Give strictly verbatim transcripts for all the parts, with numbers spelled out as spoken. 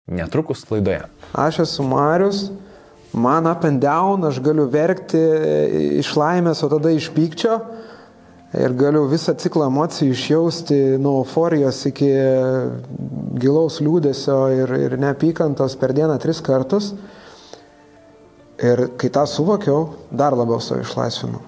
netrukus laidoje. Aš esu Marius, man up and down, aš galiu verkti iš laimės, o tada iš pykčio ir galiu visą ciklą emocijų išjausti nuo euforijos iki gilaus liūdesio ir, ir neapykantos per dieną tris kartus. Ir kai tą suvokiau, dar labiau savo išlaisvinau.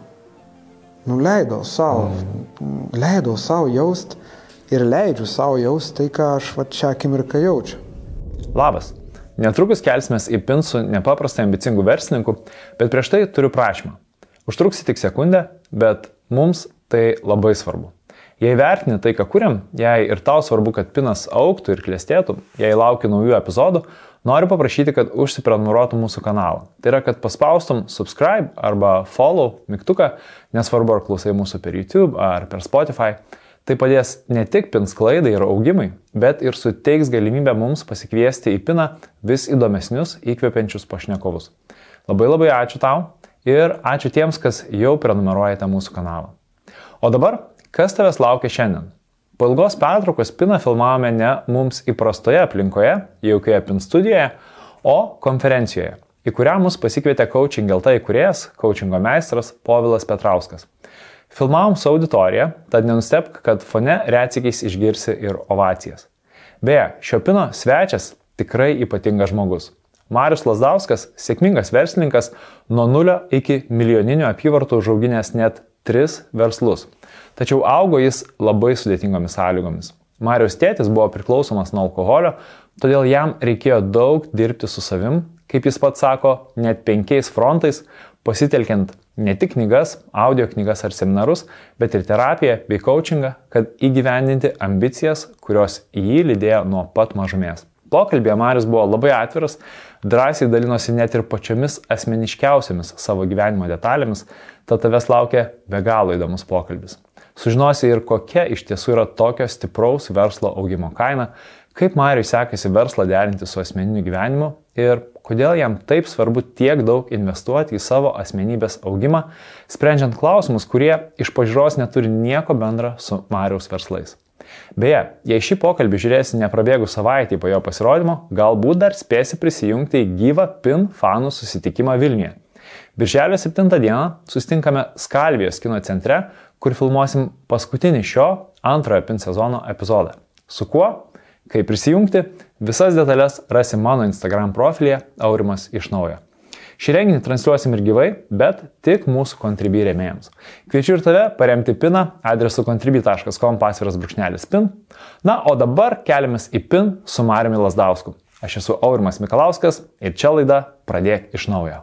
Nu, leidau savo, mm. leidau savo jaust ir leidžiu savo jaust tai, ką aš va čia akimirką jaučiu. Labas. Netrukus kelsimės į PIN su nepaprastai ambicingu verslininku, bet prieš tai turiu prašymą. Užtruksi tik sekundę, bet mums tai labai svarbu. Jei vertini tai, ką kuriam, jei ir tau svarbu, kad PINas augtų ir klestėtų, jei lauki naujų epizodų, noriu paprašyti, kad užsiprenumeruotum mūsų kanalą. Tai yra, kad paspaustum subscribe arba follow mygtuką, nesvarbu ar klausai mūsų per YouTube ar per Spotify. Tai padės ne tik PIN sklaidai ir augimai, bet ir suteiks galimybę mums pasikviesti į PINą vis įdomesnius, įkvepiančius pašnekovus. Labai labai ačiū tau ir ačiū tiems, kas jau prenumeruojate mūsų kanalą. O dabar, kas tavęs laukia šiandien? Po ilgos pertraukos PINą filmavome ne mums įprastoje aplinkoje, jaukioje PIN studijoje, o konferencijoje, į kurią mus pasikvietė Coaching L T įkūrėjas, coachingo meistras Povilas Petrauskas. Filmavom su auditorija, tad nenustebk, kad fone retsykiais išgirsi ir ovacijas. Beje, šio PINo svečias tikrai ypatingas žmogus. Marius Lazdauskas, sėkmingas verslininkas, nuo nulio iki milijoninių apyvartų užauginęs net tris verslus. Tačiau augo jis labai sudėtingomis sąlygomis. Mariaus tėtis buvo priklausomas nuo alkoholio, todėl jam reikėjo daug dirbti su savim, kaip jis pats sako, net penkiais frontais, pasitelkiant ne tik knygas, audio knygas ar seminarus, bet ir terapiją bei coachingą, kad įgyvendinti ambicijas, kurios jį lydėjo nuo pat mažumės. Pokalbėje Marius buvo labai atviras, drąsiai dalinosi net ir pačiomis asmeniškiausiamis savo gyvenimo detalėmis, tad tavęs laukia be galo įdomus pokalbis. Sužinosi ir kokia iš tiesų yra tokio stipraus verslo augimo kaina, kaip Mariui sekasi verslą derinti su asmeniniu gyvenimu ir kodėl jam taip svarbu tiek daug investuoti į savo asmenybės augimą, sprendžiant klausimus, kurie iš pažiūros neturi nieko bendra su Mariaus verslais. Beje, jei šį pokalbį žiūrėsi neprabėgus savaitį po jo pasirodymo, galbūt dar spėsi prisijungti į gyvą PIN fanų susitikimą Vilniuje. Birželio septintą dieną susitinkame Skalvijos kino centre, kur filmuosim paskutinį šio antrojo PIN sezono epizodą. Su kuo? Kaip prisijungti? Visas detalės rasi mano Instagram profilyje Aurimas iš naujo. Šį renginį transliuosim ir gyvai, bet tik mūsų Contribui rėmėjams. Kviečiu ir tave paremti PINą adresu contribui taškas com pasviras brūkšnelis PIN. Na, o dabar keliamės į PIN su Mariumi Lazdausku. Aš esu Aurimas Mikalauskas ir čia laida Pradėk iš naujo.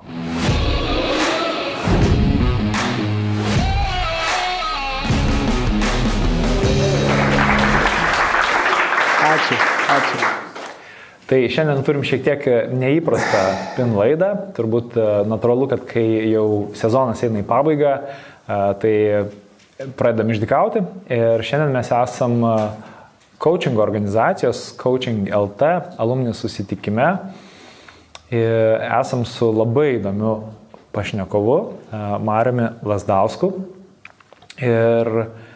Ačiū, ačiū. Tai šiandien turim šiek tiek neįprastą PIN laidą. Turbūt natūralu, kad kai jau sezonas eina į pabaigą, tai pradedam išdykauti. Ir šiandien mes esam coachingo organizacijos Coaching L T alumni susitikime. Esam su labai įdomiu pašnekovu, Mariumi Lazdausku. Ir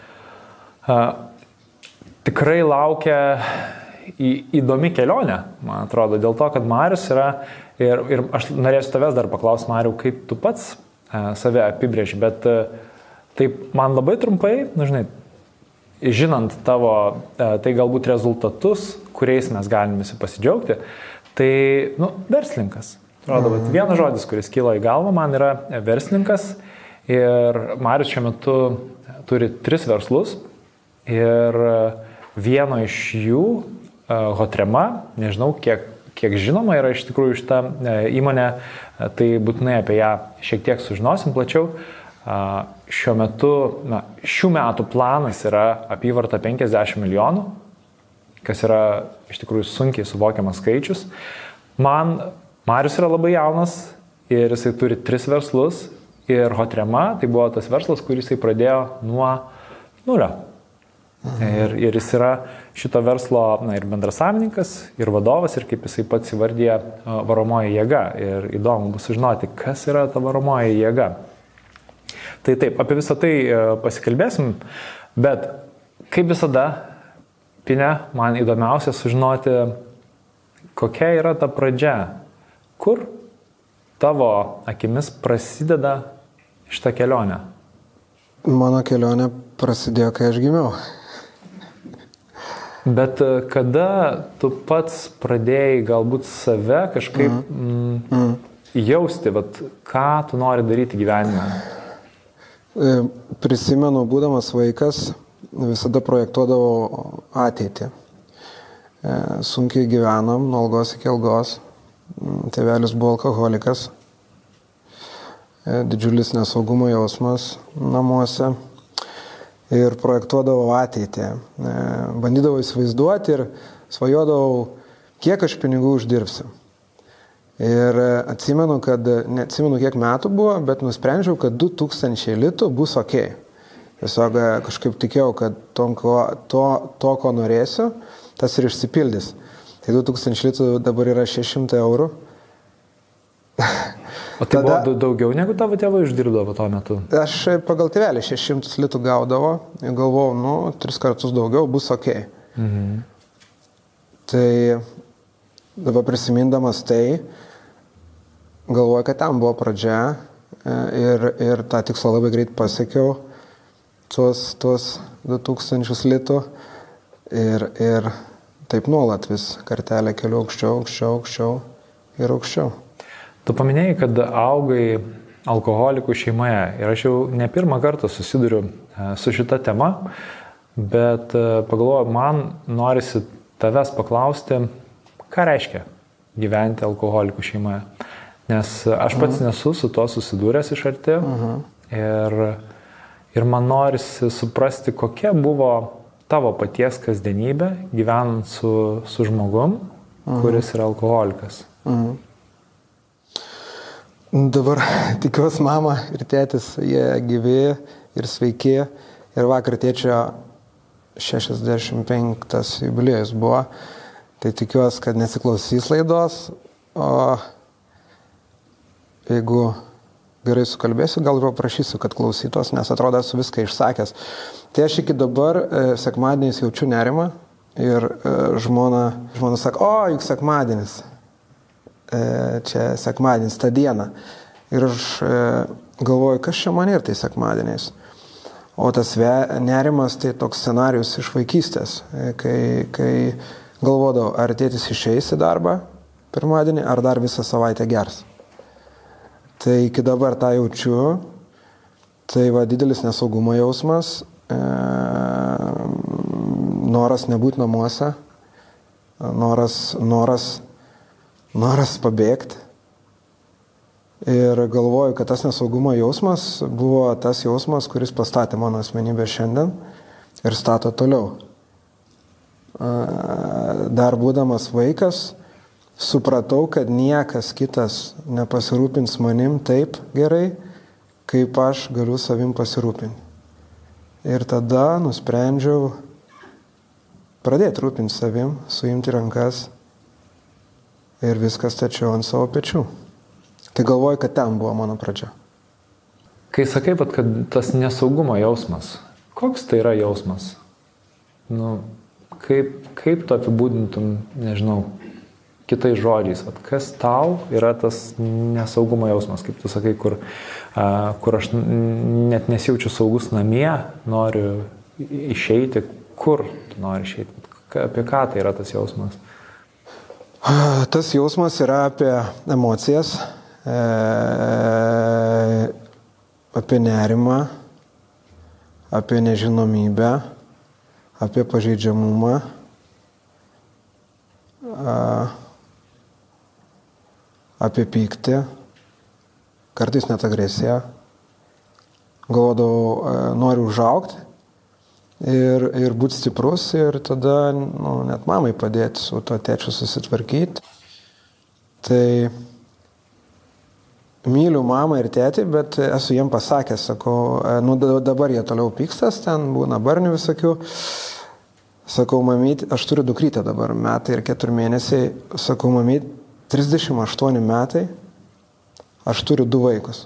tikrai laukia įdomi kelionė, man atrodo, dėl to, kad Marius yra, ir, ir aš norėsiu tavęs dar paklausti, Mariau, kaip tu pats e, save apibrėži, bet e, taip man labai trumpai, nu, žinai, žinant tavo, e, tai galbūt rezultatus, kuriais mes galim visi pasidžiaugti, tai, nu, verslininkas. Atrodo, bet vienas žodis, kuris kilo į galvą, man yra verslininkas ir Marius šiuo metu turi tris verslus ir vieno iš jų Hotrema, nežinau, kiek, kiek žinoma yra iš tikrųjų šitą įmonę, tai būtinai apie ją šiek tiek sužinosim plačiau. Šiuo metu, na, šių metų planas yra apyvarta penkiasdešimt milijonų, kas yra iš tikrųjų sunkiai suvokiamas skaičius. Man Marius yra labai jaunas ir jisai turi tris verslus ir Hotrema, tai buvo tas verslas, kurį jisai pradėjo nuo nulio. Ir, ir jis yra šito verslo, na, ir bendrasavininkas, ir vadovas, ir kaip jisai pats įvardyja varomoji jėga. Ir įdomu bus sužinoti, kas yra ta varomoji jėga. Tai taip, apie visą tai pasikalbėsim, bet kaip visada, PINe, man įdomiausia sužinoti, kokia yra ta pradžia? Kur tavo akimis prasideda šitą kelionę? Mano kelionė prasidėjo, kai aš gimiau. Bet kada tu pats pradėjai galbūt save kažkaip mm. Mm, jausti, vat, ką tu nori daryti gyvenime? Prisimenu, būdamas vaikas, visada projektuodavau ateitį. Sunkiai gyvenom, nuo algos iki algos. Tėvelis buvo alkoholikas. Didžiulis nesaugumo jausmas namuose. Ir projektuodavau ateitį. Bandydavau įsivaizduoti ir svajodavau, kiek aš pinigų uždirbsiu. Ir atsimenu, kad, neatsimenu kiek metų buvo, bet nusprendžiau, kad du tūkstančiai litų bus ok. Tiesiog kažkaip tikėjau, kad to, to, to ko norėsiu, tas ir išsipildys. Tai du tūkstančiai litų dabar yra šeši šimtai eurų. O tai Tada, buvo daugiau negu tavo tėvai uždirbdavo tuo metu? Aš pagal tėvelį šešis šimtus litų gaudavo ir galvojau, nu, tris kartus daugiau bus ok. Mhm. Tai dabar prisimindamas tai, galvoju, kad tam buvo pradžia ir, ir tą tikslą labai greit pasiekiau, tuos, tuos du tūkstančius litų ir, ir taip nuolat vis kartelę keliu aukščiau, aukščiau, aukščiau ir aukščiau. Tu paminėjai, kad augai alkoholikų šeimoje ir aš jau ne pirmą kartą susiduriu su šita tema, bet pagalvoju, man norisi tavęs paklausti, ką reiškia gyventi alkoholikų šeimoje. Nes aš pats uh-huh. nesu su tuo susidūręs iš arti uh-huh. ir, ir man norisi suprasti, kokia buvo tavo paties kasdienybė gyvenant su, su žmogum, uh-huh. kuris yra alkoholikas. Uh-huh. Dabar tikiuosi mama ir tėtis, jie gyvi ir sveiki. Ir vakar tėčio šešiasdešimt penktas jubiliejus buvo. Tai tikiuosi, kad nesiklausys laidos. O jeigu gerai sukalbėsiu, gal paprašysiu, kad klausytos, nes atrodo esu viską išsakęs. Tai aš iki dabar e, sekmadieniais jaučiu nerimą. Ir e, žmona, žmona sako, o, juk sekmadienis. Čia sekmadienis, tą dieną. Ir aš galvoju, kas čia man ir tai sekmadieniais. O tas nerimas tai toks scenarius iš vaikystės, kai, kai galvodavau, ar tėtis išeis į darbą pirmadienį, ar dar visą savaitę gers. Tai iki dabar tą jaučiu, tai va didelis nesaugumo jausmas, e, noras nebūti namuose, noras, noras Noras pabėgti ir galvoju, kad tas nesaugumo jausmas buvo tas jausmas, kuris pastatė mano asmenybę šiandien ir stato toliau. Dar būdamas vaikas, supratau, kad niekas kitas nepasirūpins manim taip gerai, kaip aš galiu savim pasirūpinti. Ir tada nusprendžiau pradėti rūpinti savim, suimti rankas, ir viskas tačiau ant savo pečių. Tai galvoju, kad ten buvo mano pradžia. Kai sakai, kad tas nesaugumo jausmas, koks tai yra jausmas? Nu, kaip, kaip tu apibūdintum, nežinau, kitais žodžiais, vat, kas tau yra tas nesaugumo jausmas, kaip tu sakai, kur, a, kur aš net nesijaučiu saugus namie, noriu išeiti, kur tu nori išeiti, apie ką tai yra tas jausmas? Tas jausmas yra apie emocijas, e, apie nerimą, apie nežinomybę, apie pažeidžiamumą, a, apie pyktį, kartais net agresiją. Galvodavau, noriu užaugti ir, ir būti stiprus ir tada nu, net mamai padėti su to tėčiu susitvarkyti. Tai myliu mamą ir tėtį, bet esu jiem pasakęs, sakau, nu dabar jie toliau pykstas, ten būna barnių visokių. Sakau, mamyt, aš turiu dukrytę dabar, metai ir keturi mėnesiai. Sakau, mamyt, trisdešimt aštuoni metai, aš turiu du vaikus.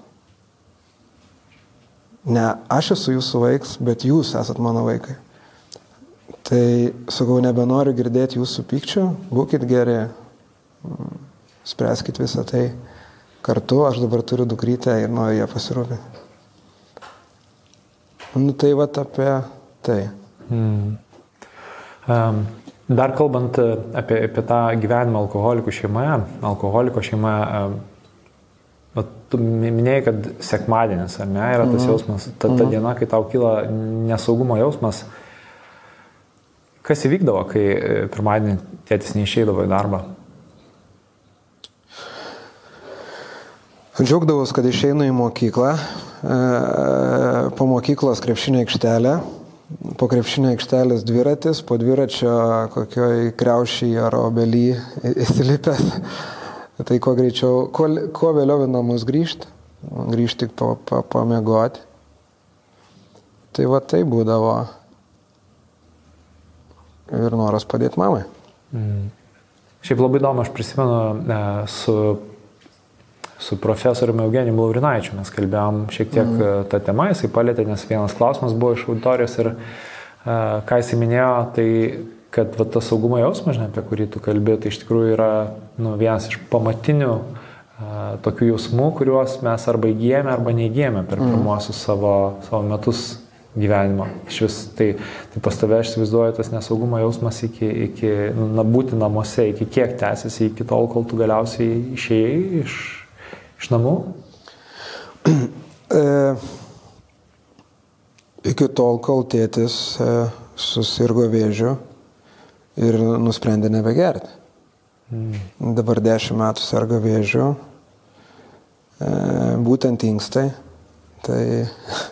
Ne, aš esu jūsų vaikas, bet jūs esat mano vaikai. Tai, sakau, nebenoriu girdėti jūsų pykčių, būkit geri, spręskit visą tai kartu, aš dabar turiu dukrytę ir noriu ją pasirūpinti. Nu tai vat apie tai. Hmm. Um, dar kalbant apie, apie tą gyvenimą alkoholikų šeimoje, alkoholiko šeimoje, um, tu minėjai, kad sekmadienis, ar ne, yra tas mm. jausmas, ta, ta mm. diena, kai tau kyla nesaugumo jausmas. Kas įvykdavo, kai pirmadienį tėtis neišeidavo į darbą? Džiaugdavus, kad išeinu į mokyklą, po mokyklos krepšinio aikštelę, po krepšinio aikštelės dviratis, po dviračio kokioj kriaušį ar obelį įsilipęs. Tai kuo greičiau, kuo, kuo vėliau į namus grįžti, grįžti pa, pa, pamiegoti. Tai va tai būdavo ir noras padėti mamai. Mm. Šiaip labai įdomu, aš prisimenu e, su su profesoriumi Eugenijumi Laurinaičiu. Mes kalbėjom šiek tiek mm. tą temą, jisai palėtė, nes vienas klausimas buvo iš auditorijos ir uh, ką jisai minėjo, tai kad va, tas saugumo jausmas, žinai, apie kurį tu kalbėjai, tai iš tikrųjų yra nu, vienas iš pamatinių uh, tokių jausmų, kuriuos mes arba įgyjame, arba neįgyjame per mm. pirmuosius savo, savo metus gyvenimo. Iš vis, tai, tai pas tave aš įsivaizduoju tas nesaugumo jausmas iki, iki na, būti namuose, iki kiek tęsiasi, iki tol, kol tu galiausiai išėjai iš Iš namų? E, iki tol, kol tėtis e, susirgo vėžiu ir nusprendė nebegerti. Mm. Dabar dešimt metų serga vėžiu, e, būtent inkstai. Tai e,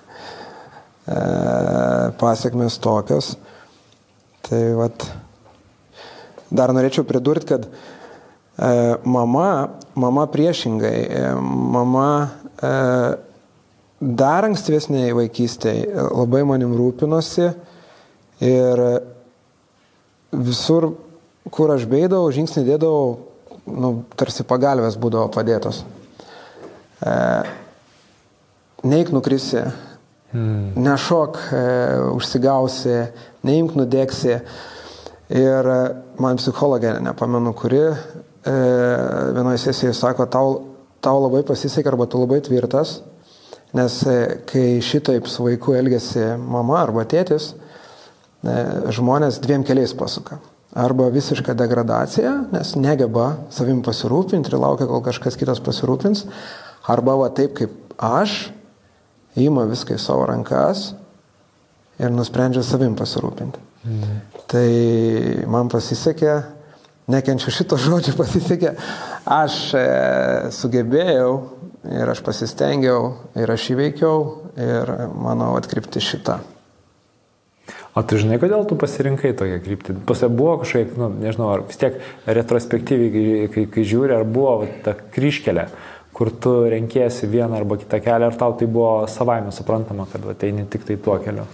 pasiekmes tokios. Tai vat, dar norėčiau pridurti, kad e, mama Mama priešingai, mama e, dar ankstyvesnėje vaikystėje labai manim rūpinosi ir visur, kur aš beidavau, žingsnį dėdavau, nu, tarsi pagalvės būdavo padėtos. E, neik nukrisi, hmm. nešok, e, užsigausi, neimk nudėksi. Ir man psichologė, nepamenu kuri, vienoje sesijoje sako, tau, tau labai pasisekė arba tu labai tvirtas, nes kai šitaip su vaiku elgiasi mama arba tėtis, žmonės dviem keliais pasuka. Arba visiška degradacija, nes negeba savim pasirūpinti ir laukia, kol kažkas kitas pasirūpins, arba va taip kaip aš, ima viską į savo rankas ir nusprendžia savim pasirūpinti. Mhm. Tai man pasisekė, nekenčiu šito žodžio, pasisekė, aš e, sugebėjau ir aš pasistengiau ir aš įveikiau ir manau atkrypti šitą. O tu žinai, kodėl tu pasirinkai tokią kryptį? Pase buvo kažkaip, nu, nežinau, ar vis tiek retrospektyviai, kai, kai žiūri, ar buvo va, ta kryžkelė, kur tu renkiesi vieną arba kitą kelią, ar tau tai buvo savaime suprantama, kad va, eini tik tai tuo keliu?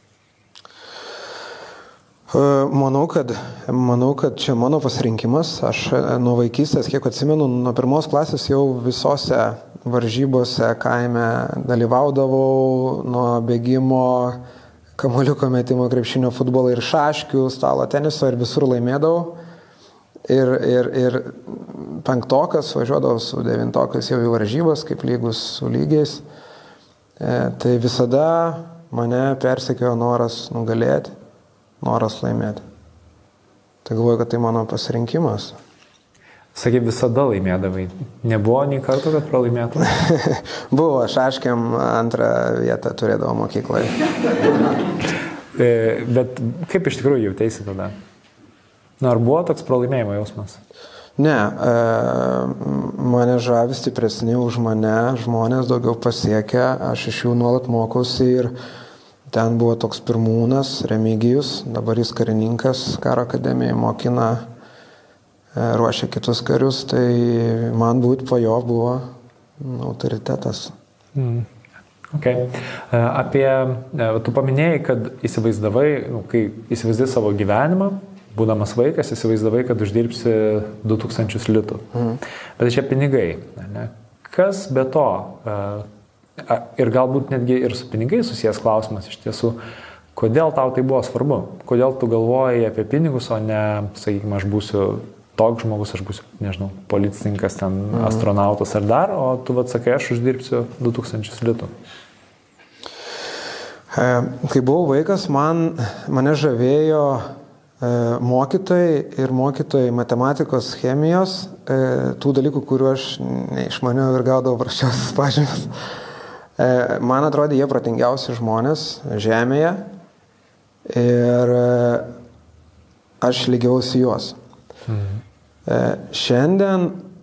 Manau kad, manau, kad čia mano pasirinkimas. Aš nuo vaikystės, kiek atsimenu, nuo pirmos klasės jau visose varžybose kaime dalyvaudavau, nuo bėgimo, kamuoliuko metimo, krepšinio, futbolo ir šaškių, stalo teniso ir visur laimėdavau. Ir, ir, ir penktokas važiuodavau su devintokas jau į varžybas, kaip lygus su lygiais. E, tai visada mane persekiojo noras nugalėti. Noras laimėti. Tai galvoju, kad tai mano pasirinkimas. Sakai, visada laimėdavai. Nebuvo nei karto, kad pralaimėtum? Buvo, šaškiam antrą vietą turėdavo mokykloje. Bet kaip iš tikrųjų jautėsi tada? Na, ar buvo toks pralaimėjimo jausmas? Ne, e, mane žavi stipresni už mane, žmonės daugiau pasiekia, aš iš jų nuolat mokausi ir ten buvo toks pirmūnas, Remigijus, dabar jis karininkas, karo akademijoje mokina, ruošia kitus karius, tai man būt po jo buvo autoritetas. Mm. Okay. Apie, tu paminėjai, kad įsivaizdavai, nu, kai įsivaizdai savo gyvenimą, būdamas vaikas, įsivaizdavai, kad uždirbsi du tūkstančius litų. Mm. Bet čia pinigai, ne? Kas be to? Ir galbūt netgi ir su pinigai susijęs klausimas iš tiesų, kodėl tau tai buvo svarbu? Kodėl tu galvojai apie pinigus, o ne, sakykime, aš būsiu toks žmogus, aš būsiu, nežinau, policininkas, ten mm. astronautas ar dar, o tu vat sakai, aš uždirbsiu du tūkstančius litų. Kai buvau vaikas, man, mane žavėjo e, mokytojai ir mokytojai matematikos, chemijos, e, tų dalykų, kuriuo aš neišmaniau ir gaudavau prasčiausias pažymius. E, man atrodė, jie protingiausi žmonės žemėje ir e, aš lygiausi juos. Mhm. E, šiandien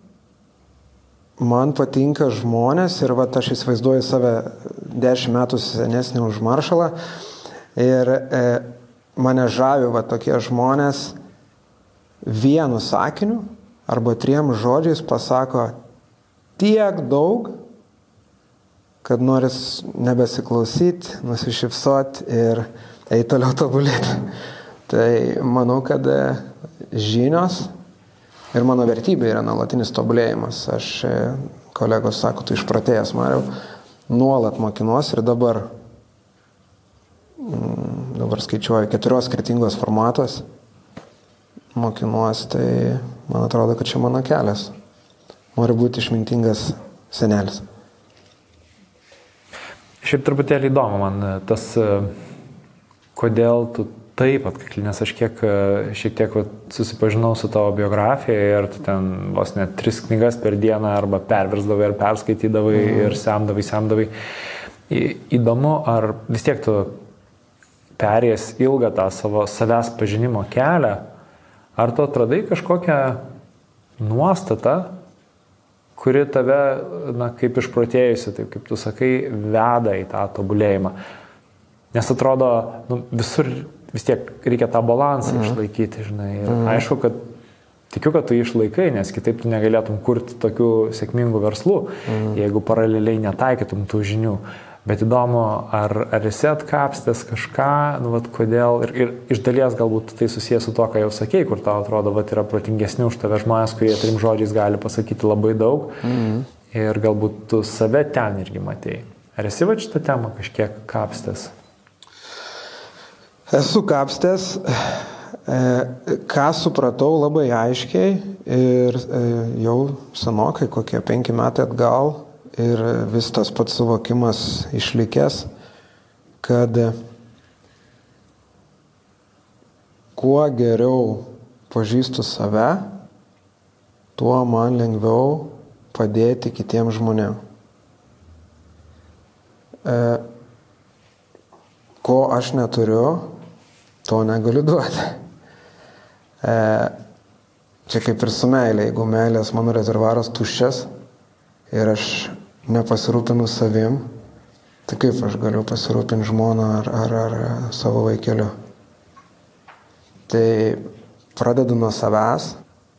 man patinka žmonės ir va, aš įsivaizduoju save dešimt metų senesnį už Maršalą ir e, mane žavi va, tokie žmonės vienu sakiniu arba triem žodžiais pasako tiek daug, kad noris nebesiklausyti, nusišypsoti ir eiti toliau tobulėti. Tai manau, kad žinios ir mano vertybė yra nuolatinis tobulėjimas. Aš, kolegos sako, tu išpratėjęs, Mariau, nuolat mokinuosi ir dabar, dabar skaičiuoju keturios skirtingos formatos mokinuosi, tai man atrodo, kad čia mano kelias. Noriu būti išmintingas senelis. Šiaip truputėlį įdomu man tas, kodėl tu taip atkakli, nes aš kiek, šiek tiek va, susipažinau su tavo biografija ir tu ten vos net tris knygas per dieną arba perversdavai ar perskaitydavai mm. ir semdavai, semdavai. Į, įdomu, ar vis tiek tu perėjęs ilgą tą savo savęs pažinimo kelią, ar tu atradai kažkokią nuostatą, kuri tave, na, kaip išprotėjusi, taip kaip tu sakai, veda į tą tobulėjimą. Nes atrodo, nu, visur vis tiek reikia tą balansą mm. išlaikyti, žinai. Ir mm. aišku, kad tikiu, kad tu išlaikai, nes kitaip tu negalėtum kurti tokių sėkmingų verslų, mm. jeigu paraleliai netaikytum tų žinių. Bet įdomu, ar, ar esi atkapstęs kažką, nu, vat, kodėl, ir, ir iš dalies galbūt tai susijęs su to, ką jau sakei, kur tau atrodo, vat, yra protingesni už tave žmonės, kurie trim žodžiais gali pasakyti labai daug, mm. ir galbūt tu save ten irgi matei. Ar esi vat šitą temą kažkiek kapstęs? Esu kapstęs, ką supratau labai aiškiai ir jau senokai, kokie penki metai atgal ir vis tas pats suvokimas išlikęs, kad kuo geriau pažįstu save, tuo man lengviau padėti kitiems žmonėms. Ko aš neturiu, to negaliu duoti. E, čia kaip ir su meilė. Jeigu meilės mano rezervaras tuščias ir aš nepasirūpinu savim, tai kaip aš galiu pasirūpinti žmoną ar, ar, ar savo vaikeliu. Tai pradedu nuo savęs,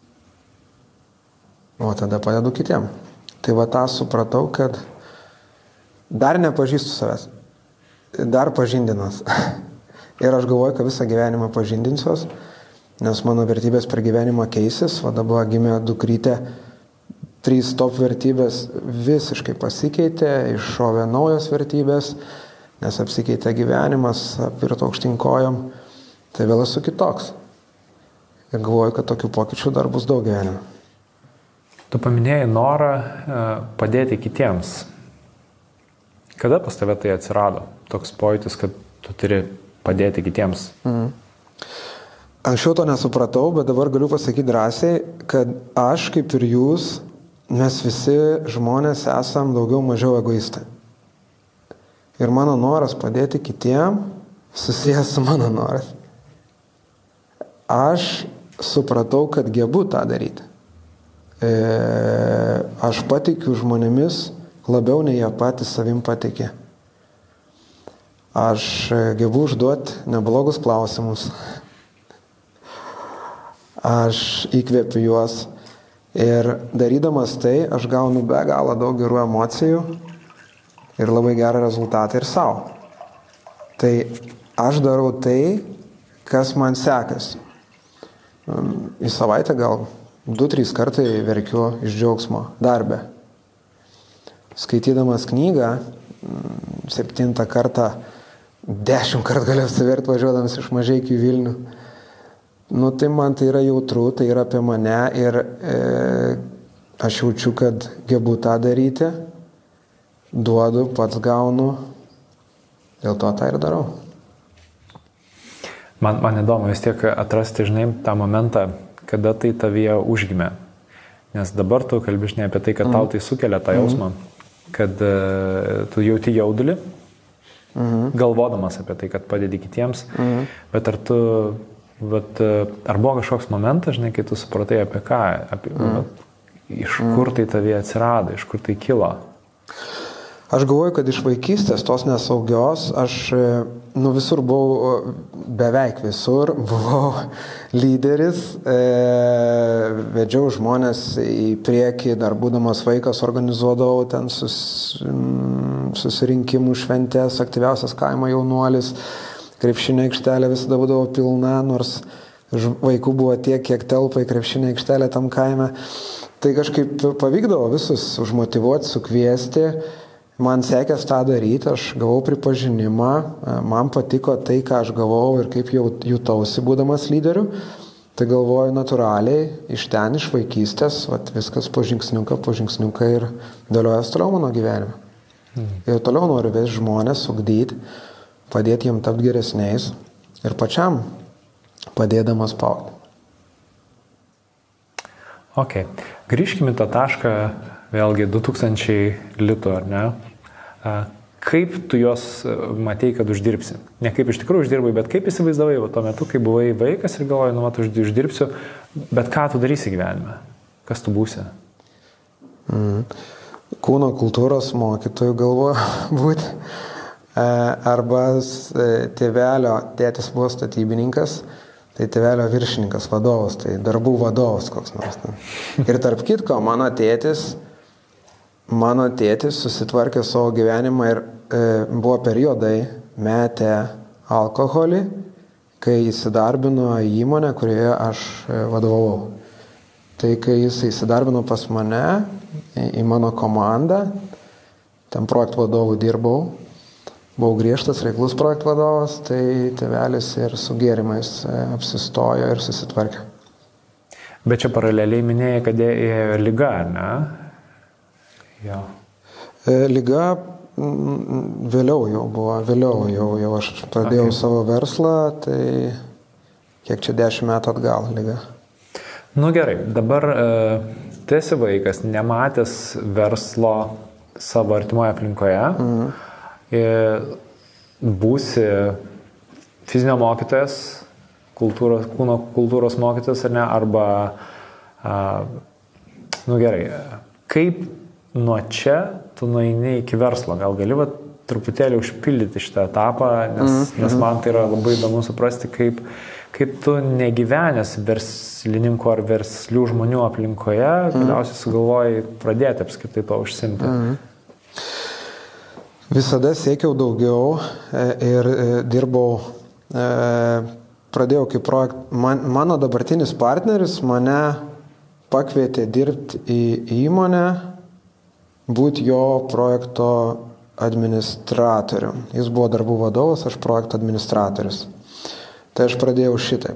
o tada padedu kitiem. Tai va tą supratau, kad dar nepažįstu savęs, dar pažindinas. Ir aš galvoju, kad visą gyvenimą pažindinsiuos, nes mano vertybės per gyvenimą keisis. Va dabar gimė dukrytė, trys top vertybės visiškai pasikeitė, iššovė naujos vertybės, nes apsikeitė gyvenimas, apvirto aukštyn kojom, tai vėl esu kitoks. Ir galvoju, kad tokių pokyčių dar bus daug gyvenime. Tu paminėjai norą padėti kitiems. Kada pas tave tai atsirado? Toks pojūtis, kad tu turi padėti kitiems. Mm. Anksčiau to nesupratau, bet dabar galiu pasakyti drąsiai, kad aš, kaip ir jūs, mes visi žmonės esam daugiau mažiau egoistai. Ir mano noras padėti kitiem susijęs su mano noras. Aš supratau, kad gebu tą daryti. E, aš patikiu žmonėmis labiau nei jie patys savim patikė. Aš gebu užduoti neblogus klausimus. Aš įkvėpiu juos. Ir darydamas tai, aš gaunu be galo daug gerų emocijų ir labai gerą rezultatą ir savo. Tai aš darau tai, kas man sekasi. Į savaitę gal du, trys kartai verkiu iš džiaugsmo darbe. Skaitydamas knygą, septintą kartą, dešimt kartų galiu apsiverti važiuodamas iš Mažeikių į Vilnių. Nu, tai man tai yra jautru, tai yra apie mane ir e, aš jaučiu, kad gebu tą daryti, duodu, pats gaunu, dėl to tą ir darau. Man, man įdomu vis tiek atrasti, žinai, tą momentą, kada tai tavyje užgimė. Nes dabar tu kalbi, žinai, apie tai, kad mm. tau tai sukelia tą jausmą, mm. kad uh, tu jauti jaudulį, mm. galvodamas apie tai, kad padedi kitiems, mm. bet ar tu, bet, ar buvo kažkoks momentas, žinai, kai tu supratai apie ką, apie, mm. bet, iš kur tai tavyje atsirado, iš kur tai kilo? Aš galvoju, kad iš vaikystės tos nesaugios, aš nu, visur buvau, beveik visur, buvau lyderis, e, vedžiau žmonės į priekį, dar būdamas vaikas organizuodavau ten sus, susirinkimų šventės, aktyviausias kaimo jaunuolis, krepšinio aikštelė visada būdavo pilna, nors vaikų buvo tiek, kiek telpa į krepšinio aikštelę tam kaime. Tai kažkaip pavykdavo visus užmotyvuoti, sukviesti. Man sekės tą daryti, aš gavau pripažinimą, man patiko tai, ką aš gavau ir kaip jutausi būdamas lyderiu. Tai galvoju natūraliai, iš ten, iš vaikystės, vat, viskas po žingsniuką, po žingsniuką ir dėliojas toliau mano gyvenime. Mm. Ir toliau noriu vis žmonės ugdyti, padėti jiem tapti geresniais ir pačiam padėdamas paaugti. Ok, grįžkime į tą tašką, vėlgi du tūkstančiai litų, ar ne? Kaip tu juos matei, kad uždirbsi? Ne kaip iš tikrųjų uždirbai, bet kaip įsivaizdavai tuo metu, kai buvai vaikas ir galvojai, nu, mat, uždirbsiu, bet ką tu darysi gyvenime? Kas tu būsi? Mm. Kūno kultūros mokytojų galvoju būti. Arba tėvelio, tėtis buvo statybininkas, tai tėvelio viršininkas, vadovas, tai darbų vadovas koks nors. Ne? Ir tarp kitko, mano tėtis, mano tėtis susitvarkė savo gyvenimą ir e, buvo periodai, metė alkoholį, kai įsidarbino į įmonę, kurioje aš e, vadovavau. Tai kai jis įsidarbino pas mane, į, į mano komandą, ten projektų vadovų dirbau, buvau griežtas, reiklus projektų vadovas, tai tėvelis ir su gėrimais apsistojo ir susitvarkė. Bet čia paraleliai minėjai, kad ėjo lyga, ne? Jo. Lyga vėliau jau buvo, vėliau jau, jau aš pradėjau okay. savo verslą, tai kiek čia dešimt metų atgal lyga. Nu gerai, dabar tu esi vaikas, nematęs verslo savo artimoje aplinkoje. Mhm. Būsi fizinio mokytojas, kultūros, kūno kultūros mokytojas, ar ne, arba, a, nu gerai, kaip nuo čia tu nueini iki verslo, gal gali va, truputėlį užpildyti šitą etapą, nes, mm-hmm. nes man tai yra labai įdomu suprasti, kaip, kaip tu negyvenęs verslininkų ar verslių žmonių aplinkoje, mm-hmm. galiausiai sugalvojai pradėti apskritai to užsimti. Mm-hmm. Visada siekiau daugiau ir dirbau, pradėjau kaip projekt, man, mano dabartinis partneris mane pakvietė dirbti į įmonę, būti jo projekto administratorium. Jis buvo darbų vadovas, aš projekto administratorius. Tai aš pradėjau šitaip.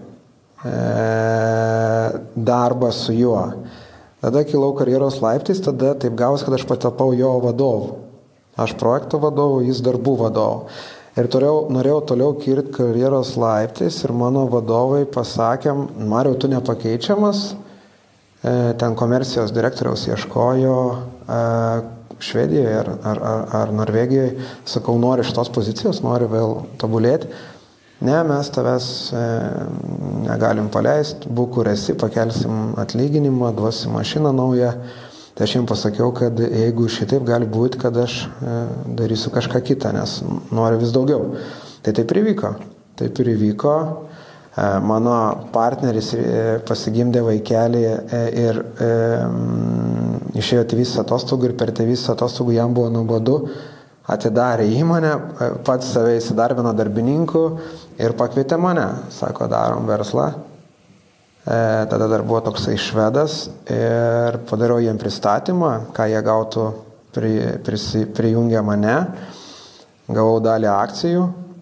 Darbą su juo. Tada kilau karjeros laiptais, tada taip gavus, kad aš patapau jo vadovu. Aš projekto vadovu, jis darbų vadovu. Ir turėjau, norėjau toliau kirti karjeros laiptais ir mano vadovai pasakė, Mariau, tu nepakeičiamas, ten komercijos direktoriaus ieškojo Švedijoje ar, ar, ar, ar Norvegijoje. Sakau, nori šitos pozicijos, nori vėl tobulėti. Ne, mes tavęs e, negalim paleisti, būk kur esi, pakelsim atlyginimą, duosim mašiną naują. Tai aš jiems pasakiau, kad jeigu šitaip gali būti, kad aš e, darysiu kažką kitą, nes noriu vis daugiau. Tai taip ir įvyko. Taip ir įvyko. E, mano partneris e, pasigimdė vaikelį e, ir e, m, išėjo tėvystės atostogų ir per tėvystės atostogų jam buvo nuobodu. Atidarė įmonę, pats save įsidarbino darbininku ir pakvietė mane. Sako, darom verslą. E, tada dar buvo toksai švedas ir padariau jiem pristatymą, ką jie gautų pri, prisi, prijungę mane. Gavau dalį akcijų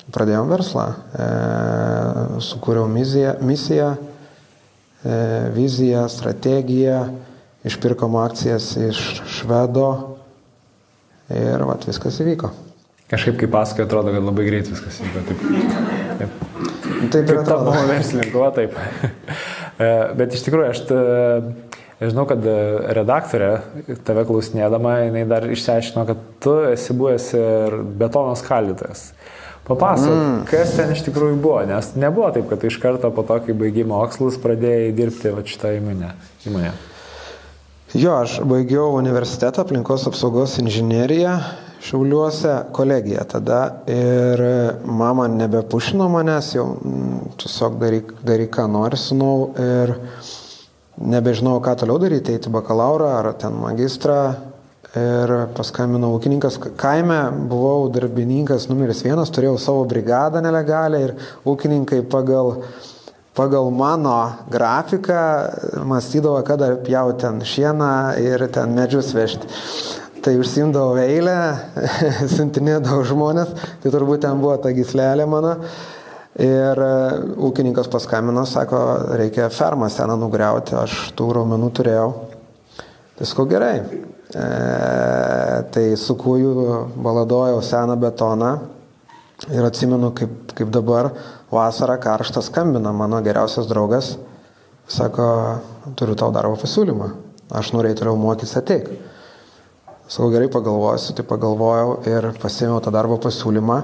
pradėjom verslą. E, sukūriau misiją, misiją e, viziją, strategiją, išpirkom akcijas iš Švedo ir vat, viskas įvyko. Kažkaip kaip pasakoju, atrodo, kad labai greit viskas įvyko. Taip, taip. Taip ir atrodo. Kaip verslininku, va taip. Bet iš tikrųjų, aš, t, aš žinau, kad redaktorė tave klausinėdama, jinai dar išsiaiškino, kad tu esi buvęs ir betono skaldytojas. Papasakok, mm. kas ten iš tikrųjų buvo, nes nebuvo taip, kad tu iš karto po to, kai baigei mokslus, pradėjai dirbti va šitą įmonę. įmonę. Jo, aš baigiau universitetą aplinkos apsaugos inžineriją Šiauliuose, kolegiją tada ir mama nebepušino manęs, jau tiesiog daryk, daryk ką nori, sūnau, ir nebežinau, ką toliau daryti, eiti bakalaurą ar ten magistrą. Ir paskambinau ūkininkas, kaime buvau darbininkas numeris vienas, turėjau savo brigadą nelegalią ir ūkininkai pagal, pagal mano grafiką mąstydavo, kada pjauti ten šieną ir ten medžius vežti. Tai užsiimdavau eilę, siuntinėdavau žmonės, tai turbūt ten buvo ta gyslelė mano. Ir ūkininkas paskambino, sako, reikia fermą seną nugriauti, aš tų raumenų turėjau. Tai sakau, gerai. E, tai su kūju baladojau seną betoną ir atsimenu, kaip, kaip dabar vasarą karštą skambina mano geriausias draugas. Sako, turiu tau darbo pasiūlymą, aš norėjau toliau mokytis, ateik. Sakau, gerai pagalvosiu, tai pagalvojau ir pasiėmiau tą darbo pasiūlymą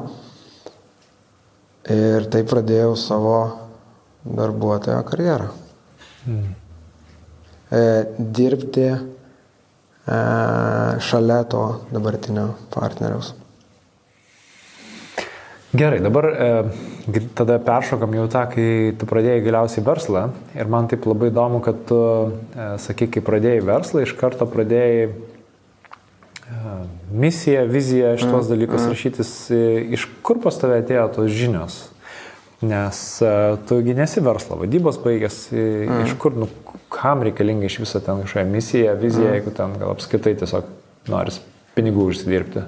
ir taip pradėjau savo darbuotojo karjerą. Hmm. E, dirbti e, šalia to dabartinio partneriaus. Gerai, dabar e, tada peršokam jau tą, kai tu pradėjai galiausiai verslą ir man taip labai įdomu, kad tu, e, sakyk, kai pradėjai verslą, iš karto pradėjai misiją, viziją, šitos dalykus rašytis, iš kur pas tave atėjo tos žinios? Nes tu nesi verslo vadybos baigęs, mm. iš kur, nu, kam reikalinga iš viso ten kažkokia misija, vizija, mm. jeigu ten gal apskaitai tiesiog noris pinigų užsidirbti?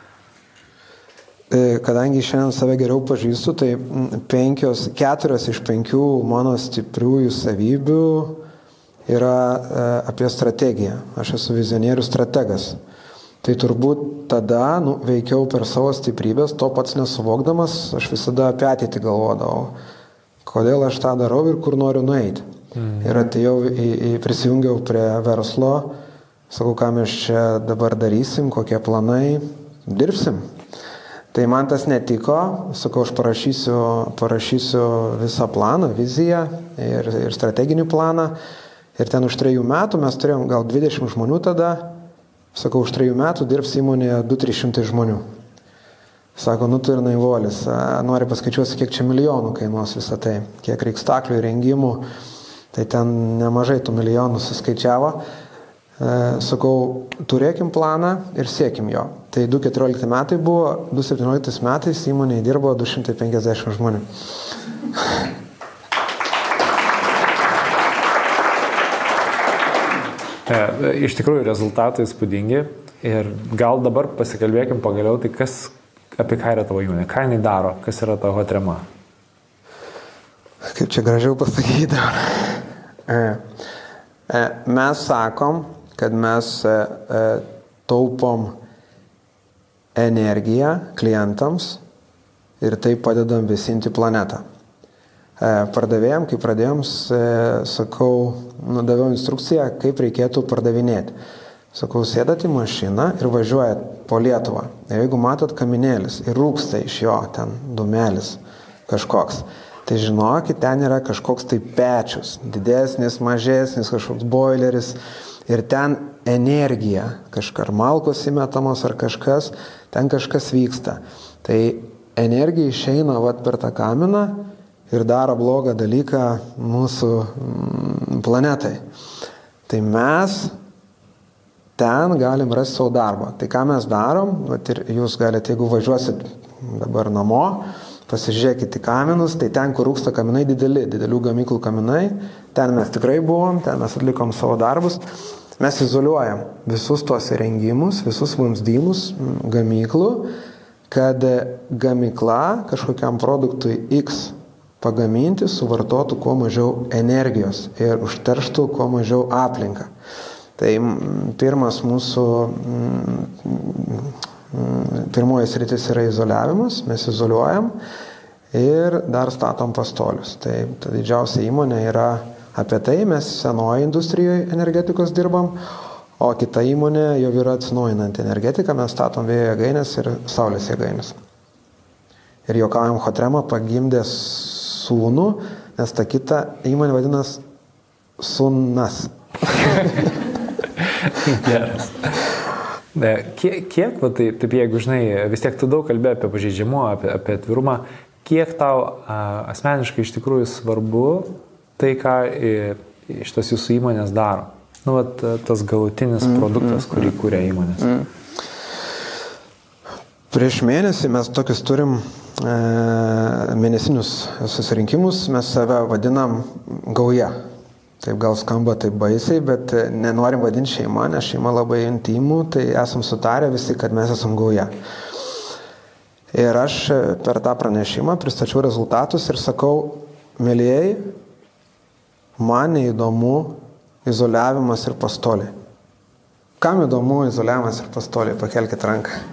Kadangi šiandien save geriau pažįstu, tai penkios, keturios iš penkių mano stipriųjų savybių yra apie strategiją. Aš esu vizionierius strategas. Tai turbūt tada nu, veikiau per savo stiprybės, to pats nesuvokdamas, aš visada apie ateitį galvodavau, kodėl aš tą darau ir kur noriu nueiti. Mm. Ir atėjau, į, į, prisijungiau prie verslo, sakau, ką mes čia dabar darysim, kokie planai, dirbsim. Tai man tas netiko, sakau, aš parašysiu, parašysiu visą planą, viziją ir, ir strateginį planą. Ir ten už trejų metų mes turėjom gal dvidešimt žmonių tada. Sakau, už trejų metų dirbs įmonėje du trys šimtai žmonių. Sako, nu tu ir naivolis, nori paskaičiuosi, kiek čia milijonų kainuos visą tai, kiek reiks staklių įrengimų, tai ten nemažai tų milijonų suskaičiavo. Sakau, turėkim planą ir siekim jo. Tai du keturiolikti metai buvo, du septynioliktais metais įmonėje dirbo du šimtai penkiasdešimt žmonių. Iš tikrųjų rezultatai įspūdingi ir gal dabar pasikalbėkim pagaliau, tai kas, apie ką yra tavo įmonė, ką jinai daro, kas yra tavo Hotrema? Kaip čia gražiau pasakyti. Mes sakom, kad mes taupom energiją klientams ir tai padedam vėsinti planetą. Pardavėjom, kai pradėjom, sakau, nudaviau instrukciją, kaip reikėtų pardavinėti. Sakau, sėdat į mašiną ir važiuojat po Lietuvą. Ir jeigu matot kaminėlis ir rūksta iš jo, ten dūmelis kažkoks, tai žinokit, ten yra kažkoks tai pečius, didesnis, mažesnis, kažkoks boileris ir ten energija, kažkar malkos įmetamos ar kažkas, ten kažkas vyksta. Tai energija išeina vat per tą kaminą ir daro blogą dalyką mūsų planetai. Tai mes ten galim rasti savo darbą. Tai ką mes darom, vat ir jūs galite, jeigu važiuosit dabar namo, pasižiūrėkite į kaminus, tai ten, kur rūksta kaminai dideli, didelių gamyklų kaminai, ten mes tikrai buvom, ten mes atlikom savo darbus. Mes izoliuojam visus tuos įrengimus, visus vamzdymus gamyklų, kad gamykla kažkokiam produktui X pagaminti suvartotų kuo mažiau energijos ir užterštų kuo mažiau aplinką. Tai pirmas mūsų, pirmoji sritis yra izoliavimas, mes izoliuojam ir dar statom pastolius. Tai ta didžiausia įmonė yra apie tai, mes senoji industrijoje energetikos dirbam, o kita įmonė jau yra atsinaujinanti energetika, mes statom vėjo jėgainės ir saulės jėgainės. Ir juokaujam, Hotrema pagimdė sūnų, nes ta kita įmonė vadinas sūnas. Geras. Kiek, kiek va, tai, taip jeigu žinai, vis tiek tu daug kalbėjai apie pažeidžiamumą, apie, apie atvirumą, kiek tau a, asmeniškai iš tikrųjų svarbu tai, ką iš tos jūsų įmonės daro? Nu, va, tas galutinis mm, produktas, mm, kurį kūrė įmonės. Mm. Prieš mėnesį mes tokius turim e, mėnesinius susirinkimus, mes save vadinam gauja. Taip gal skamba taip baisiai, bet nenorim vadinti šeima, nes šeima labai intimų, tai esam sutarę visi, kad mes esam gauja. Ir aš per tą pranešimą pristačiau rezultatus ir sakau, mėlyjei, man neįdomu izoliavimas ir pastoliai. Kam įdomu izoliavimas ir pastoliai? Pakelkit ranką.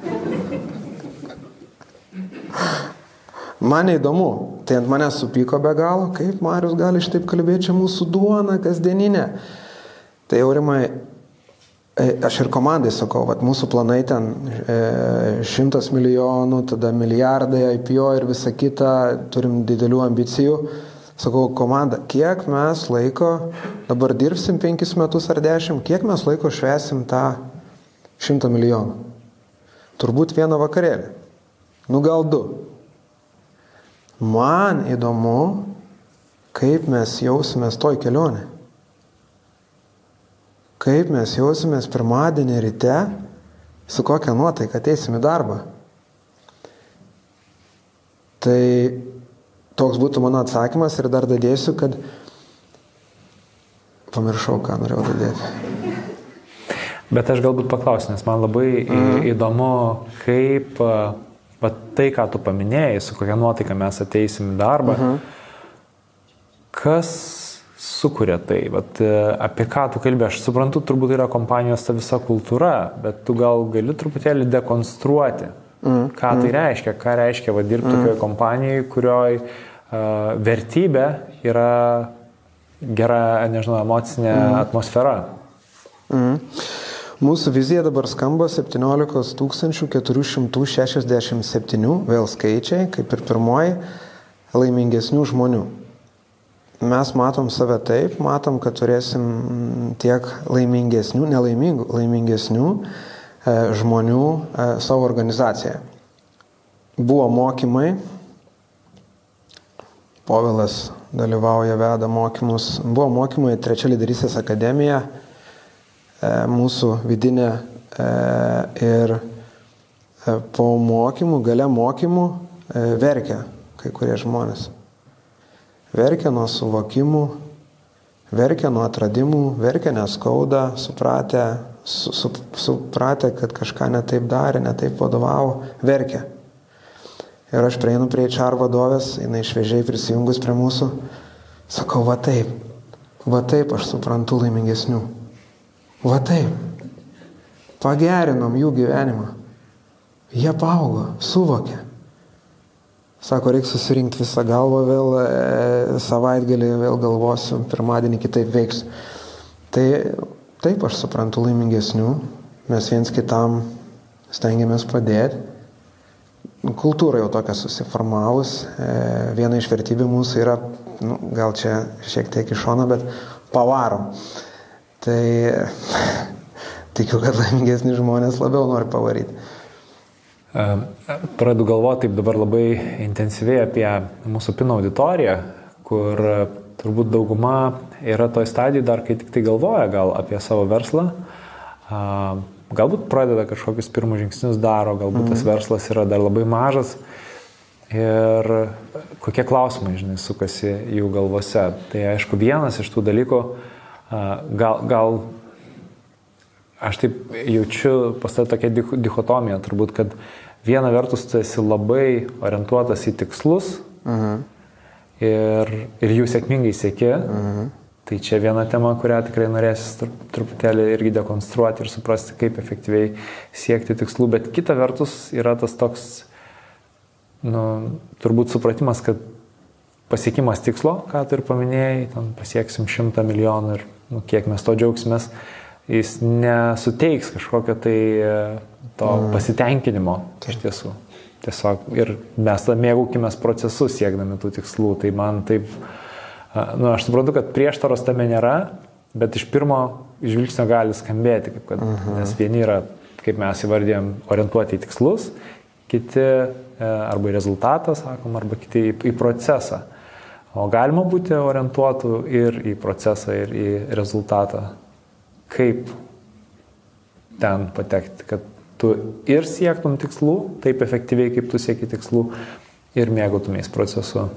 Man neįdomu, tai ant manęs supyko be galo, kaip Marius gali šitaip kalbėti, čia mūsų duona kasdieninė. Tai Aurimai, aš ir komandai sakau, vat mūsų planai ten šimtas milijonų, tada milijardai I P O ir visa kita, turim didelių ambicijų. Sakau, komanda, kiek mes laiko, dabar dirbsim penkis metus ar dešimt, kiek mes laiko švęsim tą šimtą milijonų? Turbūt vieną vakarėlį, nu gal du. Man įdomu, kaip mes jausimės toj kelionė. Kaip mes jausimės pirmadienį ryte, su kokia nuotaika ateisim į darbą. Tai toks būtų mano atsakymas ir dar dadėsiu, kad pamiršau, ką norėjau dadėti. Bet aš galbūt paklausiu, nes man labai mm. įdomu, kaip va, tai, ką tu paminėjai, su kokia nuotaika mes ateisim į darbą, mm-hmm. kas sukuria tai, vat, apie ką tu kalbė, aš suprantu, turbūt yra kompanijos ta visa kultūra, bet tu gal gali truputėlį dekonstruoti, mm. ką tai reiškia, ką reiškia va, dirbti mm. tokioje kompanijoje, kurioje uh, vertybė yra gera, nežinau, emocinė mm. atmosfera. Mm. Mūsų vizija dabar skamba septyniolika tūkstančių keturi šimtai šešiasdešimt septyni, vėl skaičiai, kaip ir pirmoji, laimingesnių žmonių. Mes matom save taip, matom, kad turėsim tiek laimingesnių, nelaimingų, laimingesnių e, žmonių e, savo organizacijoje. Buvo mokymai, Povilas dalyvauja, veda mokymus, buvo mokymai Trečia lyderystės akademija, mūsų vidinė ir po mokymų, gale mokymų verkia kai kurie žmonės. Verkia nuo suvokimų, verkia nuo atradimų, verkia neskauda, supratę, su, su, supratę, kad kažką netaip darė, netaip vadovavo, verkia. Ir aš prieinu prie H R vadovės, jinai šviežiai prisijungus prie mūsų, sakau, va taip, va taip aš suprantu laimingesnių. Va taip, pagerinom jų gyvenimą. Jie paaugo, suvokė. Sako, reikia susirinkti visą galvą vėl, e, savaitgalį vėl galvosiu, pirmadienį kitaip veiks. Tai taip aš suprantu laimingesnių, mes viens kitam stengiamės padėti. Kultūra jau tokia susiformavus, e, viena iš vertybių mūsų yra, nu, gal čia šiek tiek iš šono, bet pavarom. Tai tikiu, kad laimingesni žmonės labiau nori pavaryti. Pradedu galvoti taip dabar labai intensyviai apie mūsų PIN auditoriją, kur turbūt dauguma yra toj stadijai dar, kai tik tai galvoja gal apie savo verslą. Galbūt pradeda kažkokius pirmus žingsnius daro, galbūt tas verslas yra dar labai mažas. Ir kokie klausimai, žinai, sukasi jų galvose. Tai aišku, vienas iš tų dalykų, gal, gal aš taip jaučiu pas tai tokia dichotomija, turbūt, kad viena vertus tu esi labai orientuotas į tikslus Mhm. ir, ir jų sėkmingai sieki. Mhm. Tai čia viena tema, kurią tikrai norėsis truputėlį irgi dekonstruoti ir suprasti, kaip efektyviai siekti tikslų. Bet kita vertus yra tas toks, nu, turbūt supratimas, kad pasiekimas tikslo, ką tu ir paminėjai, ten pasieksim šimtą milijonų ir nu, kiek mes to džiaugsimės, jis nesuteiks kažkokio tai to mm. pasitenkinimo iš tiesų. Tiesiog ir mes tą mėgaukimės procesus siekdami tų tikslų. Tai man taip, nu, aš suprantu, kad prieštaros tame nėra, bet iš pirmo žvilgsnio gali skambėti, kaip kad, uh-huh. nes vieni yra, kaip mes įvardėjom, orientuoti į tikslus, kiti arba į rezultatą, sakom, arba kiti į, į procesą. O galima būti orientuotų ir į procesą, ir į rezultatą. Kaip ten patekti, kad tu ir siektum tikslų, taip efektyviai, kaip tu sieki tikslų, ir mėgautumės procesu.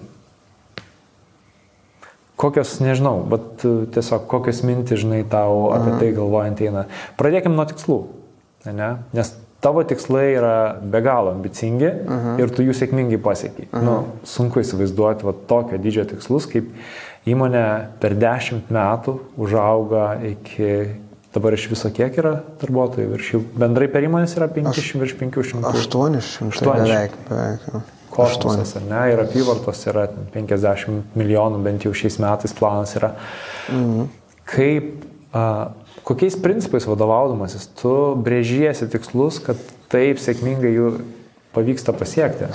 Kokios, nežinau, bet tiesiog kokios mintis, žinai, tau apie tai galvojant eina. Pradėkim nuo tikslų, ne? Nes tavo tikslai yra be galo ambicingi uh-huh. ir tu jų sėkmingai pasiekiai. Uh-huh. Nu, sunku įsivaizduoti va, tokio dydžio tikslus, kaip įmonė per dešimt metų užauga iki, dabar iš viso kiek yra darbuotojų, virš jų, bendrai per įmonės yra penki šimtai, virš penki šimtai. aštuoni šimtai beveik, beveik. Kosmosas, ar ne, ir apyvartos yra penkiasdešimt milijonų, bent jau šiais metais planas yra. Mhm. Kaip, a, kokiais principais vadovaudamasis tu brėžiesi tikslus, kad taip sėkmingai jų pavyksta pasiekti?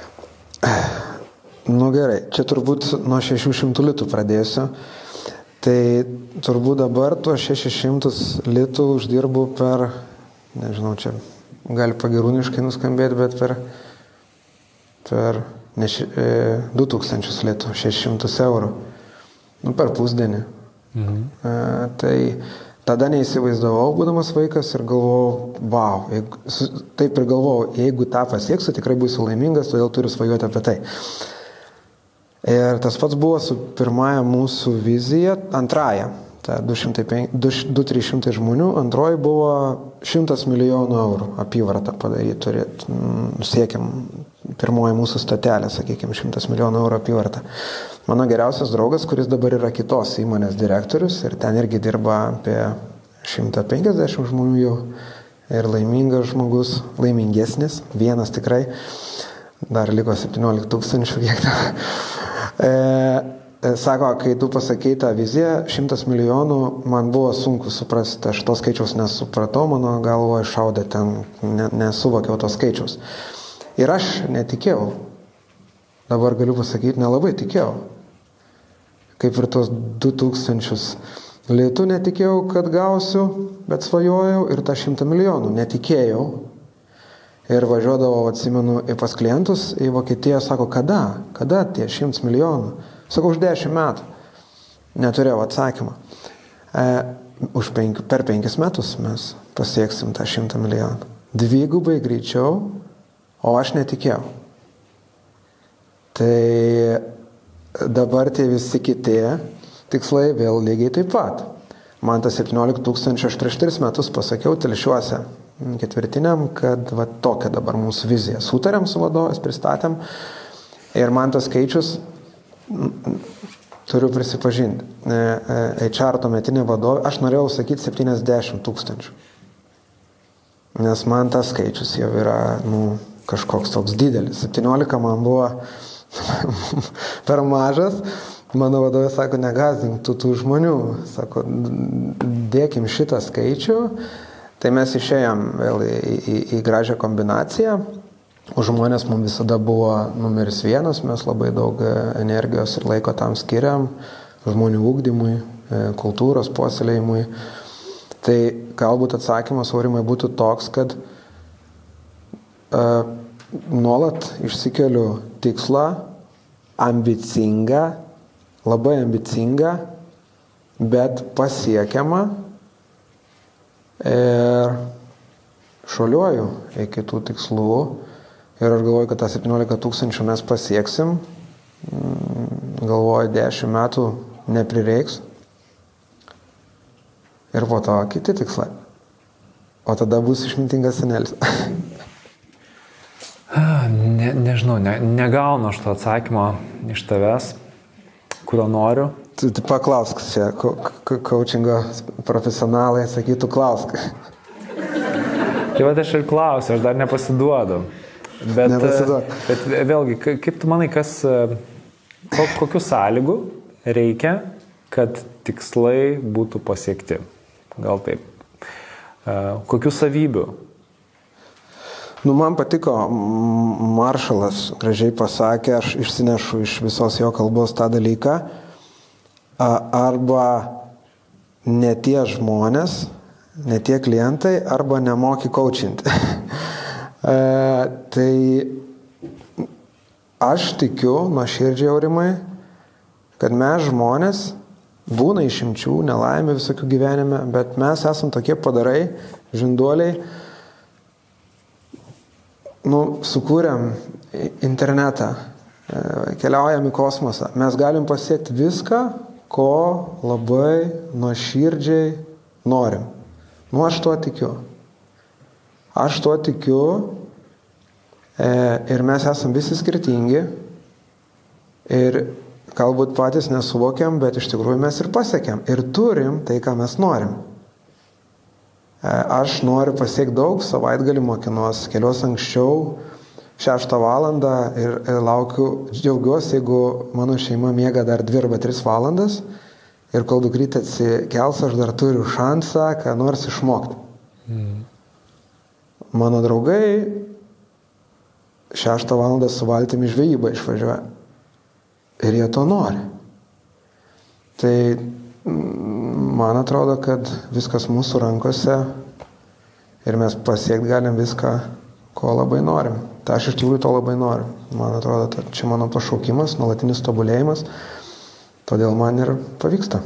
Nu gerai, čia turbūt nuo šešių šimtų litų pradėsiu. Tai turbūt dabar tuos šešis šimtus litų uždirbu per, nežinau, čia gali pagirūniškai nuskambėti, bet per, per ne, e, du tūkstančius litų, šešis šimtus eurų, nu, per pusdienį. Mhm. E, tai tada neįsivaizdavau, būdamas vaikas, ir galvojau, wow, jeigu, taip ir galvojau, jeigu tą pasieksiu, tikrai būsiu laimingas, todėl turiu svajoti apie tai. Ir tas pats buvo su pirmąja mūsų vizija, antraja, ta du trys šimtai žmonių, antroji buvo šimtas milijonų eurų apyvartą padaryti, turėt, siekiam pirmoji mūsų statelė, sakykime, šimtas milijonų eurų apyvartą. Mano geriausias draugas, kuris dabar yra kitos įmonės direktorius ir ten irgi dirba apie šimtą penkiasdešimt žmonių jau ir laimingas žmogus, laimingesnis, vienas tikrai, dar liko septyniolika tūkstančių, kiek tą. E, sako, kai tu pasakei tą viziją, šimtas milijonų, man buvo sunku suprasti, aš to skaičiaus nesupratau, mano galvoje šaudė ten, ne, nesuvokiau to skaičiaus. Ir aš netikėjau, dabar galiu pasakyti, nelabai tikėjau. Kaip ir tos du tūkstančius litų netikėjau, kad gausiu, bet svajojau, ir tą šimtą milijonų netikėjau. Ir važiuodavau, atsimenu, pas klientus į Vokietiją, sako, kada? Kada tie šimtas milijonų? Sakau, už dešimt metų. Neturėjau atsakymą. E, už penki, per penkis metus mes pasieksim tą šimtą milijonų. Dvigubai greičiau, o aš netikėjau. Tai dabar tie visi kiti tikslai vėl lygiai taip pat. Man tas septyniolika tūkstančių aš prieš tris metus pasakiau telšiuose ketvirtiniam, kad va tokia dabar mūsų vizija. Sutarėm su vadovais, pristatėm ir man tas skaičius, turiu prisipažinti, H R tuometinė vadovė, aš norėjau sakyti septyniasdešimt tūkstančių. Nes man tas skaičius jau yra nu, kažkoks toks didelis. septyniolika man buvo per mažas. Mano vadovė sako, negazdink tų, tų žmonių. Sako, dėkim šitą skaičių. Tai mes išėjom vėl į, į, į gražią kombinaciją. Už žmonės mums visada buvo numeris vienas, mes labai daug energijos ir laiko tam skiriam, žmonių ugdymui, kultūros puoselėjimui. Tai galbūt atsakymas, Aurimai, būtų toks, kad uh, nuolat išsikeliu tikslą, ambicingą, labai ambicingą, bet pasiekiamą. Ir šuoliuoju iki tų tikslų ir aš galvoju, kad tą septyniolika tūkstančių mes pasieksim, galvoju, dešimt metų neprireiks ir po to kiti tikslai, o tada bus išmintingas senelis. Ne, nežinau, ne, negaunu aš to atsakymo iš tavęs, kurio noriu. Tu, tu paklausk, čia coachingo profesionalai sakytų klausk. Tai va aš ir klausiu, aš dar nepasiduodu. Bet, bet vėlgi, kaip tu manai, kas, kokių sąlygų reikia, kad tikslai būtų pasiekti? Gal taip. Kokių savybių? Nu, man patiko, Maršalas gražiai pasakė, aš išsinešu iš visos jo kalbos tą dalyką, arba ne tie žmonės, ne tie klientai, arba nemoki coachinti. e, tai aš tikiu, nuoširdžiai Aurimai, kad mes žmonės, būna išimčių, nelaimė visokių gyvenime, bet mes esam tokie padarai, žinduoliai, nu, sukūrėm internetą, keliaujam į kosmosą. Mes galim pasiekti viską, ko labai nuoširdžiai norim. Nu, aš tuo tikiu. Aš tuo tikiu e, ir mes esam visi skirtingi ir galbūt patys nesuvokiam, bet iš tikrųjų mes ir pasiekėm. Ir turim tai, ką mes norim. Aš noriu pasiekti daug, savaitgalį mokinuos, kelios anksčiau, šeštą valandą ir, ir laukiu, džiaugiuosi, jeigu mano šeima miega dar dvi arba tris valandas ir kol dukrytė atsikels, aš dar turiu šansą, ką nors išmokti. Mm. Mano draugai šeštą valandą su valtimi žvejybą išvažiuoja ir jie to nori. Tai man atrodo, kad viskas mūsų rankose ir mes pasiekti galim viską, ko labai norim. Tai aš iš tikrųjų to labai noriu. Man atrodo, tai čia mano pašaukimas, nuolatinis tobulėjimas, todėl man ir pavyksta.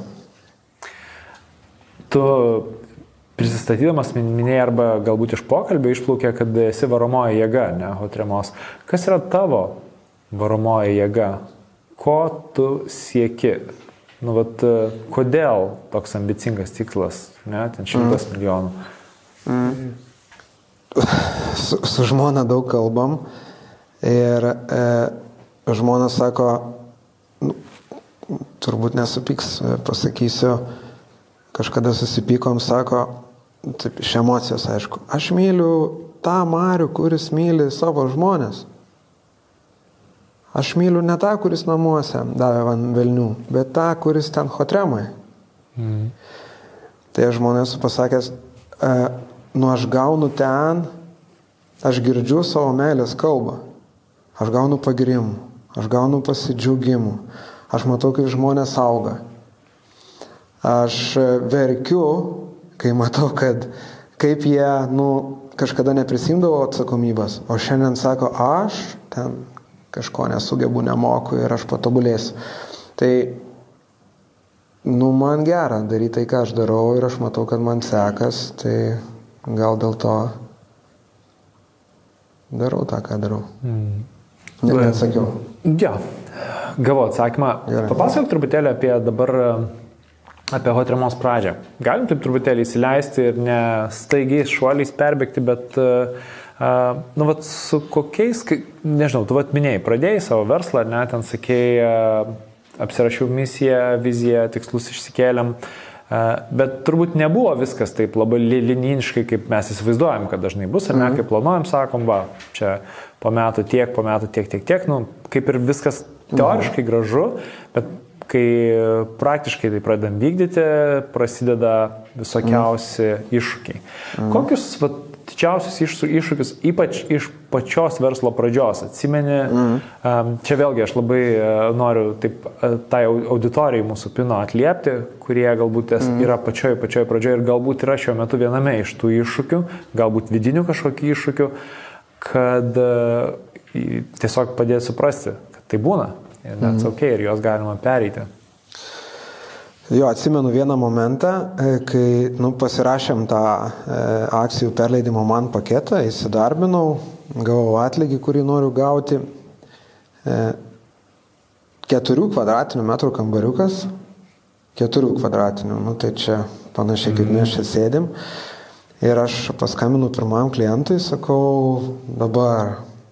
Tu prisistatydamas minėjai arba galbūt iš pokalbio išplaukė, kad esi varomoji jėga, ne, Hotremos. Kas yra tavo varomoji jėga? Ko tu sieki? Nu, vat, kodėl toks ambicingas tikslas, ne, ten šimtas mm. milijonų? Mm. Su, su žmona daug kalbam ir e, žmona sako, nu, turbūt nesupyks, pasakysiu, kažkada susipykom, sako, taip, iš emocijos, aišku, aš myliu tą Marių, kuris myli savo žmonės. Aš myliu ne tą, kuris namuose davė van velnių, bet tą, kuris ten Hotremai. Mm. Tai aš žmonai esu pasakęs, e, nu aš gaunu ten, aš girdžiu savo meilės kalbą, aš gaunu pagirimų, aš gaunu pasidžiaugimų, aš matau, kaip žmonės auga. Aš verkiu, kai matau, kad kaip jie, nu, kažkada neprisimdavo atsakomybės, o šiandien sako, aš ten kažko nesugebu, nemoku ir aš patobulėsiu. Tai, nu, man gera daryti tai, ką aš darau ir aš matau, kad man sekas, tai gal dėl to darau tą, ką darau. Mm. Ne, neatsakiau. Ja, gavau atsakymą. Papasakok truputėlį apie dabar, apie Hotremos pradžią. Galim taip truputėlį įsileisti ir ne staigiais šuoliais perbėgti, bet Uh, nu, vat, su kokiais, nežinau, tu vat minėjai, pradėjai savo verslą, ar ne, ten sakėjai, uh, apsirašiau misiją, viziją, tikslus išsikėlėm, uh, bet turbūt nebuvo viskas taip labai lininiškai, kaip mes įsivaizduojam, kad dažnai bus, ar ne, kaip planuojam, sakom, va, čia po metų tiek, po metų tiek, tiek, tiek, nu, kaip ir viskas teoriškai gražu, bet kai praktiškai tai pradedam vykdyti, prasideda visokiausi iššūkiai. Kokius, vat, didžiausius iššūkius, ypač iš pačios verslo pradžios. Atsimeni, mm. čia vėlgi aš labai noriu taip tai auditorijai mūsų Pino atliepti, kurie galbūt mm. yra pačioj, pačioj pradžioje ir galbūt yra šiuo metu viename iš tų iššūkių, galbūt vidinių kažkokių iššūkių, kad tiesiog padėti suprasti, kad tai būna ir net mm. okay, ir juos galima pereiti. Jo, atsimenu vieną momentą, kai nu, pasirašėm tą e, akcijų perleidimo man paketą, įsidarbinau, gavau atlygį, kurį noriu gauti. E, keturių kvadratinių metrų kambariukas, keturių kvadratinių, nu tai čia panašiai kaip mes čia sėdim. Ir aš paskambinu pirmam klientui, sakau, dabar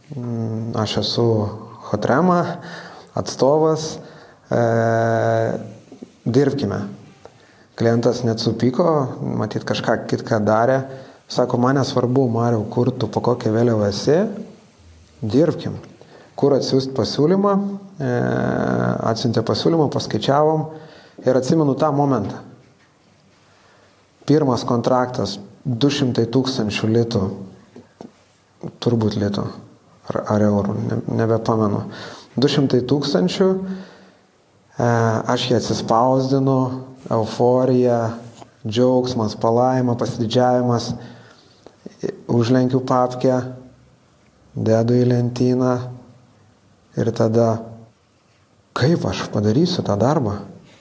aš esu Hotrema atstovas, e, dirbkime. Klientas net supyko, matyt kažką kitką darė, sako, man nesvarbu, Mariau, kur tu po kokią vėliavą esi, dirbkim. Kur atsiųsti pasiūlymą, e, atsiuntė pasiūlymą, paskaičiavom ir atsimenu tą momentą. Pirmas kontraktas du šimtai tūkstančių litų, turbūt litų ar, ar eurų, ne, nebepamenu. du šimtai tūkstančių, e, aš jį atsispausdinu, euforija, džiaugsmas, palaima, pasididžiavimas, užlenkiu papkę, dedu į lentyną ir tada, kaip aš padarysiu tą darbą?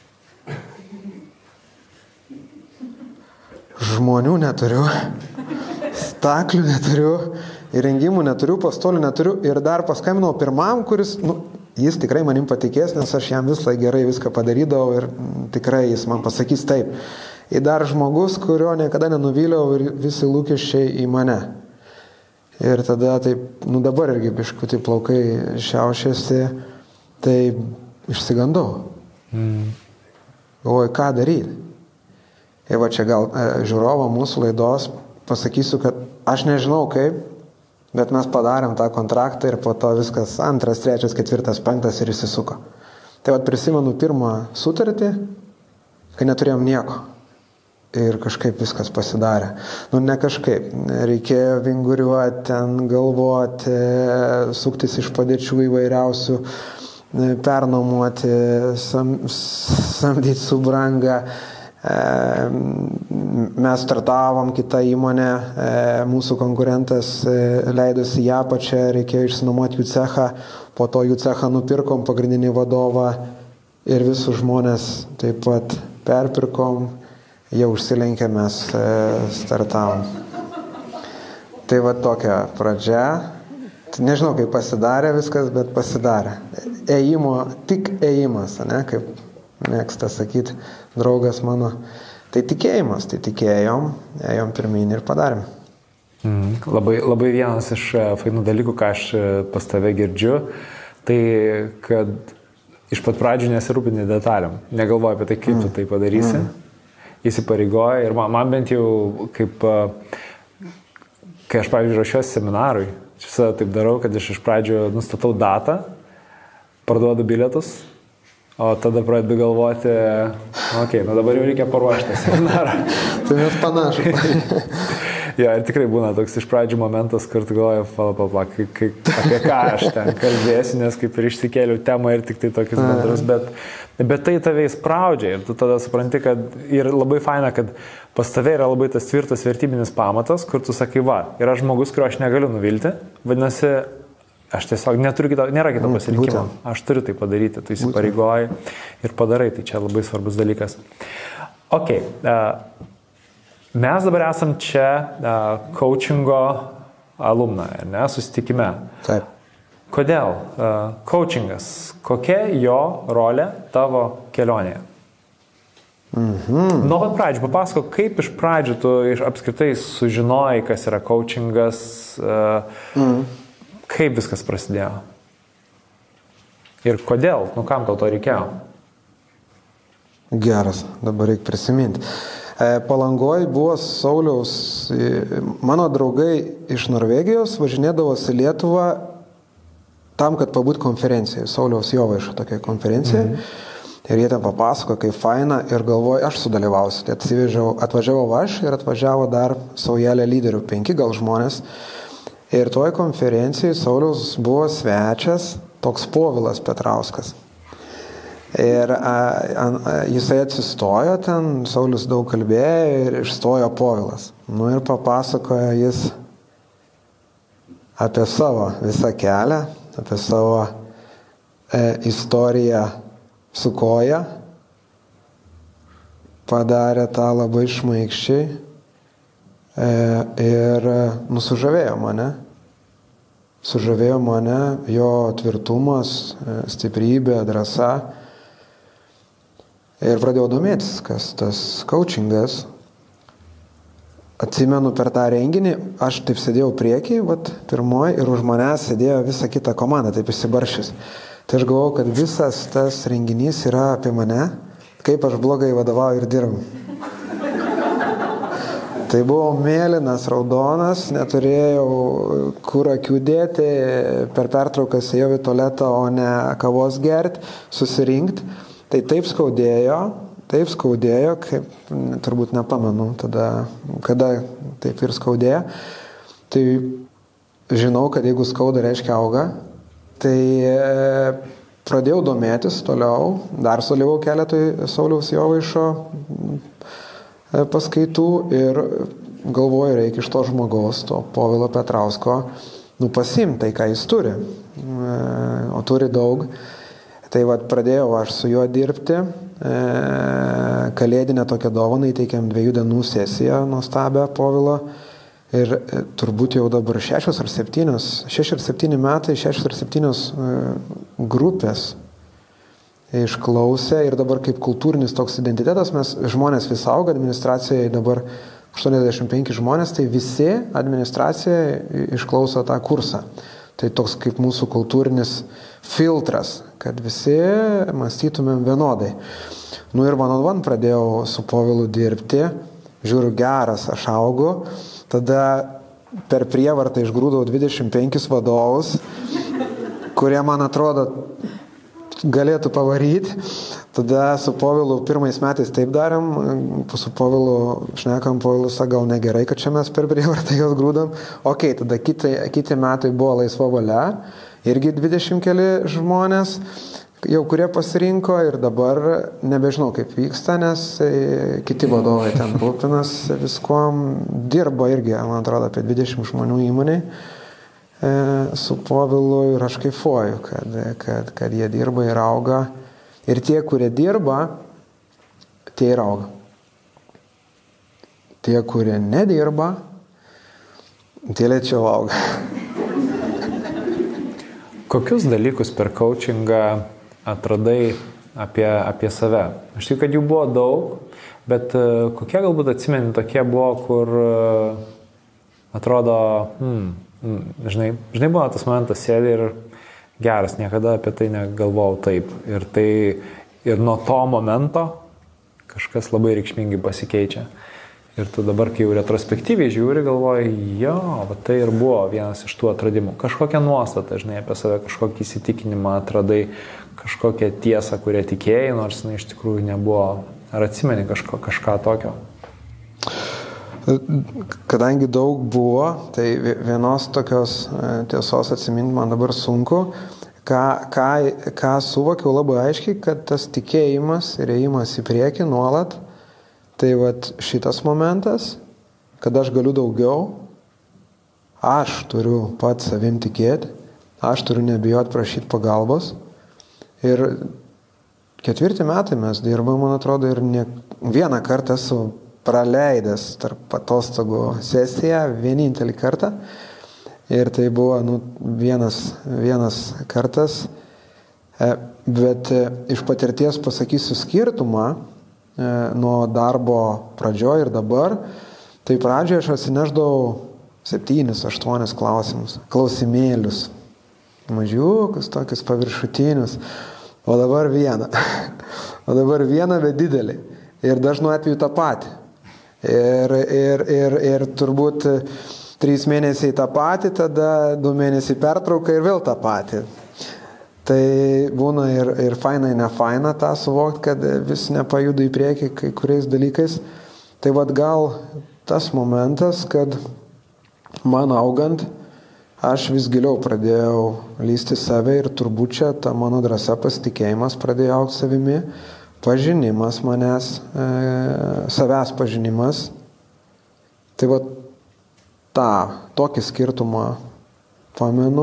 Žmonių neturiu, staklių neturiu, įrengimų neturiu, pastolių neturiu ir dar paskambinau pirmam, kuris, nu, jis tikrai manim patikės, nes aš jam visai gerai viską padarydavau ir tikrai jis man pasakys taip. Ir dar žmogus, kurio niekada nenuvyliau ir visi lūkesčiai į mane. Ir tada taip, nu dabar irgi biškutį plaukai šiaušiasi, tai išsigandau. Mm. Galvoju, ką daryti? Ir va čia gal e, žiūrovo mūsų laidos pasakysiu, kad aš nežinau kaip, bet mes padarėm tą kontraktą ir po to viskas antras, trečias, ketvirtas, penktas ir įsisuko. Tai va prisimenu pirmą sutartį, kai neturėjom nieko. Ir kažkaip viskas pasidarė. Nu, ne kažkaip. Reikėjo vinguriuoti, ten galvoti, suktis iš padėčių įvairiausių, pernuomuoti, sam, samdyti su branga. Mes startavom kitą įmonę, mūsų konkurentas leidosi ją pačią, reikėjo išsinuomoti jų cechą, po to jų cechą nupirkom, pagrindinį vadovą ir visus žmonės taip pat perpirkom. Jau užsilenkė, mes startavom. Tai va tokia pradžia. Nežinau, kaip pasidarė viskas, bet pasidarė. Ėjimo, tik ėjimas, ne, kaip mėgsta sakyti draugas mano. Tai tikėjimas, tai tikėjom, ėjom pirmyn ir padarėm. Mm, labai, labai vienas iš fainų dalykų, ką aš pas tave girdžiu, tai kad iš pat pradžių nesirūpini detalėm. Negalvoji apie tai, kaip mm. tu tai padarysi. Mm. Įsipareigoja ir man, man bent jau, kaip, kai aš, pavyzdžiui, ruošiuosi seminarui, aš visada taip darau, kad aš iš pradžių nustatau datą, parduodu bilietus, o tada pradedu galvoti, okei, okay, nu dabar jau reikia paruošti seminarą. Tai mes panašu. Jo, ir tikrai būna toks iš pradžių momentas, kur tu galvoji, pala, pala, apie ką aš ten kalbėsiu, nes kaip ir išsikėliau temą ir tik tai tokius bendrus, bet, bet tai tave įspraudžia ir tu tada supranti, kad ir labai faina, kad pas tave yra labai tas tvirtas vertybinis pamatas, kur tu sakai, va, yra žmogus, kurio aš negaliu nuvilti, vadinasi, aš tiesiog neturiu kito, nėra kito pasirinkimo, aš turiu tai padaryti, tu įsipareigoji ir padarai, tai čia labai svarbus dalykas. Ok, uh, mes dabar esam čia uh, coachingo alumna, ne, susitikime. Taip. Kodėl? Uh, coachingas, kokia jo rolė tavo kelionėje? Mhm. Nuo pat pradžių, papasakok, kaip iš pradžių tu iš apskritai sužinojai, kas yra coachingas, uh, mhm. kaip viskas prasidėjo? Ir kodėl? Nu, kam tau to reikėjo? Geras, dabar reikia prisiminti. Palangoj buvo Sauliaus, mano draugai iš Norvegijos važinėdavosi Lietuvą tam, kad pabūt konferencijai. Sauliaus Jovaišo tokia konferencija. Mhm. Ir jie ten papasako, kaip faina ir galvoju, aš sudalyvausiu. Tai atsivežiau, atvažiavau aš ir atvažiavo dar saujelė lyderių, penki gal žmonės. Ir toj konferencijai Sauliaus buvo svečias toks Povilas Petrauskas. Ir a, a, jisai atsistojo ten, Saulius daug kalbėjo ir išstojo Povilas. Nu ir papasakojo jis apie savo visą kelią, apie savo e, istoriją su koja. Padarė tą labai šmaikščiai e, ir nusužavėjo mane. Sužavėjo mane jo tvirtumas, e, stiprybė, drąsa. Ir pradėjau domėtis, kas tas coachingas. atsimenu per tą renginį, aš taip sėdėjau priekį, vat, pirmoji, ir už manęs sėdėjo visa kita komanda, taip išsibarščius. Tai aš galvojau, kad visas tas renginys yra apie mane, kaip aš blogai vadovauju ir dirbu. Tai buvo mėlynas, raudonas, neturėjau kur akių dėti, per pertraukas ėjau į tualetą, o ne kavos gerti, susirinkti. Tai taip skaudėjo, taip skaudėjo, kaip turbūt nepamenu tada, kada taip ir skaudėjo. Tai žinau, kad jeigu skauda, reiškia auga. Tai pradėjau domėtis toliau, dar sudalyvau keletui Sauliaus Jovaišo paskaitų ir galvoju, reikia iš to žmogaus, to Povilo Petrausko, nu pasiimti tai, ką jis turi, o turi daug. Tai vat pradėjau aš su juo dirbti, kalėdinę tokią dovaną, įteikėm dviejų dienų sesiją nuostabią Povilo ir turbūt jau dabar šešios ar septynios, šeši ar septyni metai, šešios ar septynios grupės išklausė ir dabar kaip kultūrinis toks identitetas, mes žmonės vis auga, administracijoje dabar aštuoniasdešimt penki žmonės, tai visi administracija išklauso tą kursą. Tai toks kaip mūsų kultūrinis filtras, kad visi mąstytumėm vienodai. Nu ir one on one pradėjau su Povilu dirbti, žiūriu geras, aš augu, tada per prievartą išgrūdau dvidešimt penkis vadovus, kurie man atrodo galėtų pavaryti. Tada su Povilu pirmais metais taip darėm, su Povilu šnekam, Povilas gal negerai, kad čia mes per prievartą jos grūdam. Ok, tada kiti, kiti metai buvo laisva valia, irgi dvidešimt keli žmonės, jau kurie pasirinko ir dabar nebežinau, kaip vyksta, nes kiti vadovai ten rūpinas viskuom, dirba irgi, man atrodo, apie dvidešimt žmonių įmoniai su Povilu ir aš kaifuoju, kad, kad, kad jie dirba ir auga. Ir tie, kurie dirba, tie ir auga. Tie, kurie nedirba, tie lėčiau auga. Kokius dalykus per coachingą atradai apie, apie save? Aš tikiu, kad jų buvo daug, bet kokie galbūt atsimeni tokie buvo, kur atrodo, hmm, Žinai, žinai, buvo tas momentas sėdė ir geras, niekada apie tai negalvojau taip. Ir, tai, ir nuo to momento kažkas labai reikšmingai pasikeičia. Ir tu dabar, kai jau retrospektyviai žiūri, galvoji, jo, va, tai ir buvo vienas iš tų atradimų. Kažkokią nuostatą, žinai, apie save, kažkokį įsitikinimą atradai, kažkokią tiesą, kurią tikėjai, nors na, iš tikrųjų nebuvo. Ar atsimeni kažko, kažką tokio? Kadangi daug buvo, tai vienos tokios tiesos atsiminti man dabar sunku. Ką, ką, ką suvokiau labai aiškiai, kad tas tikėjimas ir ėjimas į priekį nuolat, tai vat šitas momentas, kad aš galiu daugiau, aš turiu pats savim tikėti, aš turiu nebijoti prašyti pagalbos. Ir ketvirti metai mes dirbame, man atrodo, ir ne, vieną kartą esu praleidęs tarp atostogų sesiją, vienintelį kartą. Ir tai buvo nu, vienas, vienas kartas. Bet iš patirties pasakysiu skirtumą nuo darbo pradžioje ir dabar. Tai pradžioje aš atsineždavau septynis, aštuonis klausimus, klausimėlius. Mažiukus, tokius paviršutinius. O dabar vieną. O dabar vieną, bet didelį. Ir dažnu atveju tą patį. Ir, ir, ir, ir turbūt trys mėnesiai tą patį, tada du mėnesiai pertrauka ir vėl tą patį. Tai būna ir, ir faina, ir nefaina tą suvokti, kad vis nepajuda į priekį kai kuriais dalykais. Tai vad gal tas momentas, kad man augant, aš vis giliau pradėjau lysti save ir turbūt čia ta mano drąsa, pasitikėjimas pradėjo augti savimi. Pažinimas manęs, e, savęs pažinimas. Tai va tą, tokį skirtumą pamenu.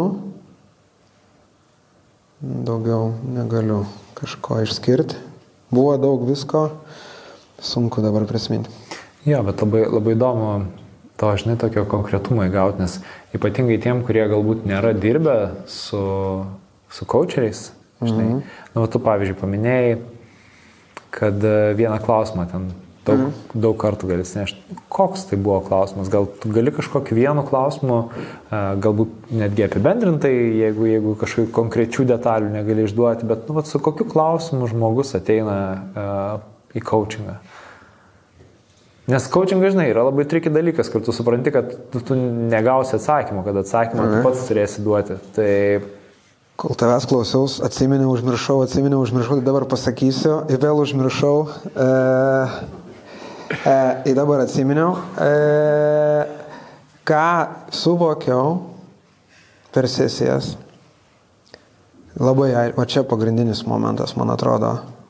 Daugiau negaliu kažko išskirti. Buvo daug visko, sunku dabar prisiminti. Jo, bet labai, labai įdomu to, žinai, tokio konkretumą įgauti, nes ypatingai tiem, kurie galbūt nėra dirbę su, su coacheriais, žinai. Mm-hmm. Nu, tu pavyzdžiui paminėjai, kad vieną klausimą ten daug, mm. daug kartų gali snešti. Koks tai buvo klausimas? Gal tu gali kažkokiu vienu klausimu, galbūt netgi apibendrintai, jeigu, jeigu kažkokių konkrečių detalių negali išduoti, bet nu, vat, su kokiu klausimu žmogus ateina uh, į coachingą? Nes coachingas, žinai, yra labai triki dalykas, kur tu supranti, kad tu, tu negausi atsakymą, kad atsakymą mm. tu pats turėsi duoti. Tai... Kol tavęs klausiaus, atsiminiau, užmiršau, atsiminiau, užmiršau, tai dabar pasakysiu, ir vėl užmiršau. E... E, ir dabar atsiminiau, e, ką suvokiau per sesijas. Labai, o čia pagrindinis momentas, man atrodo,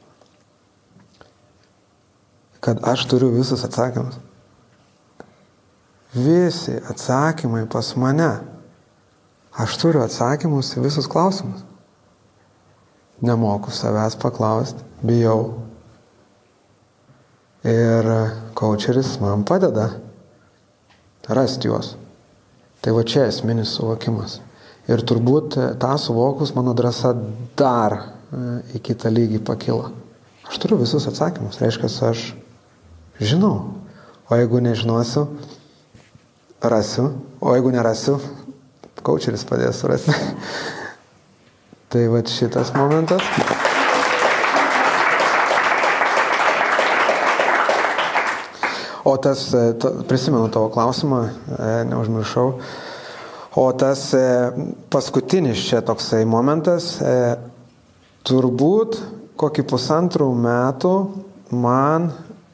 kad aš turiu visus atsakymus. Visi atsakymai pas mane. Aš turiu atsakymus į visus klausimus. Nemoku savęs paklausti, bijau. Ir coacheris man padeda rasti juos. Tai va čia esminis suvokimas. Ir turbūt tą suvokus mano drąsa dar į kitą lygį pakilo. Aš turiu visus atsakymus, reiškia, aš žinau. O jeigu nežinosiu, rasiu. O jeigu nerasiu, coacheris padės surasti. Tai va šitas momentas. O tas, to, prisimenu tavo klausimą, e, neužmiršau, o tas e, paskutinis čia toksai momentas, e, turbūt kokį pusantrų metų man,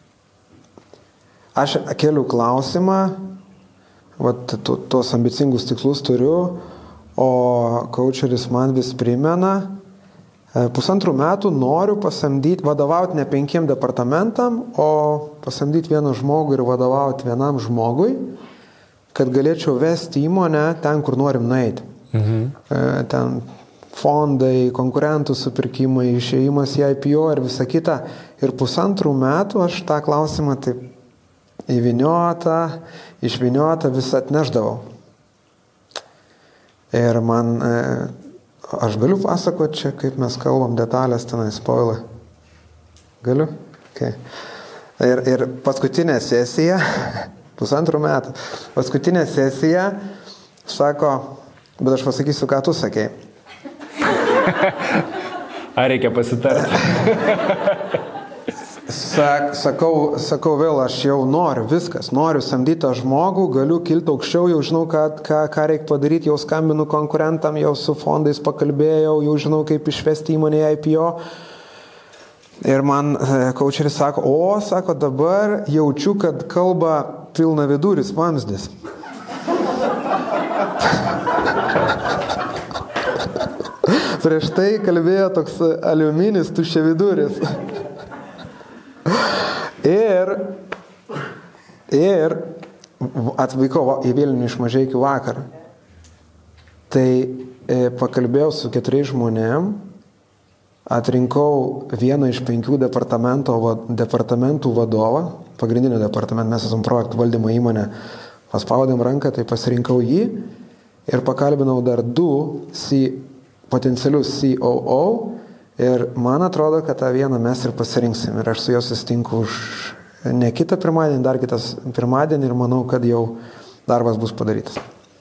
aš keliu klausimą, vat, tu, tuos ambicingus tikslus turiu, o coacheris man vis primena, pusantrų metų noriu pasamdyti, vadovauti ne penkiem departamentam, o pasamdyti vieną žmogų ir vadovauti vienam žmogui, kad galėčiau vesti įmonę ten, kur norim nueiti. Mhm. Ten fondai, konkurentų supirkimai, išėjimas į I P O ir visa kita. Ir pusantrų metų aš tą klausimą taip įviniuotą, išviniuotą vis atneždavau. Ir man... Aš galiu pasakoti čia, kaip mes kalbam detalės tenai, spoilai. Galiu? Okay. Ir, ir paskutinė sesija, pusantrų metų, paskutinė sesija, sako, bet aš pasakysiu, ką tu sakei. Ar reikia pasitarti? Sak, sakau, sakau vėl, aš jau noriu, viskas, noriu samdyti tą žmogų, galiu kilti aukščiau, jau žinau, ką, ką, ką reikia padaryti, jau skambinu konkurentam, jau su fondais pakalbėjau, jau žinau, kaip išvesti įmonę į I P O. Ir man coacheris sako, o, sako, dabar jaučiu, kad kalba pilna viduris vamzdis. Prieš tai kalbėjo toks aliuminis tuščia viduris. Ir, ir atvykau į Vilnių iš Mažeikių vakarą. Tai e, pakalbėjau su keturiais žmonėm, atrinkau vieną iš penkių departamentų vadovą, pagrindinio departamentų, mes esam projektų valdymo įmonė, paspaudėm ranką, tai pasirinkau jį ir pakalbinau dar du C, potencialius C O O. Ir man atrodo, kad tą vieną mes ir pasirinksim. Ir aš su juo susitinku už ne kitą pirmadienį, dar kitas pirmadienį ir manau, kad jau darbas bus padarytas.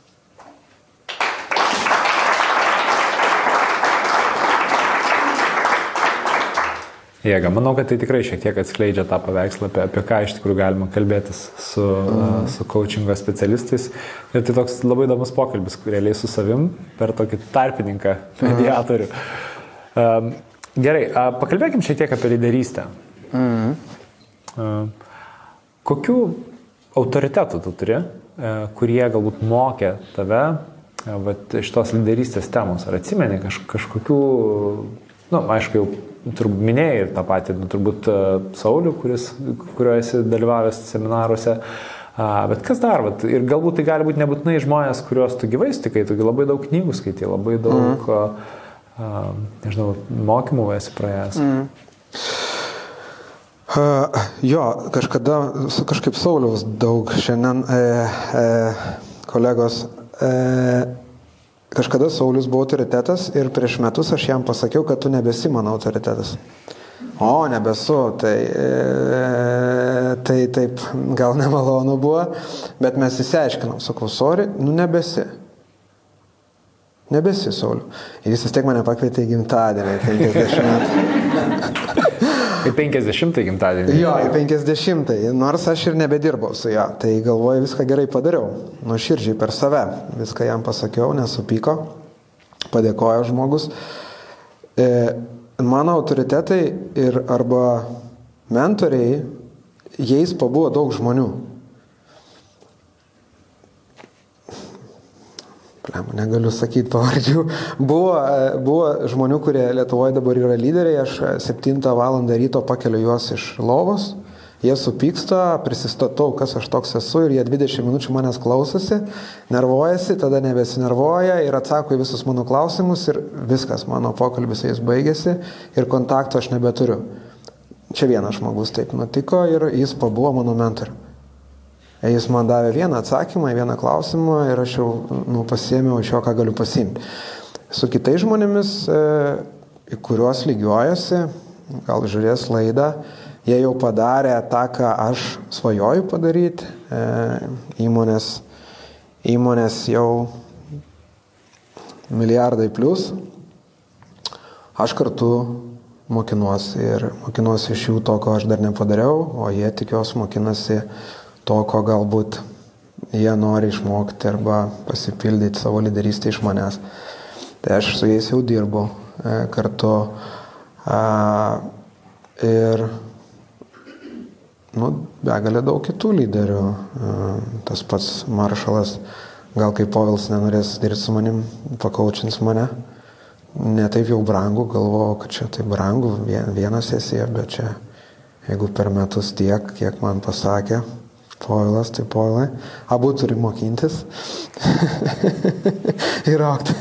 Jėga, manau, kad tai tikrai šiek tiek atskleidžia tą paveikslą, apie, apie ką iš tikrųjų galima kalbėtis su, mm. su coachingo specialistais. Ir tai toks labai įdomus pokalbis, realiai su savim per tokį tarpininką, mediatorių. Mm. Um, Gerai, pakalbėkim šiek tiek apie lyderystę. Mm. Kokių autoritetų tu turi, kurie galbūt mokė tave vat, šitos lyderystės temos? Ar atsimeni kaž, kažkokių, nu, aišku, jau turbūt minėjai ir tą patį, nu, turbūt Saulių, kuris, kurio esi dalyvavęs seminaruose, bet kas dar? Vat, ir galbūt tai gali būti nebūtinai žmonės, kuriuos tu gyvai sutikai, tu labai daug knygų skaitai, labai daug... Mm. Uh, nežinau, mokymų esi praėjęs. Mm. Uh, jo, kažkada, kažkaip Sauliaus daug šiandien e, e, kolegos, e, kažkada Saulius buvo autoritetas ir prieš metus aš jam pasakiau, kad tu nebesi mano autoritetas. O, nebesu, tai e, tai taip gal nemalonu buvo, bet mes įsiaiškinom, sakau, sorry, nu nebesi. Nebesi, Sauliu. Ir jis vis tiek mane pakvietė į gimtadienį, penkiasdešimt metų. Į penkiasdešimtą gimtadienį? Jo, į penkiasdešimtą, nors aš ir nebedirbau su jo. Tai galvoju, viską gerai padariau. Nuoširdžiai per save. Viską jam pasakiau, nesupyko. Padėkojo žmogus. E, mano autoritetai ir arba mentoriai, jais pabuvo daug žmonių. Negaliu sakyti pavardžių. Buvo, buvo žmonių, kurie Lietuvoje dabar yra lyderiai. Aš septintą valandą ryto pakeliu juos iš lovos. Jie supyksta, prisistatau, kas aš toks esu ir jie dvidešimt minučių manęs klausosi, nervuojasi, tada nebesinervuoja ir atsako į visus mano klausimus ir viskas, mano pokalbis jais baigėsi ir kontakto aš nebeturiu. Čia vienas žmogus taip nutiko ir jis pabuvo mano mentoriu. Jis man davė vieną atsakymą, vieną klausimą ir aš jau nu, pasiėmiau iš jo, ką galiu pasiimti. Su kitais žmonėmis, į kuriuos lygiuojasi, gal žiūrės laidą, jie jau padarė tą, ką aš svajoju padaryti. Įmonės, įmonės jau milijardai plus. Aš kartu mokinuosi ir mokinuosi iš jų to, ko aš dar nepadariau, o jie tikiuosi mokinasi to, ko galbūt jie nori išmokti arba pasipildyti savo lyderystę iš manęs. Tai aš su jais jau dirbu e, kartu e, ir nu, begalė daug kitų lyderių. E, tas pats maršalas, gal kaip Povilas nenorės dirbti su manim, pakaučins mane. Ne taip jau brangu, galvoju, kad čia taip brangu, vieną sesiją, bet čia jeigu per metus tiek, kiek man pasakė Povilas, tai Povilai. Abu turi mokintis ir aukti.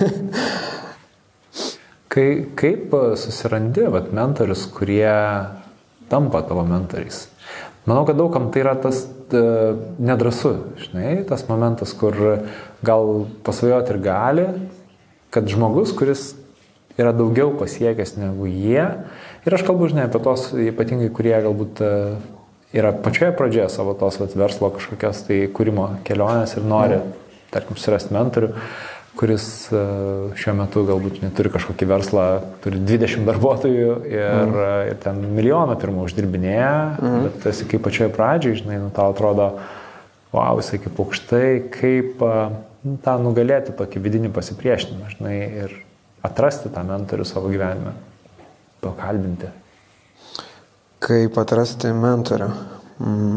Kai, kaip susirandi vat, mentorius, kurie tampa tavo mentoriais? Manau, kad daugam tai yra tas uh, nedrasu, žinai, tas momentas, kur gal pasvajoti ir gali, kad žmogus, kuris yra daugiau pasiekęs negu jie, ir aš kalbu, žinai, apie tos ypatingai, kurie galbūt uh, yra pačioje pradžioje savo tos vat, verslo kažkokios tai kūrimo kelionės ir nori, mm. tarkim, surasti mentorių, kuris uh, šiuo metu galbūt neturi kažkokį verslą, turi dvidešimt darbuotojų ir, mm. ir ten milijoną pirmą uždirbinėja, mm. bet esi kaip pačioje pradžioje, žinai, nu, tau atrodo, wow, jisai kaip aukštai, kaip uh, nu, tą nugalėti tokį vidinį pasipriešinimą, žinai, ir atrasti tą mentorių savo gyvenime, pakalbinti. Kaip atrasti mentorių? Mhm.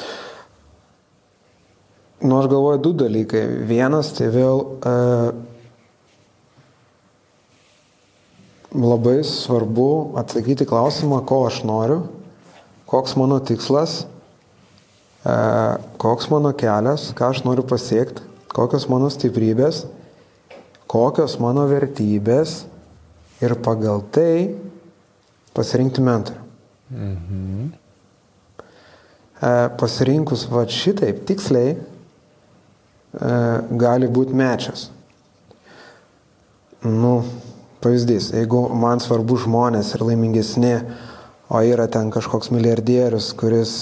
Nu, aš galvoju du dalykai. Vienas, tai vėl e, labai svarbu atsakyti klausimą, ko aš noriu, koks mano tikslas, e, koks mano kelias, ką aš noriu pasiekti, kokios mano stiprybės, kokios mano vertybės ir pagal tai pasirinkti mentorių. Mhm. Pasirinkus va šitaip tiksliai gali būti mečias. Nu, pavyzdys, jeigu man svarbu žmonės ir laimingesni, o yra ten kažkoks milijardierius, kuris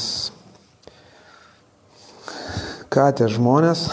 ką tie žmonės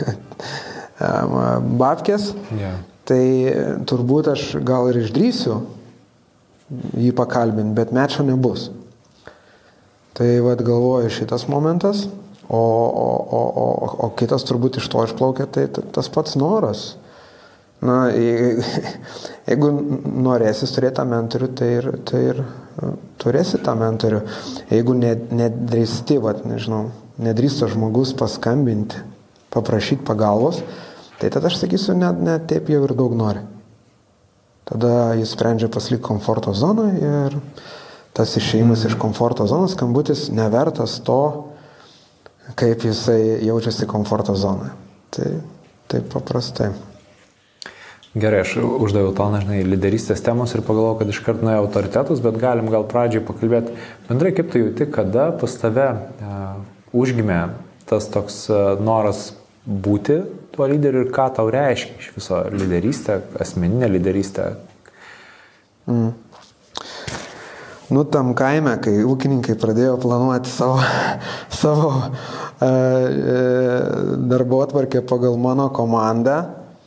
babkės, yeah. Tai turbūt aš gal ir išdrįsiu jį pakalbinti, bet mečio nebus. Tai vad galvoju šitas momentas, o, o, o, o, o kitas turbūt iš to išplaukia, tai tas pats noras. Na, jeigu norėsis turėti tą mentorių, tai ir, tai ir turėsi tą mentorių. Jeigu nedrįsti, vat, nežinau, nedrįsta žmogus paskambinti, paprašyti pagalbos, tai tada aš sakysiu, net ne taip jau ir daug nori. Tada jis sprendžia pasilikti komforto zoną ir tas išėjimas mm. iš komforto zonos skambutis nevertas to, kaip jisai jaučiasi komforto zonoje. Tai taip paprastai. Gerai, aš uždaviau toną, žinai, lyderystės temos ir pagalvojau, kad iškart nuėjo autoritetus, bet galim gal pradžiai pakalbėti. Bendrai, kaip tu jauti, kada pas tave uh, užgimė tas toks uh, noras būti tuo lyderiu ir ką tau reiškia iš viso lyderystė, asmeninė lyderystė? Mm. Nu, tam kaime, kai ūkininkai pradėjo planuoti savo, savo e, e, darbotvarkę pagal mano komandą,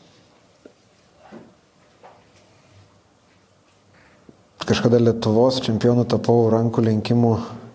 kažkada Lietuvos čempionų tapau rankų lenkimų.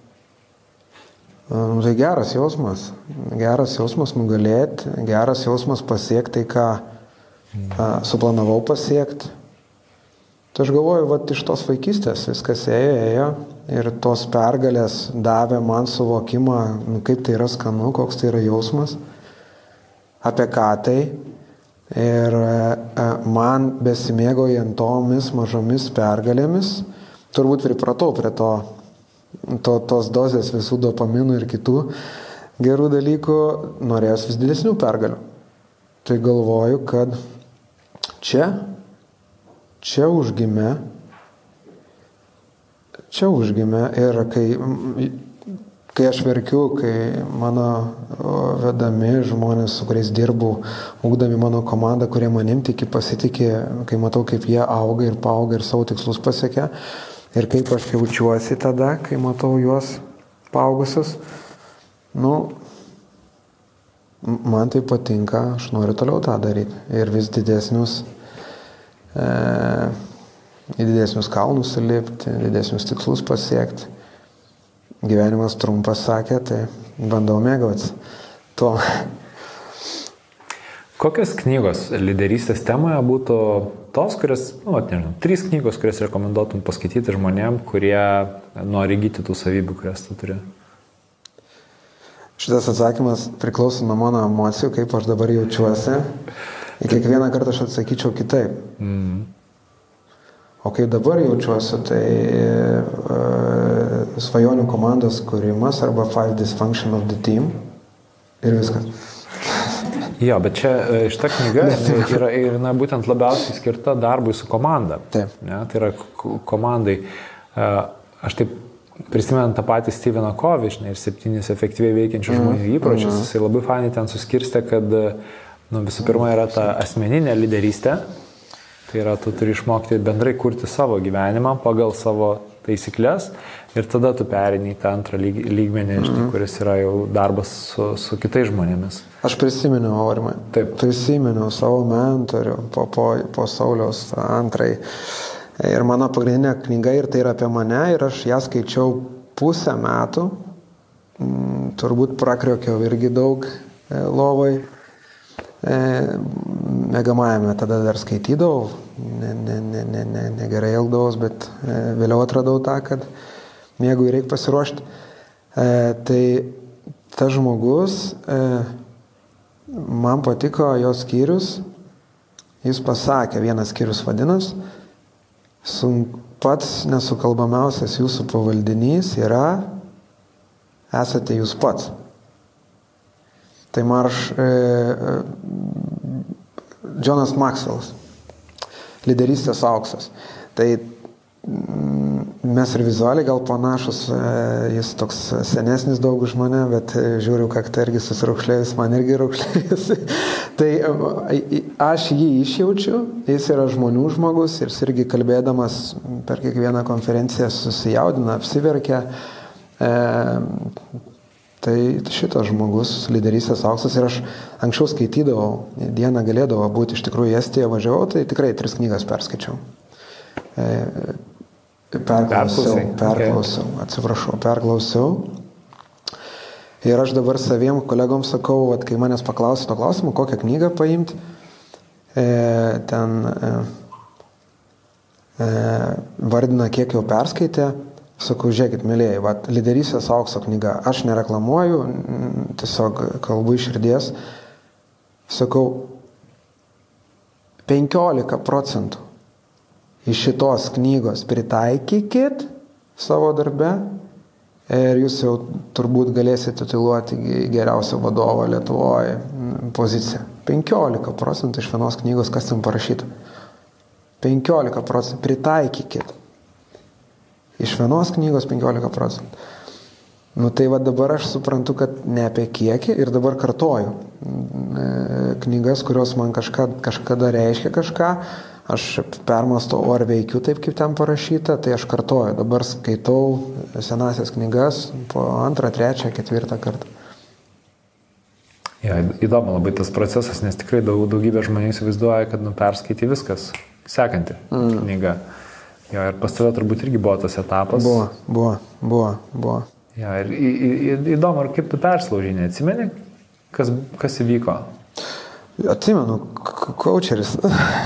Tai geras jausmas, geras jausmas nugalėti, geras jausmas pasiekti tai, ką a, suplanavau pasiekti. Tai aš galvoju, va, iš tos vaikystės viskas ėjo, ėjo ir tos pergalės davė man suvokimą, nu, kaip tai yra skanu, koks tai yra jausmas, apie ką tai. Ir e, man besimėgaujant tomis mažomis pergalėmis, turbūt pripratau prie to, to, tos dozės visų dopaminų ir kitų gerų dalykų, norėjus vis didesnių pergalių. Tai galvoju, kad čia Čia užgimė, čia užgimė ir kai, kai aš verkiu, kai mano vedami žmonės, su kuriais dirbu, ugdami mano komandą, kurie manim tiki, pasitikė, kai matau, kaip jie auga ir paauga ir savo tikslus pasiekia ir kaip aš jaučiuosi tada, kai matau juos paaugusius, nu, man tai patinka, aš noriu toliau tą daryti ir vis didesnius į didesnius kalnus sulipti, didesnius tikslus pasiekti. Gyvenimas trumpas, sakė, tai bandau mėgautis tuo. Kokios knygos lyderystės temoje būtų tos, kurias, nu, nežinau, trys knygos, kurias rekomenduotum paskaityti žmonėm, kurie nori įgyti tų savybių, kurias tu turi? Šitas atsakymas priklauso nuo mano emocijų, kaip aš dabar jaučiuosi. Ir kiekvieną kartą aš atsakyčiau kitaip. Mm. O kaip dabar jaučiuosi, tai uh, svajonių komandos kūrimas arba Five Dysfunction of the Team ir viskas. Jo, bet čia šita knyga yra, yra būtent labiausiai skirta darbui su komanda. Taip. Ne, tai yra komandai. Uh, aš taip prisimenu tą patį Steveną Covey, žinai, ir septynis efektyviai veikiančių žmonių mm. įpročius. Mm. Jisai labai fainai ten suskirstė, kad nu, visų pirma yra ta asmeninė lyderystė, tai yra tu turi išmokti bendrai kurti savo gyvenimą pagal savo taisyklės ir tada tu pereini į tą antrą lyg, lygmenį, mm-hmm. kuris yra jau darbas su, su kitais žmonėmis. Aš prisiminiau, Aurimai, Taip. prisiminiau savo mentorių po, po, po Sauliaus antrai ir mano pagrindinė knyga ir tai yra apie mane ir aš ją skaičiau pusę metų, mm, turbūt prakriokiau irgi daug e, lovai. Mėgamajame tada dar skaitydavau, ne, ne, ne, ne, ne, ne gerai elgdavaus, bet e, vėliau atradau tą, kad mėgui reikia pasiruošti. E, tai tas žmogus, e, man patiko jo skyrius, jis pasakė, vienas skyrius vadinas, pats nesukalbamiausias jūsų pavaldinys yra, esate jūs pats. Tai marš e, Jonas Maxwellas, lyderystės auksas. Tai mm, mes ir vizualiai gal panašus, e, jis toks senesnis daug už mane, bet e, žiūriu, kaktą irgi susiraukšlėjus, man irgi raukšlėjus. Tai e, aš jį išjaučiu, jis yra žmonių žmogus ir jis irgi kalbėdamas per kiekvieną konferenciją susijaudina, apsiverkia. E, Tai šitas žmogus, lyderystės auksas ir aš anksčiau skaitydavau, dieną galėdavau būti, iš tikrųjų į Estiją važiavau, tai tikrai tris knygas perskaičiau. E, perklausiau, perklausiau, okay. atsiprašau, perklausiau. Ir aš dabar saviem kolegom sakau, vat, kai manęs paklausė to klausimą, kokią knygą paimti, e, ten e, e, vardina, kiek jau perskaitė. Sakau, žiūrėkit, mėlėjai, va, lyderystės aukso knyga. Aš nereklamuoju, tiesiog kalbu iš širdies. Sakau, penkiolika procentų iš šitos knygos pritaikykit savo darbe ir jūs jau turbūt galėsite tituliuoti geriausio vadovo Lietuvoje poziciją. penkiolika procentų iš vienos knygos, kas ten parašyta. penkiolika procentų pritaikykit. Iš vienos knygos penkiolika procentų. Nu tai va dabar aš suprantu, kad ne apie kiekį ir dabar kartoju knygas, kurios man kažką, kažkada reiškia kažką, aš permastau, o ar veikiu taip, kaip ten parašyta, tai aš kartoju. Dabar skaitau senasias knygas po antrą, trečią, ketvirtą kartą. Ja, įdomu labai tas procesas, nes tikrai daug, daugybė žmonių įsivaizduoja, kad nu, perskaitė viskas, sekanti mm. knyga. Ja, ir pas tave turbūt irgi buvo tas etapas. Buvo, buvo, buvo, buvo. Ja, ir į, į, įdomu, ar kaip tu perslaužinė, atsimeni, kas, kas įvyko? Atsimenu, coacheris.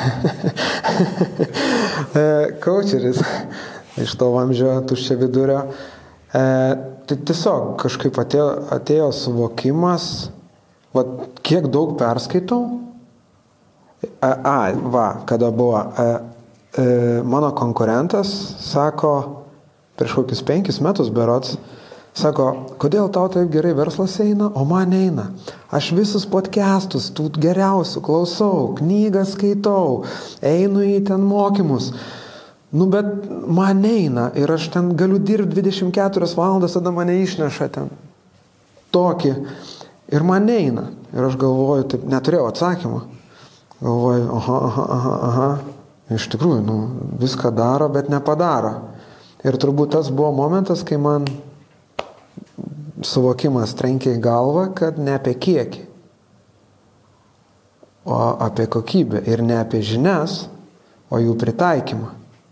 Coacheris iš to vamzdžio tuščia vidurio. E, tai tiesiog kažkaip atėjo, atėjo suvokimas, va, kiek daug perskaitau. A, a va, kada buvo. E, e, mano konkurentas sako, prieš kokius penkis metus berods, sako, kodėl tau taip gerai verslas eina, o man eina. Aš visus podcastus, tų geriausių, klausau, knygą skaitau, einu į ten mokymus. Nu, bet man eina ir aš ten galiu dirbti dvidešimt keturias valandas, tada mane išneša ten tokį. Ir man eina. Ir aš galvoju, taip, neturėjau atsakymą. Galvoju, aha, aha, aha, aha. Iš tikrųjų, nu, viską daro, bet nepadaro. Ir turbūt tas buvo momentas, kai man suvokimas trenkė į galvą, kad ne apie kiekį, o apie kokybę ir ne apie žinias, o jų pritaikymą.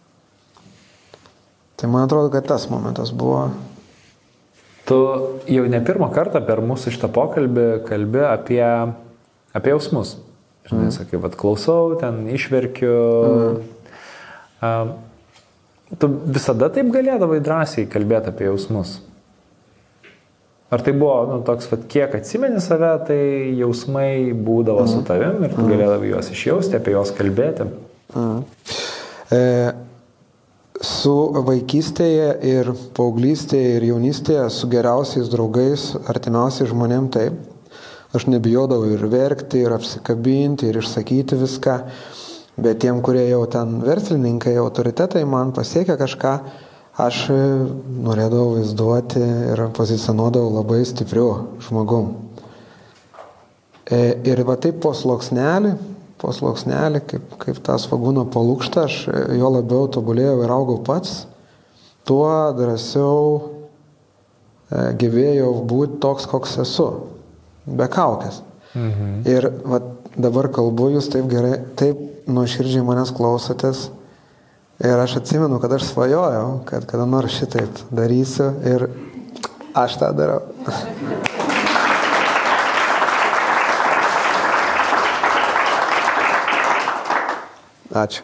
Tai man atrodo, kad tas momentas buvo. Tu jau ne pirmą kartą per mūsų šitą pokalbį kalbi apie, apie jausmus. Žinai, mm. sakai, vat klausau, ten išverkiu. Mm. Uh, tu visada taip galėdavai drąsiai kalbėti apie jausmus? Ar tai buvo, nu, toks, vat, kiek atsimeni save, tai jausmai būdavo mm. su tavim ir tu mm. galėdavai juos išjausti, apie juos kalbėti? Mm. E, su vaikystėje ir paauglystėje ir jaunystėje su geriausiais draugais, artimiausiais žmonėm taip. Aš nebijodavau ir verkti, ir apsikabinti, ir išsakyti viską. Bet tiem, kurie jau ten verslininkai, autoritetai man pasiekia kažką, aš norėdavau vaizduoti ir pozicionuodavau labai stipriu žmogum. E, ir va taip po sluoksnelį, po sluoksnelį, kaip, kaip tą svagūną po lukštą, aš jo labiau tobulėjau ir augau pats, tuo drąsiau e, gebėjau būti toks, koks esu, be kaukės. Mhm. Ir va, dabar kalbu, jūs taip gerai, taip nuoširdžiai manęs klausotės. Ir aš atsimenu, kad aš svajojau, kad kada nors šitaip darysiu ir aš tą darau. Ačiū.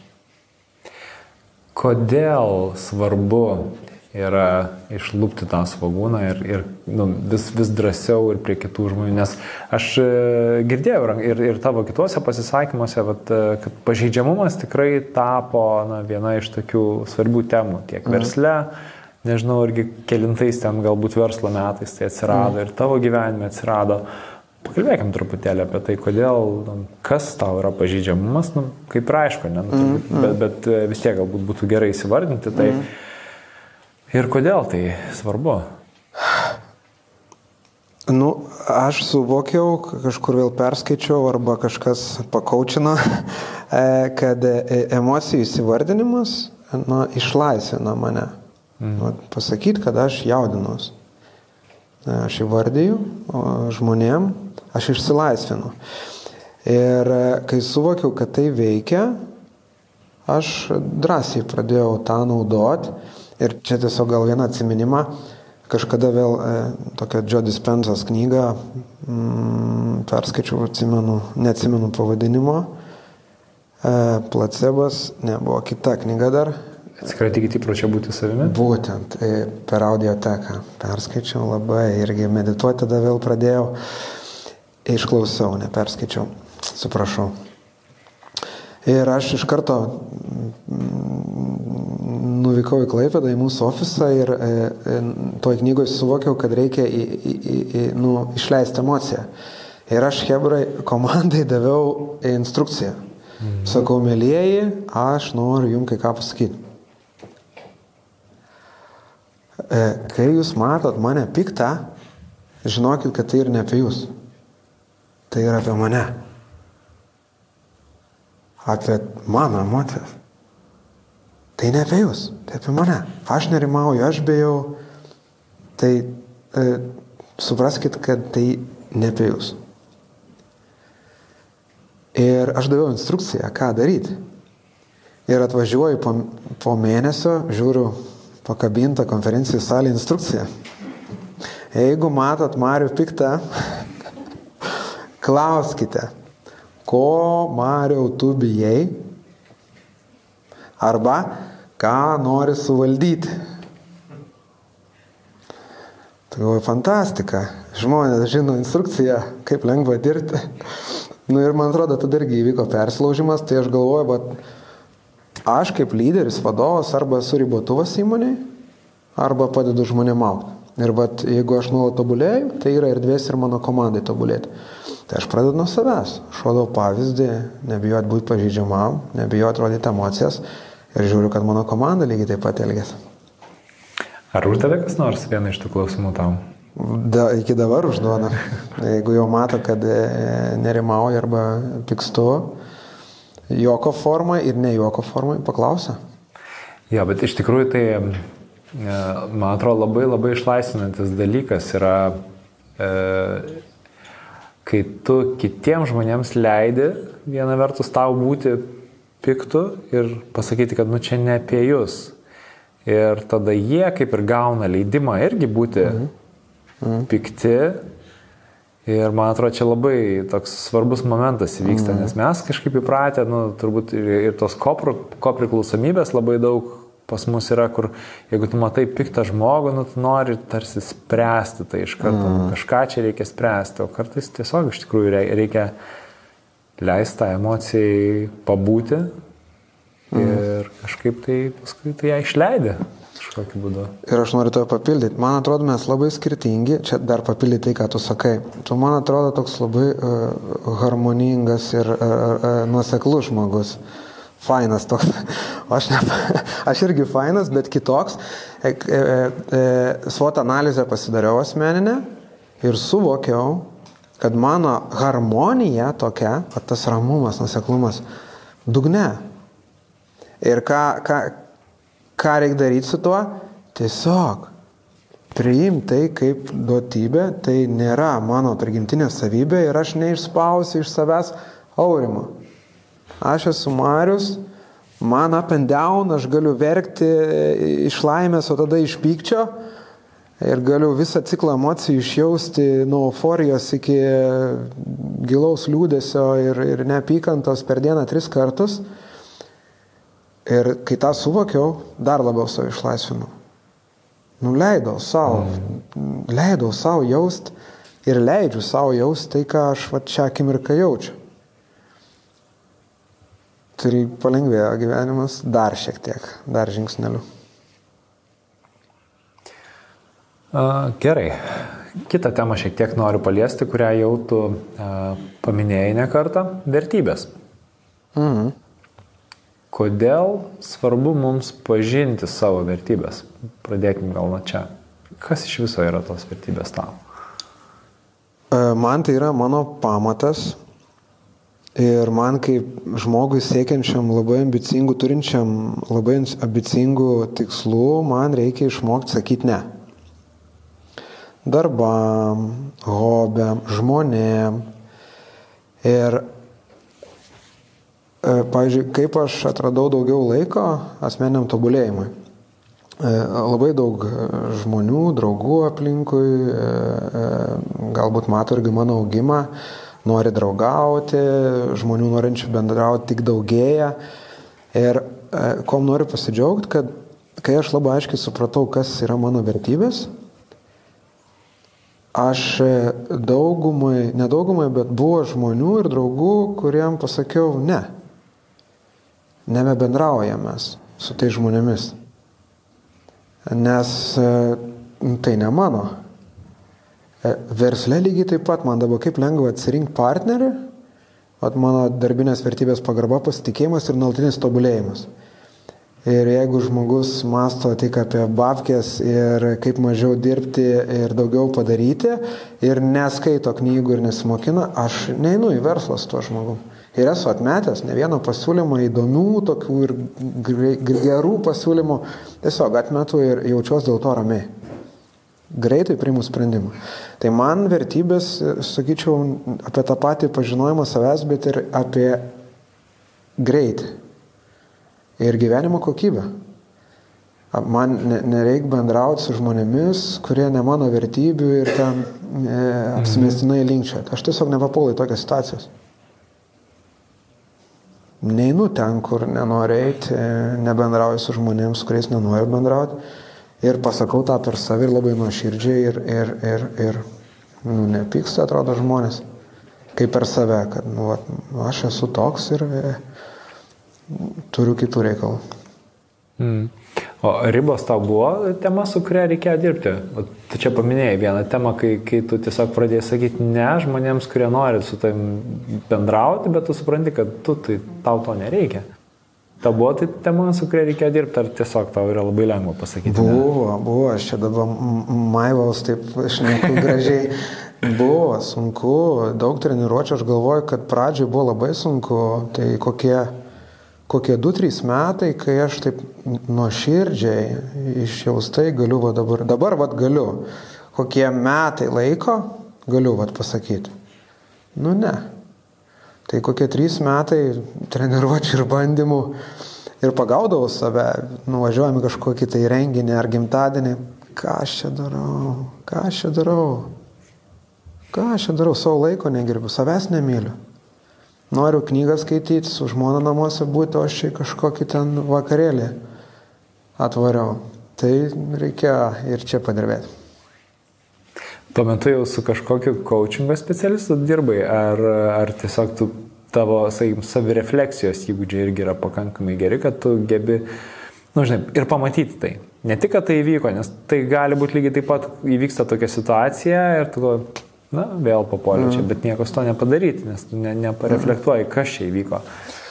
Kodėl svarbu yra išlupti tą svagūną ir, ir nu, vis, vis drąsiau ir prie kitų žmonių? Nes aš girdėjau ir, ir tavo kituose pasisakymuose, vat, kad pažeidžiamumas tikrai tapo na, viena iš tokių svarbių temų tiek mm. versle, nežinau, irgi kelintais ten galbūt verslo metais tai atsirado mm. ir tavo gyvenime atsirado. Pakalbėkim truputėlį apie tai, kodėl, kas tau yra pažeidžiamumas, nu, kaip ir aišku, ne, nu, turbūt, mm. bet, bet vis tiek galbūt būtų gerai įsivardinti tai. Mm. Ir kodėl tai svarbu? Nu, aš suvokiau, kažkur vėl perskaičiau arba kažkas pakaučino, kad emocijų įsivardinimas nu, išlaisvina mane. Mm. Pasakyti, kad aš jaudinuos. Aš įvardyju žmonėm, aš išsilaisvinu. Ir kai suvokiau, kad tai veikia, aš drąsiai pradėjau tą naudoti. Ir čia tiesiog gal vieną atsiminimą. Kažkada vėl e, tokia Joe Dispenzos knygą mm, perskaičiau, atsimenu, neatsimenu pavadinimo. E, placebas, ne, buvo kita knyga dar. Atsikratykite įpročio būti savimi? Būtent, tai per audioteką perskaičiau labai irgi medituoti, tada vėl pradėjau. Išklausiau, neperskaičiau, suprašau. Ir aš iš karto nuvykau į Klaipėdą, į mūsų ofisą ir e, toj knygoje suvokiau, kad reikia į, į, į, nu, išleisti emociją. Ir aš hebrai komandai daviau instrukciją. Mhm. Sakau, mielieji, aš noriu jums kai ką pasakyti. E, kai jūs matot mane piktą, žinokit, kad tai ir ne apie jūs. Tai yra apie mane. apie mano emocijas. Tai ne apie jūs, tai apie mane. Aš nerimauju, aš bijau. Tai e, supraskit, kad tai ne apie jūs. Ir aš daviau instrukciją, ką daryti. Ir atvažiuoju po, po mėnesio, žiūriu pakabintą konferencijų salį instrukciją. Jeigu matot Marių piktą, klauskite, ko Mariau tu bijai, arba ką nori suvaldyti. Tai buvo fantastika. Žmonės žino instrukciją, kaip lengva dirbti. Nu ir man atrodo, tada irgi įvyko persilaužimas, tai aš galvoju, bet aš kaip lyderis, vadovas, arba esu ribotuvas įmonėje, arba padedu žmonėm augti. Ir bet jeigu aš nuolat tobulėju, tai yra erdvės ir mano komandai tobulėti. Tai aš pradedu nuo savęs. Aš rodau pavyzdį, nebijot būti pažeidžiamam, nebijot rodyti emocijas ir žiūriu, kad mano komanda lygiai taip pat elgiasi. Ar uždavė kas nors vieną iš tų klausimų tau? Da, iki dabar užduoda. Jeigu jau mato, kad nerimauja arba pykstu, juoko formai ir ne juoko formai, paklausia. Jo, bet iš tikrųjų tai, man atrodo, labai labai išlaisvinantis dalykas yra, e, kai tu kitiems žmonėms leidi viena vertus tau būti piktu ir pasakyti, kad nu čia ne apie jūs. Ir tada jie kaip ir gauna leidimą irgi būti mhm. Mhm. pikti. Ir man atrodo, čia labai toks svarbus momentas įvyksta, mhm. nes mes kažkaip įpratę, nu, turbūt ir, ir tos kopriklausomybės labai daug pas mus yra, kur jeigu tu matai piktą žmogų, nu, tu nori tarsi spręsti tai iš karto, mm. kažką čia reikia spręsti, o kartais tiesiog iš tikrųjų reikia leisti tą emocijai pabūti mm. ir kažkaip tai paskui tai ją išleidė kažkokiu būdu. Ir aš noriu to papildyti. Man atrodo, mes labai skirtingi, čia dar papildyti tai, ką tu sakai. Tu, man atrodo, toks labai uh, harmoningas ir uh, uh, nuoseklus žmogus. Fainas toks. Aš, ne, aš irgi fainas, bet kitoks. E, e, e, SWOT analizę pasidariau asmeninę ir suvokiau, kad mano harmonija tokia, tas ramumas, nuoseklumas, dugne. Ir ką, ką, ką reikia daryti su tuo? Tiesiog priimti tai kaip duotybė, tai nėra mano prigimtinė savybė ir aš neišspausiu iš savęs Aurimo. Aš esu Marius, man up and down, aš galiu verkti iš laimės, o tada iš pykčio ir galiu visą ciklą emocijų išjausti nuo euforijos iki gilaus liūdesio ir, ir neapykantos per dieną tris kartus. Ir kai tą suvokiau, dar labiau savo išlaisvinau. Nu, leidau savo, leidau savo jaust ir leidžiu savo jaust tai, ką aš va čia akimirką jaučiu. Tai palengvėjo gyvenimas dar šiek tiek, dar žingsneliu. Gerai. Kitą temą šiek tiek noriu paliesti, kurią jau tu a, paminėjai ne kartą – vertybės. Mhm. Kodėl svarbu mums pažinti savo vertybės? Pradėkime gal nuo čia. Kas iš viso yra tos vertybės tau? Man tai yra mano pamatas. Ir man kaip žmogui siekiančiam labai ambicingų, turinčiam labai ambicingų tikslų, man reikia išmokti sakyti ne. Darbam, hobiam, žmonėm. Ir, pavyzdžiui, kaip aš atradau daugiau laiko asmeniam tobulėjimui. Labai daug žmonių, draugų aplinkui, galbūt mato irgi mano augimą, nori draugauti, žmonių norinčių bendrauti tik daugėja. Ir e, kom noriu pasidžiaugti, kad kai aš labai aiškiai supratau, kas yra mano vertybės, aš daugumai, nedaugumai, bet buvo žmonių ir draugų, kuriem pasakiau ne. Nebebendraujame su tai žmonėmis. Nes e, tai ne mano. Versle lygiai taip pat man dabar kaip lengva atsirinkti partnerį, at mano darbinės vertybės pagarba, pasitikėjimas ir nuolatinis tobulėjimas. Ir jeigu žmogus masto tik apie babkės ir kaip mažiau dirbti ir daugiau padaryti ir neskaito knygų ir nesimokina, aš neinu į verslą su tuo žmogum. Ir esu atmetęs ne vieną pasiūlymą, įdomių tokių ir gerų pasiūlymų, tiesiog atmetu ir jaučiuosi dėl to ramiai. Greitai priimu sprendimą. Tai man vertybės, sakyčiau, apie tą patį pažinojimą savęs, bet ir apie greitį ir gyvenimo kokybę. Man nereik bendrauti su žmonėmis, kurie ne mano vertybių ir ten e, apsimestinai linkčiat. Aš tiesiog nepapuolu į tokias situacijas. Neinu ten, kur nenoriu eiti, nebendrauju su žmonėms, kuriais nenoriu bendrauti. Ir pasakau tą per savį ir labai nuoširdžiai ir, ir, ir, ir nu, nepyksta, atrodo, žmonės, kaip per save, kad nu, aš esu toks ir e, turiu kitų reikalų. Mm. O ribos tau buvo tema, su kuria reikėjo dirbti? O tu čia paminėjai vieną temą, kai, kai tu tiesiog pradėjai sakyti ne žmonėms, kurie nori su tavim bendrauti, bet tu supranti, kad tu, tai, tau to nereikia. Tau buvo tai tema, su kuria reikėjo dirbti, ar tiesiog tau yra labai lengva pasakyti? Buvo, ne? buvo, aš čia dabar maivaus taip šneku gražiai. Buvo sunku, daug treniruočių, aš galvoju, kad pradžioj buvo labai sunku, tai kokie, kokie du trys metai, kai aš taip nuoširdžiai išjaustai galiu va dabar, dabar va galiu, kokie metai laiko galiu va pasakyti. Nu ne. Tai kokie trys metai treniruočių ir bandymų ir pagaudavau save, nuvažiuojame kažkokį tai renginį ar gimtadienį. Ką aš čia darau, ką aš čia darau, ką aš čia darau, savo laiko negerbiu, savęs nemyliu. Noriu knygą skaityti, su žmona namuose būti, o aš čia kažkokį ten vakarėlį atvariau. Tai reikia ir čia padirbėti. Tuo metu jau su kažkokiu coachingo specialistu dirbai, ar, ar tiesiog tu, tavo, sakykim, savirefleksijos įgūdžiai irgi yra pakankamai geri, kad tu gebi, nu, žinai, ir pamatyti tai. Ne tik, kad tai įvyko, nes tai gali būti lygiai taip pat įvyksta tokia situacija ir tu, na, vėl papuoliu čia, bet nieko su to nepadaryti, nes tu ne, nepareflektuoji, kas čia įvyko.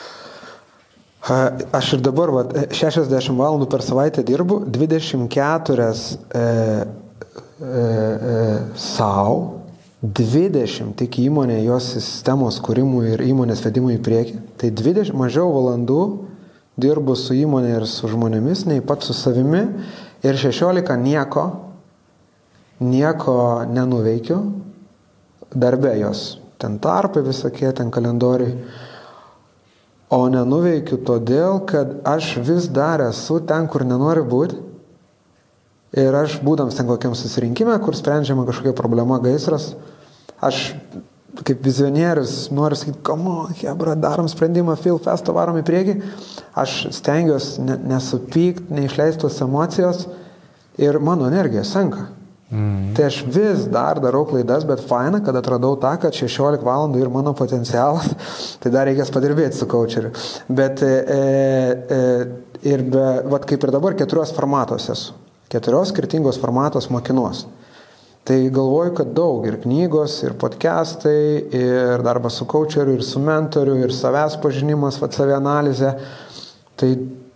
Aš ir dabar, va, šešiasdešimt valandų per savaitę dirbu, dvidešimt keturias e, E, e, savo, dvidešimt tik įmonė jos sistemos kūrimui ir įmonės vedimui į priekį. Tai dvidešimt mažiau valandų dirbu su įmonė ir su žmonėmis, nei pats su savimi. Ir šešiolika nieko, nieko nenuveikiu. Darbe jos, ten tarpai visokie, ten kalendoriai. O nenuveikiu todėl, kad aš vis dar esu ten, kur nenoriu būti. Ir aš, būdams ten kokiam susirinkime, kur sprendžiama kažkokia problema, gaisras, aš kaip vizionierius noriu sakyti, come on, hebra, darom sprendimą, Feel Festo, varom į priekį. Aš stengiuosi nesupykt, neišleisti tos emocijos ir mano energija senka. Mm. Tai aš vis dar darau klaidas, bet faina, kad atradau tą, kad šešiolika valandų ir mano potencialas, tai dar reikės padirbėti su coacheriu. Bet e, e, ir be, vat kaip ir dabar keturios formatos esu. Keturios skirtingos formatos mokinuos. Tai galvoju, kad daug ir knygos, ir podcastai, ir darbas su coacheriu, ir su mentoriu, ir savęs pažinimas, vat savianalizė. Tai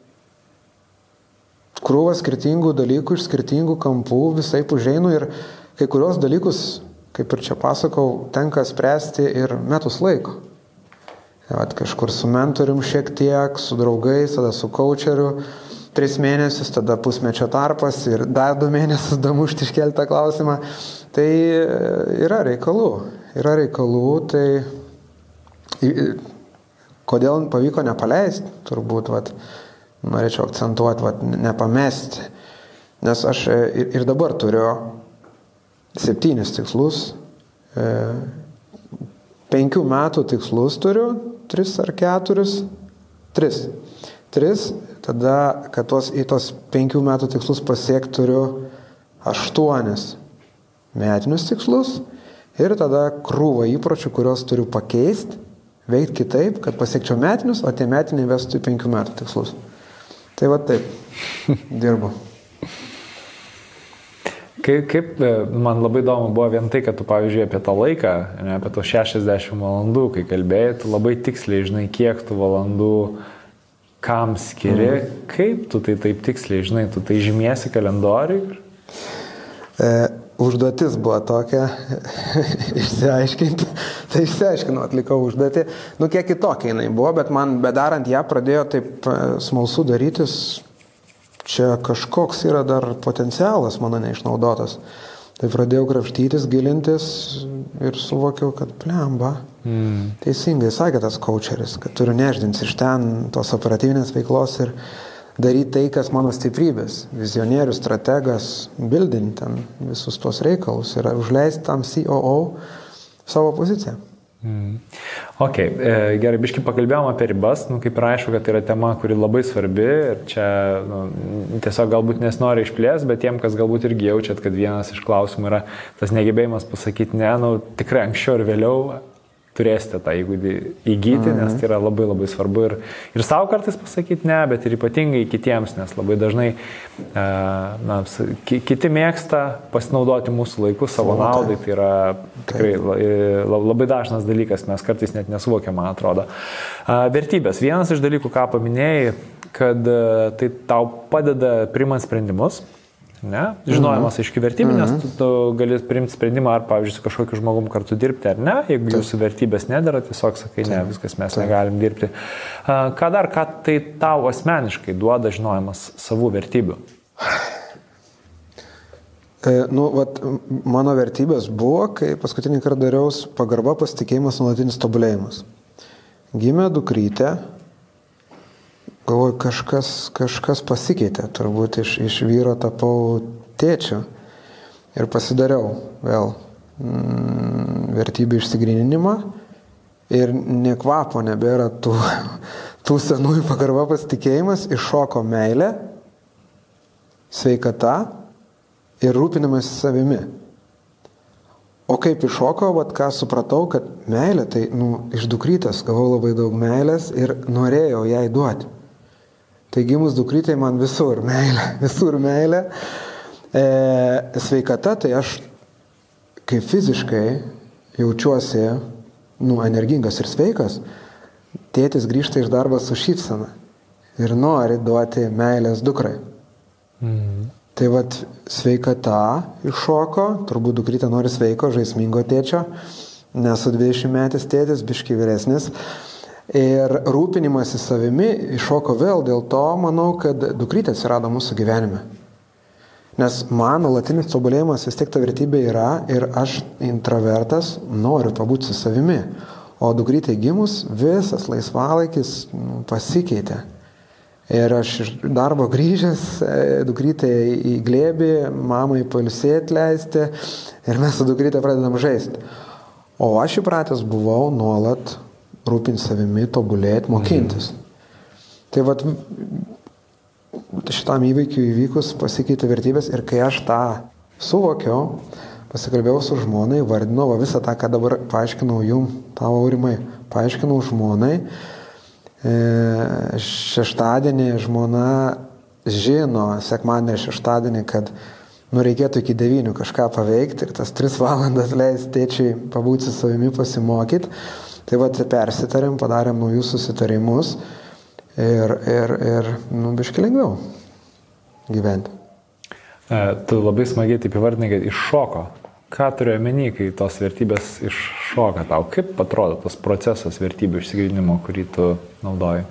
krūva skirtingų dalykų iš skirtingų kampų visai užeinu ir kai kurios dalykus, kaip ir čia pasakau, tenka spręsti ir metus laiko. Vat kažkur su mentorium šiek tiek, su draugais, tada su coacheriu. Tris mėnesius, tada pusmečio tarpas ir dar du mėnesius damušti iškeltą klausimą. Tai yra reikalų. Yra reikalų, tai kodėl pavyko nepaleisti, turbūt, vat, norėčiau akcentuoti, vat, nepamesti. Nes aš ir, ir dabar turiu septynis tikslus, e, penkių metų tikslus turiu, tris ar keturis, tris. Tris, tada, kad tos, į tos penkių metų tikslus pasiekti turiu aštuonis metinius tikslus ir tada krūvą įpročių, kurios turiu pakeisti, veikti kitaip, kad pasiekčiau metinius, o tie metiniai vestų į penkių metų tikslus. Tai va taip, dirbu. Kaip, kaip man labai įdomu buvo vien tai, kad tu, pavyzdžiui, apie tą laiką, ne, apie tos šešiasdešimt valandų, kai kalbėjai, tu labai tiksliai žinai, kiek tu valandų kam skiri, mm. kaip tu tai taip tiksliai, žinai, tu tai žymiesi kalendoriui? E, užduotis buvo tokia, išsiaiškinti, tai išsiaiškinau, atlikau užduotį, nu kiek kitokia jinai buvo, bet man bedarant ją pradėjo taip smalsu darytis, čia kažkoks yra dar potencialas mano neišnaudotas. Tai pradėjau krapštytis, gilintis ir suvokiau, kad plemba. Mm. Teisingai sakė tas coacheris, kad turiu neždinti iš ten tos operatyvinės veiklos ir daryti tai, kas mano stiprybės. Vizionierius, strategas, building ten visus tos reikalus ir užleisti tam C O O savo poziciją. Mm. Ok, e, gerai, biškai pakalbėjom apie ribas, nu, kaip ir aišku, kad tai yra tema, kuri labai svarbi ir čia nu, tiesiog galbūt nesinori išplės, bet tiem, kas galbūt irgi jaučiat, kad vienas iš klausimų yra tas negebėjimas pasakyti ne, nu, tikrai anksčiau ir vėliau turėsite tą įgūdį įgyti, mhm. nes tai yra labai labai svarbu ir, ir savo kartais pasakyti ne, bet ir ypatingai kitiems, nes labai dažnai na, kiti mėgsta pasinaudoti mūsų laiku savo naudai, tai yra tikrai labai dažnas dalykas, mes kartais net nesuvokiam, man atrodo. Vertybės. Vienas iš dalykų, ką paminėjai, kad tai tau padeda priimant sprendimus. Ne? Žinojimas aiškiai vertybių, nes tu, tu gali priimti sprendimą ar, pavyzdžiui, su kažkokiu žmogum kartu dirbti ar ne, jeigu Taip. Jūsų vertybės nedara, tiesiog sakai, ne, viskas mes Taip. Negalim dirbti. Ką dar, ką tai tau asmeniškai duoda žinojimas savų vertybių? E, nu, vat, mano vertybės buvo, kai paskutinį kartą dariaus pagarba, pasitikėjimas, nuolatinis tobulėjimas. Gimė dukrytė. Galvoju, kažkas, kažkas pasikeitė, turbūt iš, iš vyro tapau tėčiu ir pasidariau vėl mm, vertybių išsigryninimą ir ne kvapo nebėra tų, tų senųjų pagarba pasitikėjimas, iššoko meilė, sveikata ir rūpinimas savimi. O kaip iššoko, vat ką supratau, kad meilė, tai nu, iš dukrytės gavau labai daug meilės ir norėjau jai duoti. Tai gimus dukrytei man visur meilė, visur meilė. E, sveikata, tai aš kaip fiziškai jaučiuosi nu, energingas ir sveikas, tėtis grįžta iš darbo su šypsena ir nori duoti meilės dukrai. Mhm. Tai vat sveikata iššoko, turbūt dukrytė nori sveiko, žaismingo tėčio, nesu dvidešimt metis tėtis, biški vyresnis. Ir rūpinimasis savimi iššoko vėl dėl to, manau, kad dukrytė atsirado mūsų gyvenime. Nes man nuolatinis tobulėjimas vis tiek ta vertybė yra ir aš introvertas noriu pabūti su savimi. O dukrytė gimus visas laisvalaikis nu, pasikeitė. Ir aš iš darbo grįžęs, dukrytė į glėbį, mamai pailsėti leisti ir mes su dukrytė pradedam žaisti. O aš įpratęs buvau nuolat rūpinti savimi, tobulėti, mokintis. Mhm. Tai vat šitam įvykiui įvykus pasikeitė vertybės ir kai aš tą suvokiau, pasikalbėjau su žmonai, vardinau va, visą tą, ką dabar paaiškinau jum, tavo Aurimai, paaiškinau žmonai. E, šeštadienį žmona žino, sekmadienį ir šeštadienį, kad nu, reikėtų iki devynių kažką paveikti ir tas tris valandas leis tėčiai pabūti su savimi, pasimokyti. Tai va, persitarėm, padarėm naujus susitarimus ir, ir, ir nu, biškai lengviau gyventi. E, tu labai smagiai taip įvardinai, kad iššoko. Ką turiu omeny, kai tos vertybės iššoka tau? Kaip atrodo tas procesas vertybių išsigryninimo, kurį tu naudoji?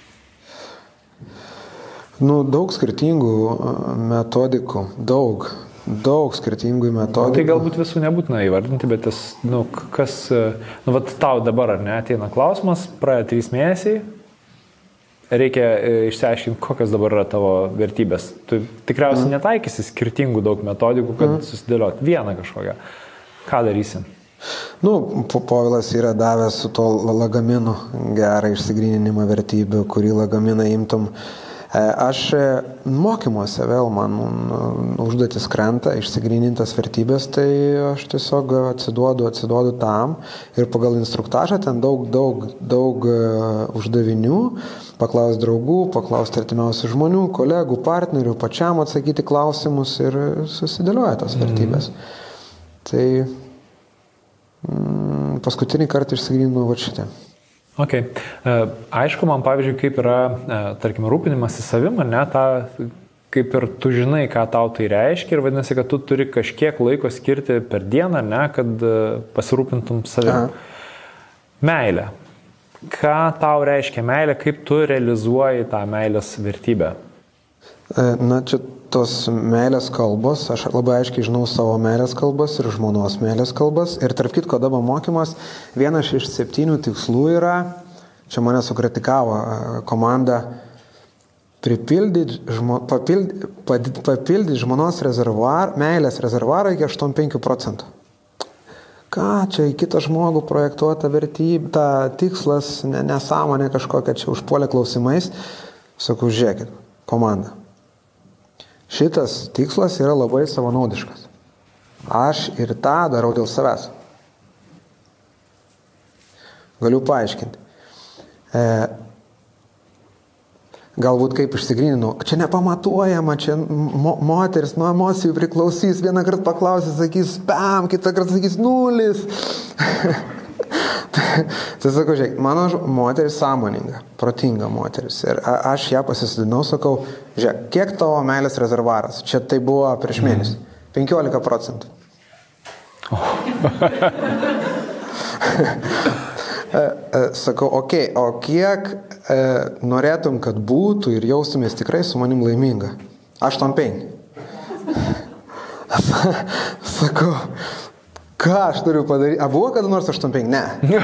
Nu, daug skirtingų metodikų, daug. Daug skirtingų metodų. Tai galbūt visų nebūtina įvardinti, bet tas, nu, kas, nu, vat tau dabar, ar ne, ateina klausimas, praėjo trys mėnesiai, reikia išsiaiškinti, kokios dabar yra tavo vertybės. Tu tikriausiai mm. netaikysi skirtingų daug metodikų, kad mm. susidėliot vieną kažkokią. Ką darysi? Nu, Povilas yra davęs su to lagaminu gerą išsigryninimą vertybių, kurį lagaminą imtum. Aš mokymuose vėl man užduotis krenta, išsigrynintas vertybės, tai aš tiesiog atsiduodu, atsiduodu tam ir pagal instruktažą ten daug, daug, daug uždavinių, paklaus draugų, paklaus artimiausių žmonių, kolegų, partnerių, pačiam atsakyti klausimus ir susidėlioja tas vertybės. Mm. Tai mm, paskutinį kartą išsigryninau va šitą. Ok. Aišku, man pavyzdžiui, kaip yra, tarkim, rūpinimas į savimą, ne, ta, kaip ir tu žinai, ką tau tai reiškia ir vadinasi, kad tu turi kažkiek laiko skirti per dieną, ne, kad pasirūpintum savim. Meilė. Ką tau reiškia meilė, kaip tu realizuoji tą meilės vertybę? Na, čia tos meilės kalbos, aš labai aiškiai žinau savo meilės kalbas ir žmonos meilės kalbas. Ir tarp kitko, dabar mokymas, vienas iš septynių tikslų yra, čia mane sukritikavo komanda, pripildyti žmo, papildy, papildy žmonos rezervuar, meilės rezervuarą iki aštuoniasdešimt penkių procentų. Ką čia į kitą žmogų projektuota vertybė, ta tikslas, ne, nesąmonė kažkokia, čia užpuolė klausimais. Sakau, žiūrėkit, komanda. Šitas tikslas yra labai savanaudiškas. Aš ir tą darau dėl savęs. Galiu paaiškinti. E, galbūt kaip išsigryninau, čia nepamatuojama, čia mo, moteris nuo emocijų priklausys, vieną kartą paklausys, sakys spam, kitą kartą sakys nulis. Tai sakau, žiūrėk, mano moteris sąmoninga, protinga moteris. Ir a, aš ją pasisidinau, sakau, žiūrėk, kiek tavo meilės rezervaras? Čia tai buvo prieš mėnesį. penkiolika procentų. Oh. Sakau, okei, okay, o kiek e, norėtum, kad būtų ir jaustumės tikrai su manim laiminga? aštuoniasdešimt penki. Sakau, ką aš turiu padaryti? A buvo kada nors aštuoniasdešimt penki? Ne.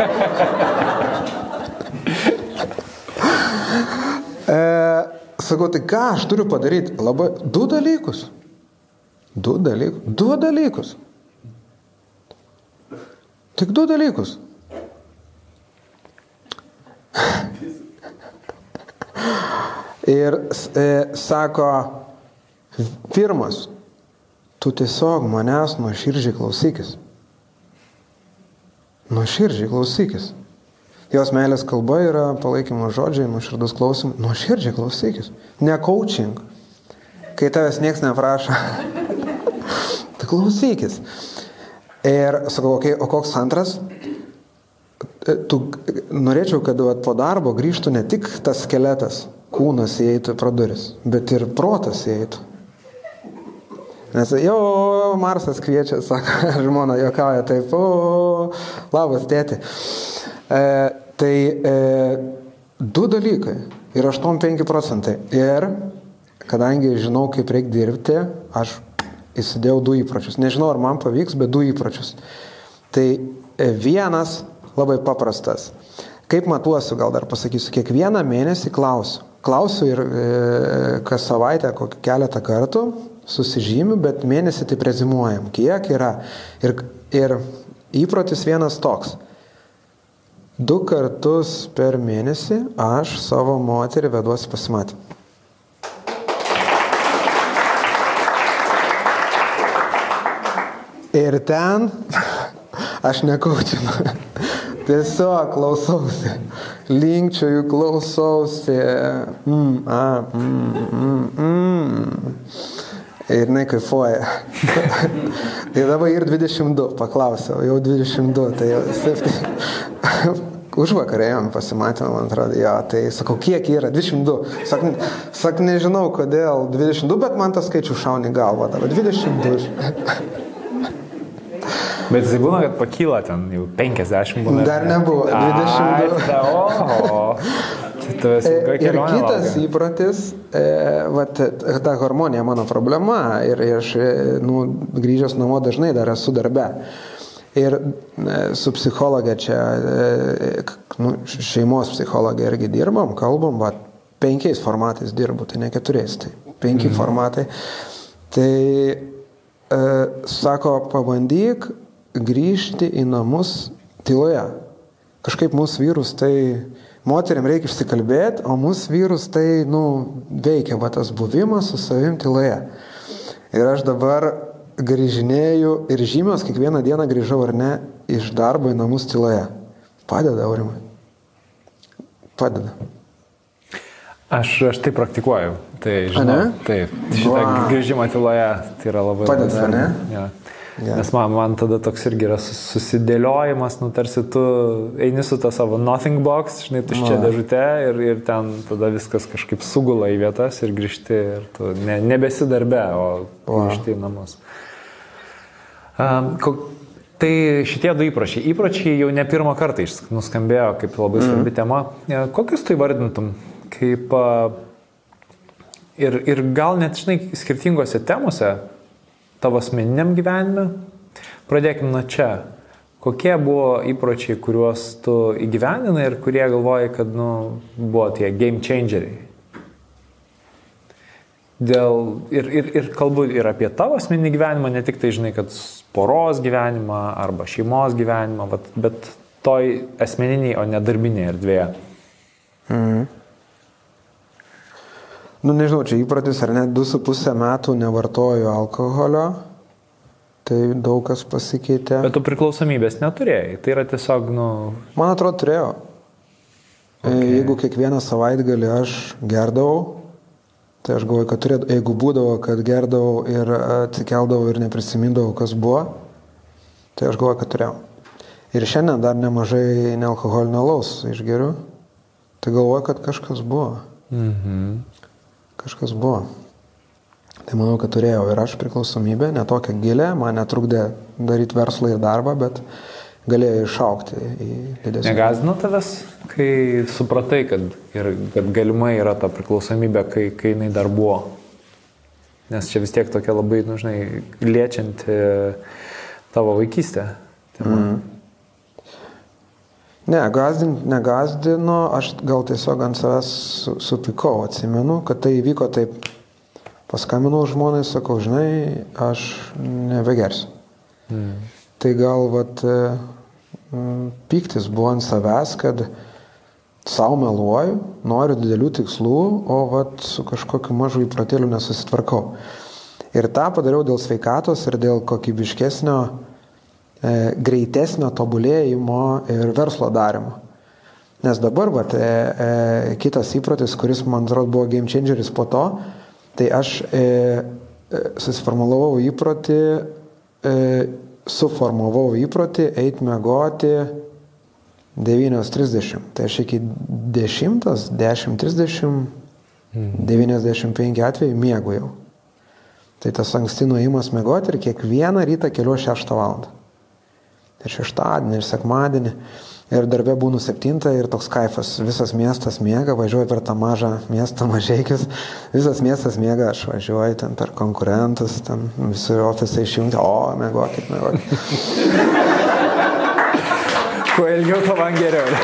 e, sakau, tai ką aš turiu padaryti? Labai, du dalykus. Du dalykus. Du dalykus. Tik du dalykus. Ir e, sako, pirmas, tu tiesiog manęs nuoširdžiai klausykis. Nuoširdžiai klausykis. Jos meilės kalba yra palaikymo žodžiai, nuoširdus klausimas. Nuoširdžiai klausykis. Ne coaching. Kai tavęs nieks neprašo. Tai klausykis. Ir sakau, okay, o koks antras? Tu, norėčiau, kad po darbo grįžtų ne tik tas skeletas, kūnas įeitų pro duris, bet ir protas įeitų. Nes jau Marsas kviečia, sako, žmona juokauja taip, o, labas tėti. E, tai e, du dalykai ir aštuoniasdešimt penki procentai. Ir kadangi žinau, kaip reikia dirbti, aš įsidėjau du įpročius. Nežinau, ar man pavyks, bet du įpročius. Tai vienas labai paprastas. Kaip matuosiu, gal dar pasakysiu, kiekvieną mėnesį klausiu. Klausiu ir e, kas savaitę kokį keletą kartų susižymiu, bet mėnesį taip rezimuojam, kiek yra. Ir, ir įprotis vienas toks. Du kartus per mėnesį aš savo moterį veduosi pasimatymą. Ir ten aš nekaučinu. Tiesiog klausausi. Linkčioju, klausausi. Mm, a, mm, mm, mm. Ir jinai kaifuoja. Tai dabar ir dvidešimt du, paklausiau, jau dvidešimt du, tai jau už vakarėjom pasimatėm, man atrodo, jo, tai sakau, kiek yra, dvidešimt du. Sak, sak nežinau, kodėl dvidešimt du, bet man tas skaičių šauni galva, dabar dvidešimt du. Bet jis būna, kad pakyla ten, jau penkiasdešimt būna. Dar nebuvo, dvidešimt du. Ai, oho. Ir kitas įprotis, e, vat, ta hormonija mano problema ir, ir aš, nu, grįžęs namo dažnai dar esu darbe. Ir e, su psichologė čia, e, nu, šeimos psichologė irgi dirbam, kalbam, vat, penkiais formatais dirbu, tai ne keturiais, tai penki mm. formatai. Tai e, sako, pabandyk grįžti į namus tyloje. Kažkaip mūsų vyrus tai, moteriam reikia išsikalbėti, o mūsų vyrus tai, nu, veikia va tas buvimas su savim tyloje. Ir aš dabar grįžinėju ir žymios kiekvieną dieną grįžau ar ne iš darbo į namus tyloje. Padeda, Aurimai. Padeda. Aš, aš tai praktikuoju. Tai, žinau, taip. Šitą wow. grįžimą tyloje tai yra labai... Padeda, labai ne? Ja. Yeah. Nes man, man tada toks irgi yra susidėliojimas, nu tarsi tu eini su tą savo nothing box, žinai, tuščia dėžute ir, ir ten tada viskas kažkaip sugula į vietas ir grįžti ir tu ne, nebesi darbe, o grįžti į namus. Um, ko, tai šitie du įpročiai. Įpročiai jau ne pirmą kartą nuskambėjo kaip labai svarbi mm. tema. Kokius tu įvardintum kaip ir, ir gal net, žinai, skirtingose temose tavo asmeniniam gyvenime. Pradėkime nuo čia. Kokie buvo įpročiai, kuriuos tu įgyvendinai ir kurie galvoji, kad nu, buvo tie game changeriai? Dėl, ir, ir, ir kalbu ir apie tavo asmeninį gyvenimą, ne tik tai, žinai, kad poros gyvenimą arba šeimos gyvenimą, bet, bet toj asmeniniai, o ne darbinėje erdvėje. Mhm. Nu, nežinau, čia įpratis, ar net du su pusę metų nevartoju alkoholio, tai daug kas pasikeitė. Bet tu priklausomybės neturėjai, tai yra tiesiog, nu... Man atrodo, turėjau. Okay. Jeigu kiekvieną savaitgalį aš gerdavau, tai aš galvoju, kad turėdavau, jeigu būdavo, kad gerdavau ir atsikeldavau ir neprisimindavau, kas buvo, tai aš galvoju, kad turėjau. Ir šiandien dar nemažai nealkoholinio alaus išgeriu, tai galvoju, kad kažkas buvo. Mhm. Kažkas buvo. Tai manau, kad turėjau ir aš priklausomybę, ne tokia gilė, man netrukdė daryti verslą ir darbą, bet galėjo išaukti į didesnį. Negąsdino tavęs, kai supratai, kad, ir, kad galimai yra ta priklausomybė, kai, kai jinai dar buvo? Nes čia vis tiek tokia labai, nu, žinai, liečianti tavo vaikystę. Mm. Ne, gazdin, negazdino, aš gal tiesiog ant savęs supykau, atsimenu, kad tai įvyko taip, paskambinau žmonai, sakau, žinai, aš nebegersiu. Mm. Tai gal, vat, pyktis buvo ant savęs, kad savo meluoju, noriu didelių tikslų, o vat, su kažkokiu mažu įpratėliu nesusitvarkau. Ir tą padariau dėl sveikatos ir dėl kokybiškesnio greitesnio tobulėjimo ir verslo darimo. Nes dabar, vat, e, e, kitas įprotis, kuris, man atrodo, buvo game changeris po to, tai aš e, e, susiformulavau įprotį, e, suformavau įprotį eiti miegoti devynios trisdešimt. Tai aš iki dešimtos, dešimt trisdešimt, devyniasdešimt penki atvejai miegojau. Tai tas anksti nuėjimas miegoti ir kiekvieną rytą keliu šeštą valandą. Ir šeštadienį, ir sekmadienį, ir darbė būnu septintą ir toks kaifas, visas miestas miega, važiuoju per tą mažą miestą Mažeikius, visas miestas miega, aš važiuoju ten per konkurentus, ten visi ofisai išjungti, o, miegokit, miegokit. Kuo ilgiau, to man geriau.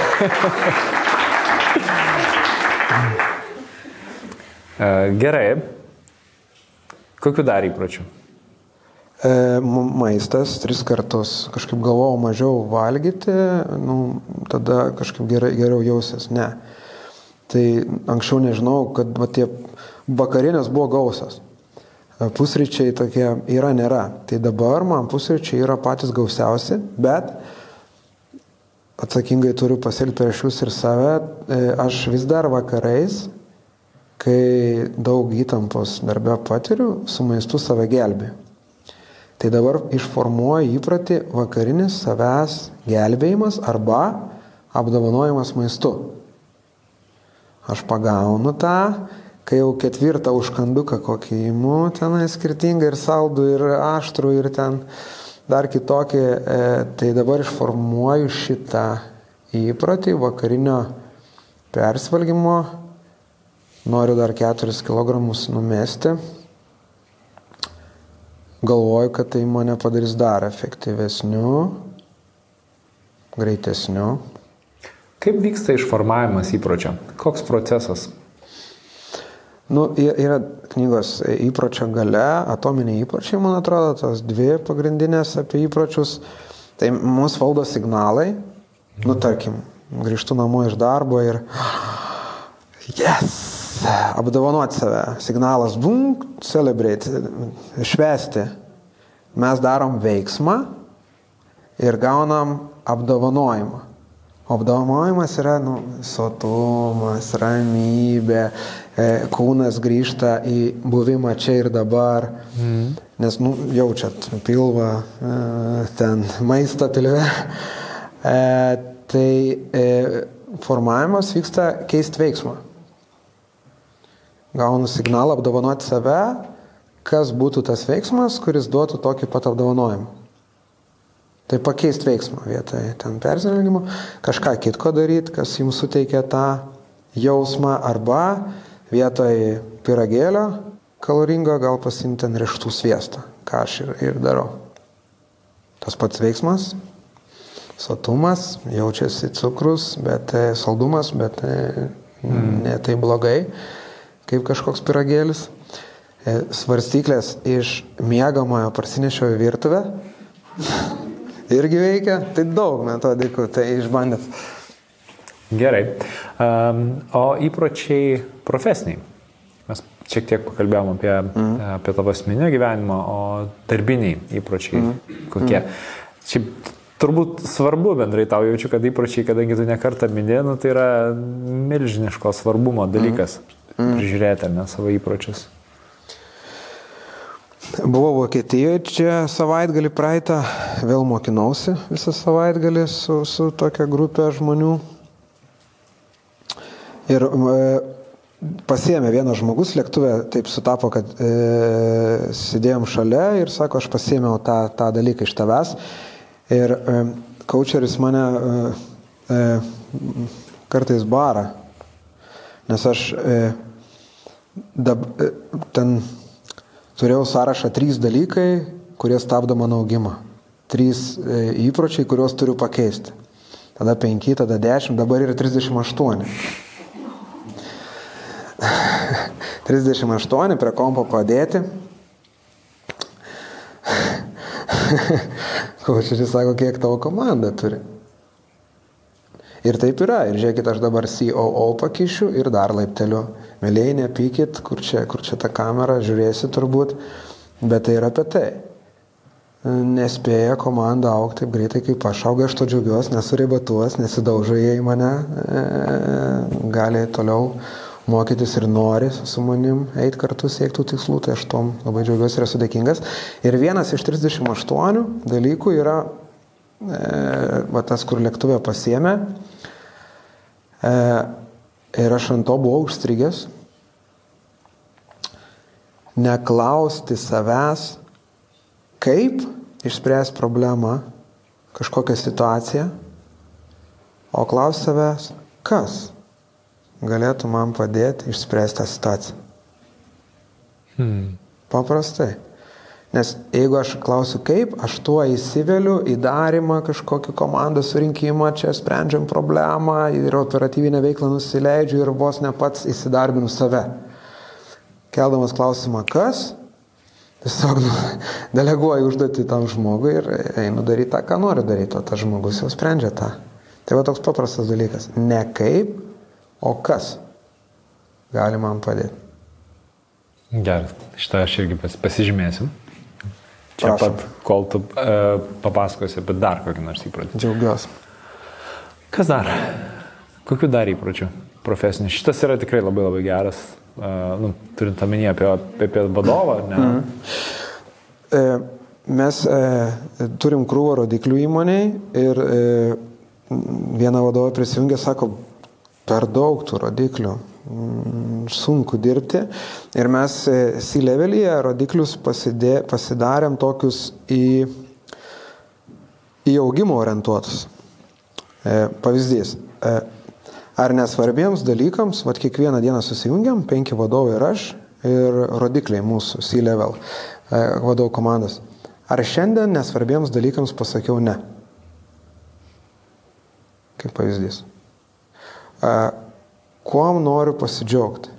Gerai. Kokių dar įpročių? E, maistas tris kartus. Kažkaip galvojau mažiau valgyti, nu, tada kažkaip gerai, geriau jausis. Ne. Tai anksčiau nežinau, kad va, tie vakarinės buvo gausios. Pusryčiai tokie yra, nėra. Tai dabar man pusryčiai yra patys gausiausi, bet atsakingai turiu pasielgti prieš jūs ir save. E, aš vis dar vakarais, kai daug įtampos darbe patiriu, su maistu save gelbėjau. Tai dabar išformuoju įpratį vakarinis savęs gelbėjimas arba apdovanojimas maistu. Aš pagaunu tą, kai jau ketvirtą užkanduką kokį imu, tenai skirtingą ir saldų, ir aštrų, ir ten dar kitokį, e, tai dabar išformuoju šitą įpratį vakarinio persvalgymo. Noriu dar keturis kilogramus numesti. Galvoju, kad tai mane padarys dar efektyvesniu, greitesniu. Kaip vyksta išformavimas įpročio? Koks procesas? Nu, yra knygos įpročio gale, atominiai įpročiai, man atrodo, tos dvi pagrindinės apie įpročius. Tai mūsų valdo signalai. Nu, tarkim, grįžtu namo iš darbo ir yes! Apdovanoti save. Signalas, bum, celebrate, švęsti. Mes darom veiksmą ir gaunam apdovanojimą. Apdovanojimas yra, nu, sotumas, ramybė, kūnas grįžta į buvimą čia ir dabar, mm. nes nu, jaučiat pilvą, ten maistą pilve. Tai formavimas vyksta keisti veiksmą. Gaunu signalą apdovanoti save, kas būtų tas veiksmas, kuris duotų tokį pat apdovanojimą. Tai pakeisti veiksmą vietoje ten persivalgymo, kažką kitko daryti, kas jums suteikia tą jausmą, arba vietoje pyragėlio kaloringo gal pasiimti ten riešutų sviestą, ką aš ir, ir darau. Tas pats veiksmas, sotumas, jaučiasi cukrus, bet saldumas, bet mm. ne tai blogai, kaip kažkoks pyragėlis. Svarstyklės iš miegamojo parsinešiau į virtuvę. Irgi veikia, tai daug metodikų, tai išbandėt. Gerai. Um, o įpročiai profesiniai? Mes šiek tiek pakalbėjom apie, mm. apie tavo asmeninio gyvenimą, o darbiniai įpročiai mm. kokie? Mm. Šiaip turbūt svarbu bendrai tau, jaučiu, kad įpročiai, kadangi tu nekartą minėjai, nu, tai yra milžiniško svarbumo dalykas mm. prižiūrėti, ne, savo įpročius. Buvau Vokietijoje čia savaitgalį praeitą, vėl mokinausi visą savaitgalį su, su tokia grupė žmonių. Ir e, pasiėmė vienas žmogus lėktuvė, taip sutapo, kad e, sėdėjom šalia ir sako, aš pasiėmiau tą, tą dalyką iš tavęs. Ir e, coacheris mane e, e, kartais bara, nes aš e, dab, e, ten turėjau sąrašą trys dalykai, kurie stabdo mano augimą. Trys e, įpročiai, kuriuos turiu pakeisti. Tada penki, tada dešimt, dabar yra trisdešimt aštuoni. trisdešimt aštuoni prie kompo padėti. Kočeris sako, kiek tavo komanda turi. Ir taip yra. Ir žiūrėkit, aš dabar C O O pakišiu ir dar laipteliu. Mėlėjai, nepykit, kur čia, kur čia ta kamera, žiūrėsi turbūt. Bet tai yra apie tai. Nespėja komanda augti taip greitai, kaip aš augau, aš to džiaugiuosi, nesuribatuos, nesidaužo jie į mane. Gali toliau mokytis ir nori su manim eiti kartu, siekti tų tikslų, tai aš tom labai džiaugiuosi ir esu dėkingas. Ir vienas iš trisdešimt aštuonių dalykų yra e, va, tas, kur lėktuvė pasiėmė. E, ir aš ant to buvau užstrigęs. Neklausti savęs, kaip išspręs problemą, kažkokią situaciją, o klausti savęs, kas galėtų man padėti išspręsti tą situaciją. Hmm. Paprastai. Nes jeigu aš klausiu kaip, aš tuo įsiveliu į darymą, kažkokį komandos surinkimą, čia sprendžiam problemą ir operatyvinę veiklą nusileidžiu ir vos ne pats įsidarbinu save. Keldamas klausimą kas, tiesiog nu, deleguoju užduotį tam žmogui ir einu daryti tą, ką noriu daryti, o tas žmogus jau sprendžia tą. Tai va toks paprastas dalykas. Ne kaip, o kas gali man padėti. Gerai, šitą aš irgi pas, pasižymėsiu. Čia Prašom. pat, kol tu uh, papasakosi apie dar kokį nors įprotį. Džiaugiuosi. Kas dar? Kokių dar įpročių profesinių? Šitas yra tikrai labai labai geras, uh, nu, turint omenyje apie, apie vadovą, ne? Mm. E, mes e, turim krūvą rodiklių įmoniai ir e, viena vadovė prisijungė, sako, per daug tų rodiklių, sunku dirbti. Ir mes C-levelyje rodiklius pasidė, pasidarėm tokius į, į augimo orientuotus. E, pavyzdys. E, ar nesvarbiems dalykams, vat kiekvieną dieną susijungiam, penki vadovai ir aš, ir rodikliai mūsų C-level e, vadovų komandos. Ar šiandien nesvarbiems dalykams pasakiau ne? Kaip pavyzdys. E, kuom noriu pasidžiaugti?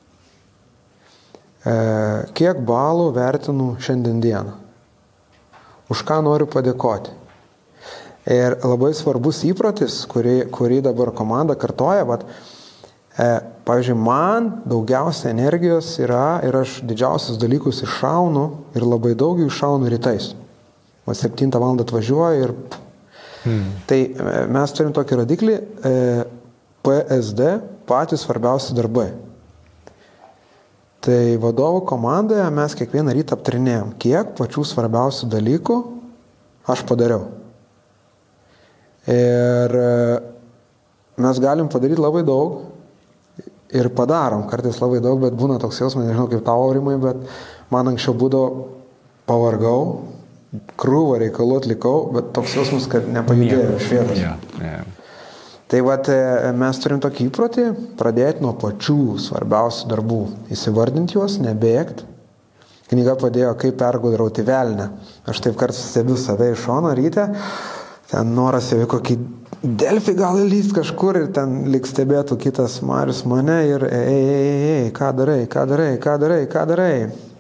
E, kiek balų vertinu šiandien dieną? Už ką noriu padėkoti? Ir labai svarbus įprotis, kurį, kurį dabar komanda kartoja, bet, e, pavyzdžiui, man daugiausia energijos yra ir aš didžiausius dalykus iššaunu ir labai daug jų iššaunu rytais. O septintą valandą atvažiuoju ir... Hmm. Tai e, mes turim tokį rodiklį, e, P S D, patys svarbiausi darbai. Tai vadovų komandoje mes kiekvieną rytą aptarinėjom, kiek pačių svarbiausių dalykų aš padariau. Ir mes galim padaryti labai daug ir padarom kartais labai daug, bet būna toks jausmas, nežinau kaip tavo Aurimai, bet man anksčiau būdavo pavargau, krūvą reikalų atlikau, bet toks jausmas, kad nepajudėjau iš vietos. Yeah, yeah. Tai vat mes turim tokį įprotį pradėti nuo pačių svarbiausių darbų, įsivardinti juos, nebėgti. Knyga padėjo, kaip pergudrauti velnę. Aš taip kartais stebiu save iš šono ryte, ten noras jau kokį Delfi gal įlyst kažkur ir ten lyg stebėtų kitas Marius mane ir ei, ei, ei, ei, ką darai, ką darai, ką darai, ką darai.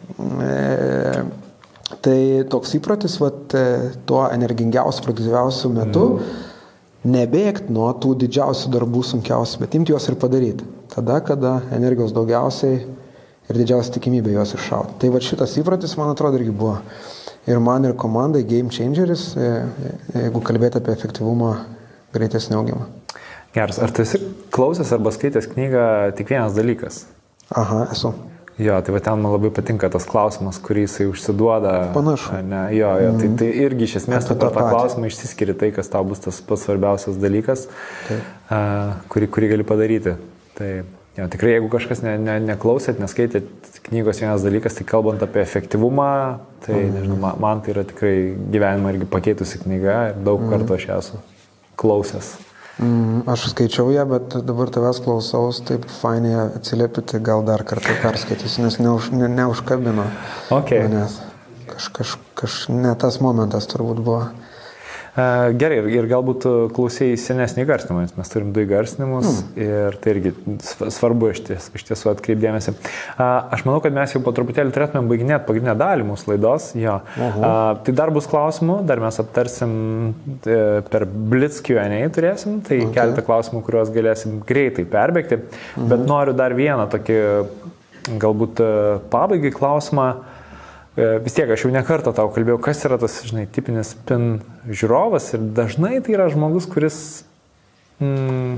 E, tai toks įprotis, vat, tuo energingiausiu, produktyviausiu metu mm. nebėgti nuo tų didžiausių darbų sunkiausių, bet imti juos ir padaryti. Tada, kada energijos daugiausiai ir didžiausia tikimybė juos iššauti. Tai vat šitas įprotis, man atrodo, irgi buvo ir man, ir komandai game changeris, jeigu kalbėti apie efektyvumą, greitesnį augimą. Geras, ar tu esi klausęs arba skaitęs knygą Tik vienas dalykas? Aha, esu. Jo, tai va ten man labai patinka tas klausimas, kurį jisai užsiduoda. Panašu. Ne, jo, jo, mm. tai, tai irgi iš esmės tu per tą klausimą išsiskiri tai, kas tau bus tas pats svarbiausias dalykas, uh, kurį, kurį gali padaryti. Tai jo, tikrai, jeigu kažkas ne, ne, neklausėt, neskaitėt knygos vienas dalykas, tai kalbant apie efektyvumą, tai mm. nežinau, man, man tai yra tikrai gyvenimą irgi pakeitusi knyga ir daug mm. kartų aš esu klausęs. Mm, aš skaičiau ją, bet dabar tavęs klausaus, taip fainai atsiliepyti, gal dar kartą perskaitysiu, nes neuž, ne, neužkabino okay. manęs. Kaž, kaž, kaž, ne tas momentas turbūt buvo. Uh, gerai, ir, ir galbūt klausėjai senesnį įgarsinimą, mes turim du įgarsinimus mm. ir tai irgi svarbu iš, ties, iš tiesų atkreipdėmėsi. Uh, aš manau, kad mes jau po truputėlį turėtumėm baiginėti pagrindinę dalį mūsų laidos. Jo. Uh-huh. Uh, tai dar bus klausimų, dar mes aptarsim uh, per Blitz Q and A turėsim, tai okay. keletą klausimų, kuriuos galėsim greitai perbėgti, uh-huh. bet noriu dar vieną tokį galbūt uh, pabaigai klausimą. Vis tiek, aš jau nekartą tau kalbėjau, kas yra tas, žinai, tipinis pin žiūrovas ir dažnai tai yra žmogus, kuris mm,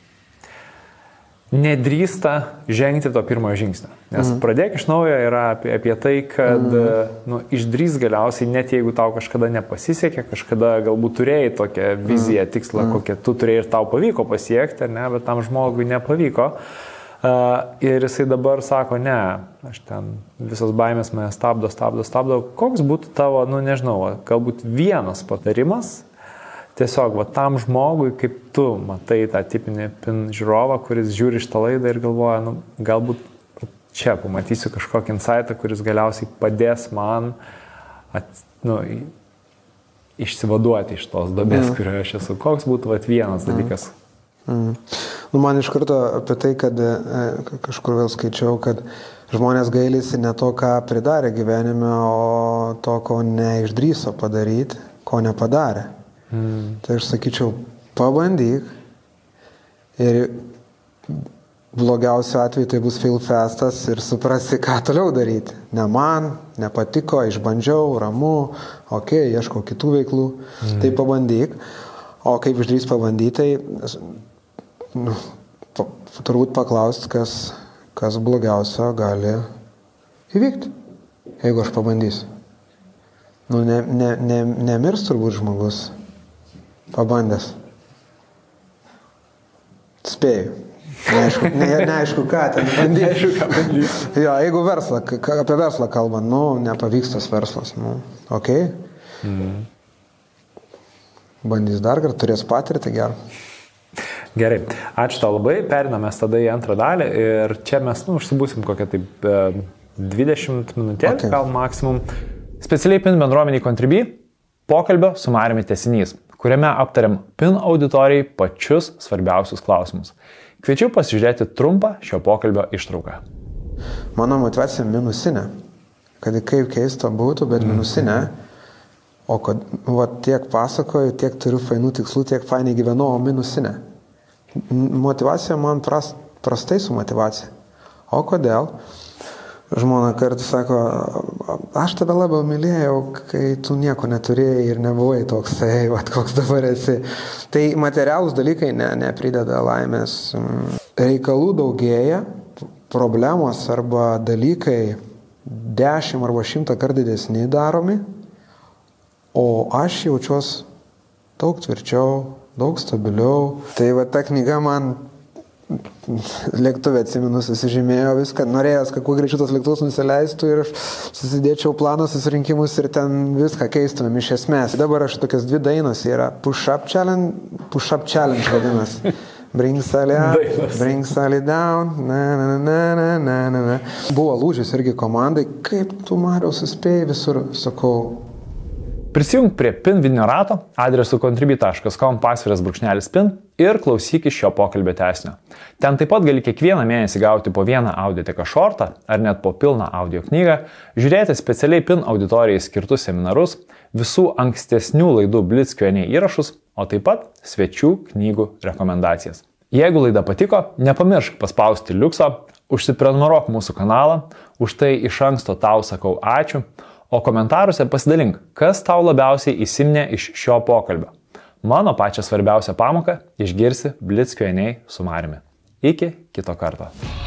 nedrįsta žengti to pirmojo žingsnio. Nes mm. pradėk iš naujo yra apie, apie tai, kad mm. nu, išdrys galiausiai, net jeigu tau kažkada nepasisekė, kažkada galbūt turėjai tokią viziją, tikslą, mm. kokią tu turėjai ir tau pavyko pasiekti, ne, bet tam žmogui nepavyko. Uh, ir jisai dabar sako, ne, aš ten visos baimės mane stabdo, stabdo, stabdo. Koks būtų tavo, nu nežinau, galbūt vienas patarimas, tiesiog va, tam žmogui, kaip tu matai tą tipinį pin žiūrovą, kuris žiūri šitą laidą ir galvoja, nu, galbūt čia pamatysiu kažkokį insightą, kuris galiausiai padės man at, nu, išsivaduoti iš tos duobės, mm. kurioje aš esu. Koks būtų va, vienas dalykas? Mm. Nu, man iš karto apie tai, kad e, kažkur vėl skaičiau, kad žmonės gailisi ne to, ką pridarė gyvenime, o to, ko neišdryso padaryti, ko nepadarė. Mm. Tai aš sakyčiau, pabandyk ir blogiausiu atveju tai bus fail festas ir suprasi, ką toliau daryti. Ne man, nepatiko, išbandžiau, ramu, okei, okay, ieškau kitų veiklų, mm. tai pabandyk. O kaip išdrys pabandyti, tai nu, pa, turbūt paklausti, kas, kas blogiausio gali įvykti, jeigu aš pabandysiu. Nu, ne, ne, ne, nemirs turbūt žmogus pabandęs. Spėju. Neaišku, ne, neaišku ką ten bandyti. Jo, jeigu verslą, apie verslą kalbant, nu, nepavyks tas verslas. Nu, okei. Okay. Mm. Bandys dar kartą, turės patirtį gerą. Gerai, ačiū tau labai, periname tada į antrą dalį ir čia mes, nu, užsibūsim kokią taip dvidešimt minutėlį, okay. gal maksimum. Specialiai pin bendruomeniai Contribui pokalbio su Mariumi tęsinys, kuriame aptariam pin auditorijai pačius svarbiausius klausimus. Kviečiu pasižiūrėti trumpą šio pokalbio ištrauką. Mano motyvacija minusinė, kad kaip keista būtų, bet minusinė. O kad va, tiek pasakoju, tiek turiu fainų tikslų, tiek fainai gyvenu, o minusinė. Motyvacija man pras, prastai su motyvacija. O kodėl? Žmona kartais sako, aš tave labiau mylėjau, kai tu nieko neturėjai ir nebuvai toksai, vat, koks dabar esi. Tai materialūs dalykai ne, neprideda laimės. Reikalų daugėja, problemos arba dalykai dešimt arba šimtą kartų didesni daromi, o aš jaučiuosi daug tvirčiau, daug stabiliau. Tai va ta knyga man lėktuvė, atsimenu, susižymėjo viską, norėjęs, kad kuo greičiau tas lėktuvas nusileistų ir aš susidėčiau planą susirinkimus ir ten viską keistumėm iš esmės. Dabar aš tokias dvi dainos yra Push Up Challenge, Push Up Challenge vadinasi. Bring Sally up, bring Sally down, na, na, na, na, na, na, na. Buvo lūžis irgi komandai, kaip tu, Mariau, suspėjai visur, sakau. Prisijung prie PIN vidinio rato adresu contribui taškas com pasviras brūkšnelis PIN ir klausyk iš šio pokalbio tęsinio. Ten taip pat gali kiekvieną mėnesį gauti po vieną audioteka shortą ar net po pilną audio knygą, žiūrėti specialiai PIN auditorijai skirtus seminarus, visų ankstesnių laidų Blitz Q and A įrašus, o taip pat svečių knygų rekomendacijas. Jeigu laida patiko, nepamiršk paspausti liukso, užsiprenumeruok mūsų kanalą, už tai iš anksto tau sakau ačiū, o komentaruose pasidalink, kas tau labiausiai įsiminė iš šio pokalbio. Mano pačią svarbiausią pamoką išgirsi Blitz Q and A su Mariumi. Iki kito karto.